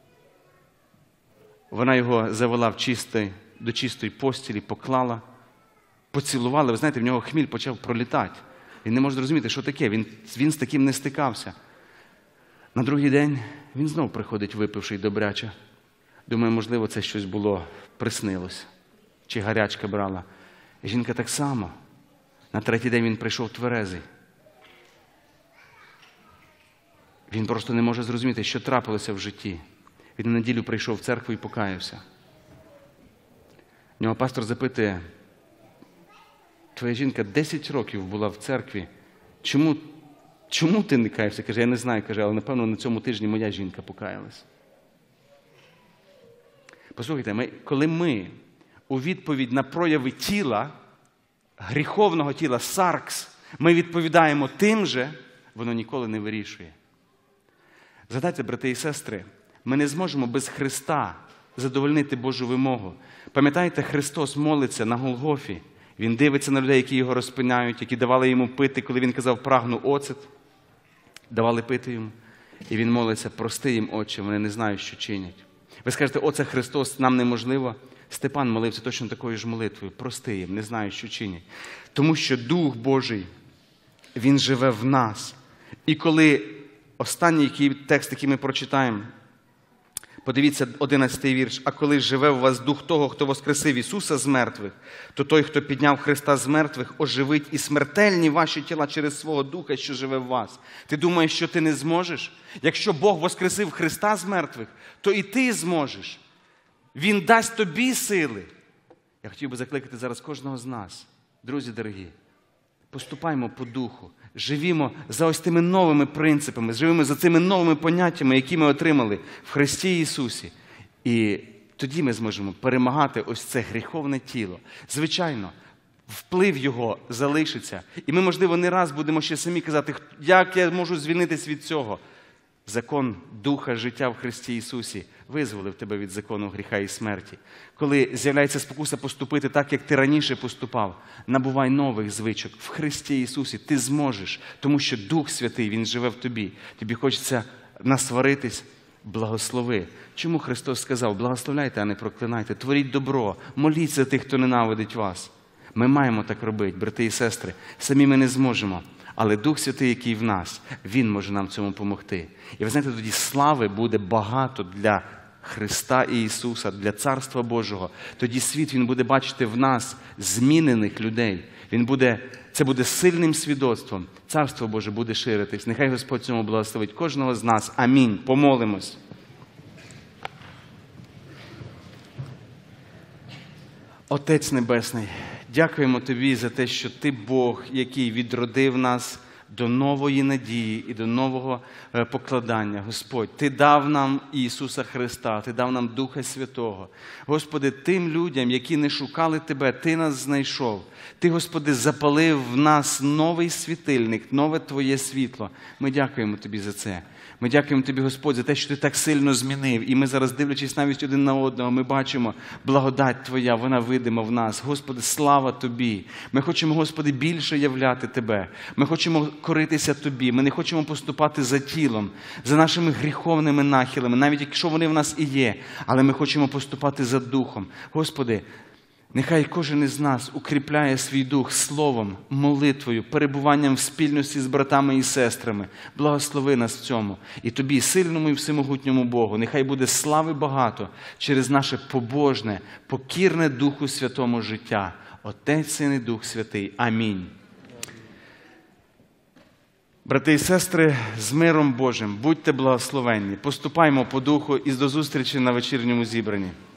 Вона його завела до чистої постілі, поклала, поцілувала. Ви знаєте, в нього хміль почав пролітати. Він не може зрозуміти, що таке. Він з таким не стикався. На другий день він знов приходить випивший добряче. Думаю, можливо, це щось було, приснилось. Чи гарячка брала. І жінка так само. На третій день він прийшов тверезий. Він просто не може зрозуміти, що трапилося в житті. Він на неділю прийшов в церкву і покаявся. В нього пастор запитує: твоя жінка 10 років була в церкві, чому ти не каявся? Каже: я не знаю, каже, але напевно на цьому тижні моя жінка покаялась. Послухайте, коли ми у відповідь на прояви тіла, гріховного тіла, саркс, ми відповідаємо тим же, воно ніколи не вирішує. Згадайте, брати і сестри, ми не зможемо без Христа задовольнити Божу вимогу. Пам'ятаєте, Христос молиться на Голгофі. Він дивиться на людей, які його розпиняють, які давали йому пити, коли він казав: прагну оцет. Давали пити йому. І він молиться: прости їм, Отче, вони не знають, що чинять. Ви скажете: оце Христос, нам неможливо. Степан молився точно такою ж молитвою: прости їм, не знають, що чинять. Тому що Дух Божий, Він живе в нас. І коли останній текст, який ми прочитаємо, подивіться, 11-й вірш. А коли живе у вас Дух того, хто воскресив Ісуса з мертвих, то той, хто підняв Христа з мертвих, оживить і смертельні ваші тіла через свого Духа, що живе в вас. Ти думаєш, що ти не зможеш? Якщо Бог воскресив Христа з мертвих, то і ти зможеш. Він дасть тобі сили. Я хотів би закликати зараз кожного з нас. Друзі дорогі, поступаймо по Духу. Живімо за ось тими новими принципами, живімо за цими новими поняттями, які ми отримали в Христі Ісусі. І тоді ми зможемо перемагати ось це гріховне тіло. Звичайно, вплив його залишиться. І ми, можливо, не раз будемо ще самі казати: як я можу звільнитись від цього? Закон Духа життя в Христі Ісусі визволив тебе від закону гріха і смерті. Коли з'являється спокуса поступити так, як ти раніше поступав, набувай нових звичок. В Христі Ісусі ти зможеш, тому що Дух Святий, Він живе в тобі. Тобі хочеться насваритись, благослови. Чому Христос сказав: благословляйте, а не проклинайте, творіть добро, моліться тих, хто ненавидить вас. Ми маємо так робити, брати і сестри. Самі ми не зможемо. Але Дух Святий, який в нас, Він може нам в цьому допомогти. І ви знаєте, тоді слави буде багато для Христа і Ісуса, для Царства Божого. Тоді світ він буде бачити в нас змінених людей. Це буде сильним свідоцтвом. Царство Боже буде ширитись. Нехай Господь цьому благословить кожного з нас. Амінь. Помолимось. Отець Небесний, дякуємо Тобі за те, що Ти Бог, який відродив нас до нової надії і до нового покладання. Господь, Ти дав нам Ісуса Христа, Ти дав нам Духа Святого. Господи, тим людям, які не шукали Тебе, Ти нас знайшов. Ти, Господи, запалив в нас новий світильник, нове Твоє світло. Ми дякуємо Тобі за це. Ми дякуємо Тобі, Господь, за те, що Ти так сильно змінив. І ми зараз, дивлячись навіть один на одного, ми бачимо благодать Твоя, вона видима в нас. Господи, слава Тобі. Ми хочемо, Господи, більше являти Тебе. Ми хочемо коритися Тобі. Ми не хочемо поступати за тілом, за нашими гріховними нахилами, навіть якщо вони в нас і є. Але ми хочемо поступати за духом. Господи, нехай кожен із нас укріпляє свій дух словом, молитвою, перебуванням в спільності з братами і сестрами. Благослови нас в цьому. І Тобі, сильному і всемогутньому Богу, нехай буде слави багато через наше побожне, покірне Духу Святому життя. Отець, Син і Дух Святий. Амінь. Брати і сестри, з миром Божим, будьте благословенні. Поступаймо по духу і до зустрічі на вечірньому зібранні.